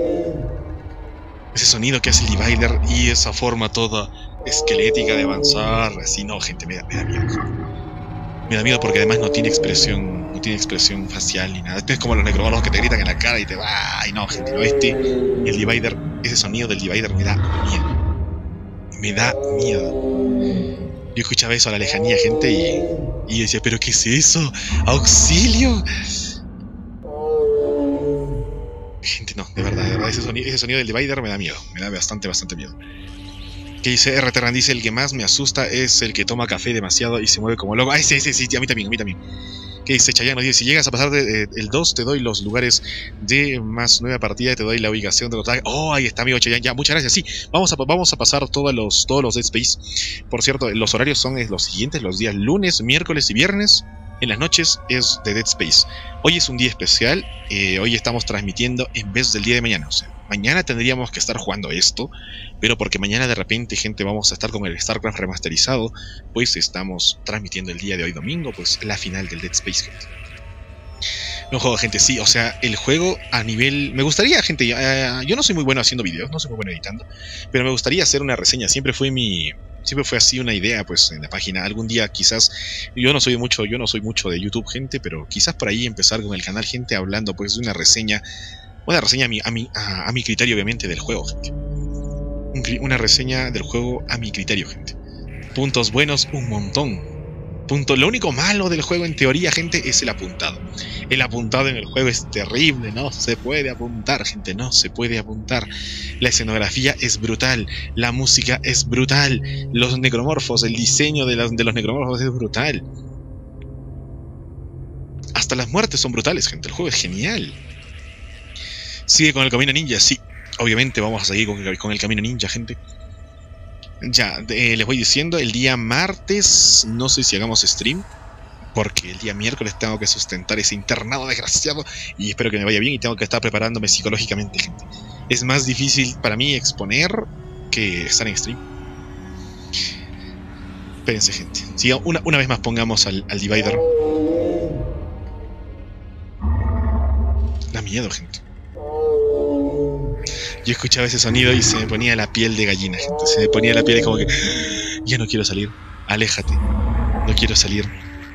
Ese sonido que hace el Divider y esa forma toda esquelética de avanzar, así no, gente, me da miedo. Me da miedo porque además no tiene expresión facial ni nada. Es como los necromorfos que te gritan en la cara y te va. Ay no, gente, no, el Divider, ese sonido del Divider me da miedo. Me da miedo. Yo escuchaba eso a la lejanía, gente, y yo decía, ¿pero qué es eso? ¡Auxilio! Gente, no, de verdad, ese sonido del Divider me da miedo. Me da bastante miedo. Que dice RT dice, el que más me asusta es el que toma café demasiado y se mueve como loco. Ay, sí, a mí también. Que dice Chayano, dice, si llegas a pasar el 2, te doy los lugares de más nueva partida y te doy la ubicación de los tags. Oh, ahí está, amigo Chayan, ya, muchas gracias. Sí, vamos a pasar todos los Dead Space. Por cierto, los horarios son los siguientes, los días lunes, miércoles y viernes. En las noches es de Dead Space. Hoy es un día especial, hoy estamos transmitiendo en vez del día de mañana. O sea, mañana tendríamos que estar jugando esto, pero porque mañana de repente, gente, vamos a estar con el StarCraft remasterizado, pues estamos transmitiendo el día de hoy domingo, pues la final del Dead Space, gente. No juego, gente, sí, o sea, el juego a nivel... Me gustaría, gente, yo no soy muy bueno haciendo videos, no soy muy bueno editando, pero me gustaría hacer una reseña, siempre fue así una idea, pues, en la página. Algún día quizás, yo no soy mucho de YouTube, gente, pero quizás por ahí empezar con el canal, gente, hablando pues de una reseña a mi criterio, obviamente, del juego, gente. Una reseña del juego a mi criterio, gente. Puntos buenos, un montón. Lo único malo del juego, en teoría, gente, es el apuntado. El apuntado en el juego es terrible, no se puede apuntar, gente, no se puede apuntar. La escenografía es brutal, la música es brutal, los necromorfos, el diseño de los necromorfos es brutal. Hasta las muertes son brutales, gente, el juego es genial. Sigue con el camino ninja, sí, obviamente vamos a seguir con el camino ninja, gente. Ya, les voy diciendo, el día martes no sé si hagamos stream, porque el día miércoles tengo que sustentar ese internado desgraciado y espero que me vaya bien y tengo que estar preparándome psicológicamente, gente. Es más difícil para mí exponer que estar en stream. Espérense, gente. Sí, una vez más pongamos al Divider. Da miedo, gente. Yo escuchaba ese sonido y se me ponía la piel de gallina, gente. Se me ponía la piel y como que... Ya no quiero salir. Aléjate. No quiero salir.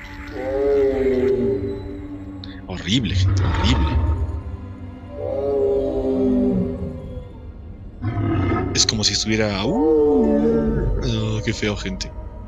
Horrible, gente. Horrible. Es como si estuviera... Oh, qué feo, gente.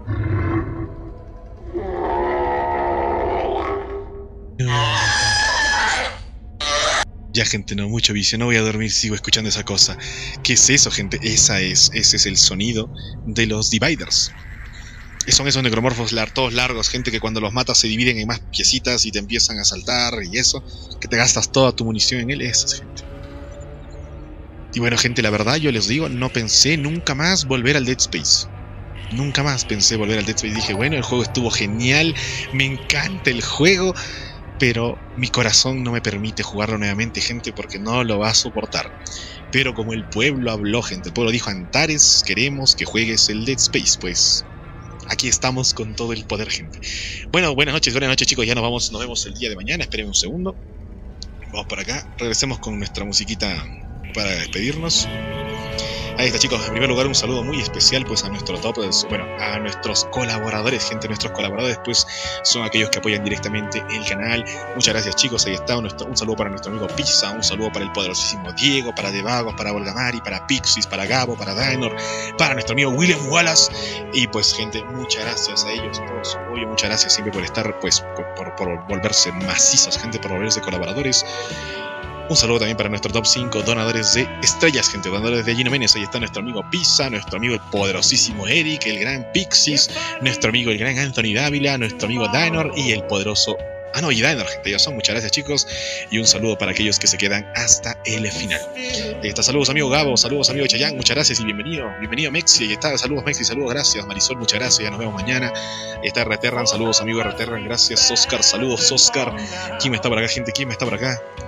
Ya, gente, no, mucho vicio, no voy a dormir, sigo escuchando esa cosa. ¿Qué es eso, gente? Ese es el sonido de los Dividers. Son esos necromorfos todos largos, gente, que cuando los matas se dividen en más piecitas y te empiezan a saltar y eso, que te gastas toda tu munición en él, esas, gente. Y bueno, gente, la verdad, yo les digo, no pensé nunca más volver al Dead Space. Nunca más pensé volver al Dead Space. Dije, bueno, el juego estuvo genial, me encanta el juego, pero mi corazón no me permite jugarlo nuevamente, gente, porque no lo va a soportar. Pero como el pueblo habló, gente, el pueblo dijo, Antares, queremos que juegues el Dead Space, pues aquí estamos con todo el poder, gente. Bueno, buenas noches, chicos, ya nos vemos el día de mañana, esperen un segundo. Vamos por acá, regresemos con nuestra musiquita para despedirnos. Ahí está, chicos. En primer lugar, un saludo muy especial pues a nuestro top, bueno, a nuestros colaboradores, gente. Nuestros colaboradores pues son aquellos que apoyan directamente el canal. Muchas gracias, chicos. Ahí está un saludo para nuestro amigo Pizza, un saludo para el poderosísimo Diego, para Devagos, para Volgamari, para Pixis, para Gabo, para Dainor, para nuestro amigo William Wallace. Y pues, gente, muchas gracias a ellos por su apoyo, muchas gracias siempre por estar, pues, por volverse macizos, gente, por volverse colaboradores. Un saludo también para nuestro top 5 donadores de estrellas, gente, donadores de Gino Menes. Ahí está nuestro amigo Pizza, nuestro amigo el poderosísimo Eric, el gran Pixis, nuestro amigo el gran Anthony Dávila, nuestro amigo Dainor y el poderoso... y Dainor, gente, ellos son. Muchas gracias, chicos. Y un saludo para aquellos que se quedan hasta el final. Ahí está, saludos amigo Gabo, saludos amigo Chayán, muchas gracias y bienvenido Mexi. Ahí está, saludos Mexi, saludos, gracias Marisol, muchas gracias, ya nos vemos mañana. Ahí está Reterran, saludos amigo Reterran, gracias Oscar, saludos Oscar. ¿Quién está por acá, gente? ¿Quién está por acá?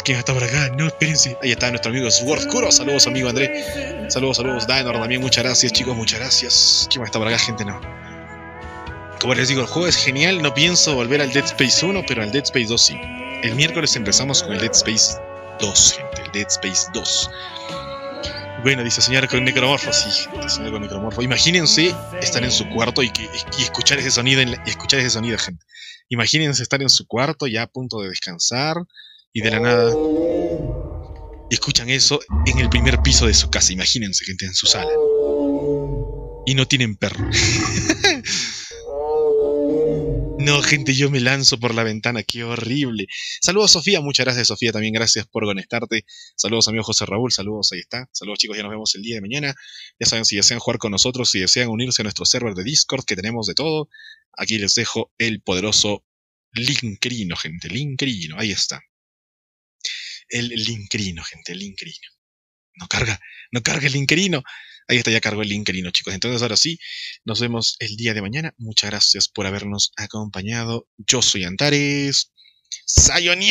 ¿Quién está por acá? No, espérense. Ahí está nuestro amigo Sword Kuro. Saludos, amigo André. Saludos. Daenor también. Muchas gracias, chicos. Muchas gracias. ¿Quién está por acá, gente? No. Como les digo, el juego es genial. No pienso volver al Dead Space 1, pero al Dead Space 2 sí. El miércoles empezamos con el Dead Space 2, gente. El Dead Space 2. Bueno, dice señor con necromorfo. Sí, gente, señor con necromorfo. Imagínense estar en su cuarto y escuchar ese sonido, gente. Imagínense estar en su cuarto ya a punto de descansar y de la nada escuchan eso en el primer piso de su casa. Imagínense, gente, en su sala. Y no tienen perro. No, gente, yo me lanzo por la ventana, qué horrible. Saludos, Sofía, muchas gracias, Sofía, también gracias por conectarte. Saludos, amigo José Raúl, saludos, ahí está. Saludos, chicos, ya nos vemos el día de mañana. Ya saben, si desean jugar con nosotros, si desean unirse a nuestro server de Discord, que tenemos de todo, aquí les dejo el poderoso Linkrino, gente, Linkrino, ahí está. El Linkrino, gente, el Linkrino. No carga el Linkrino. Ahí está, ya cargó el Linkrino, chicos. Entonces, ahora sí, nos vemos el día de mañana. Muchas gracias por habernos acompañado. Yo soy Antares. ¡Sayonara!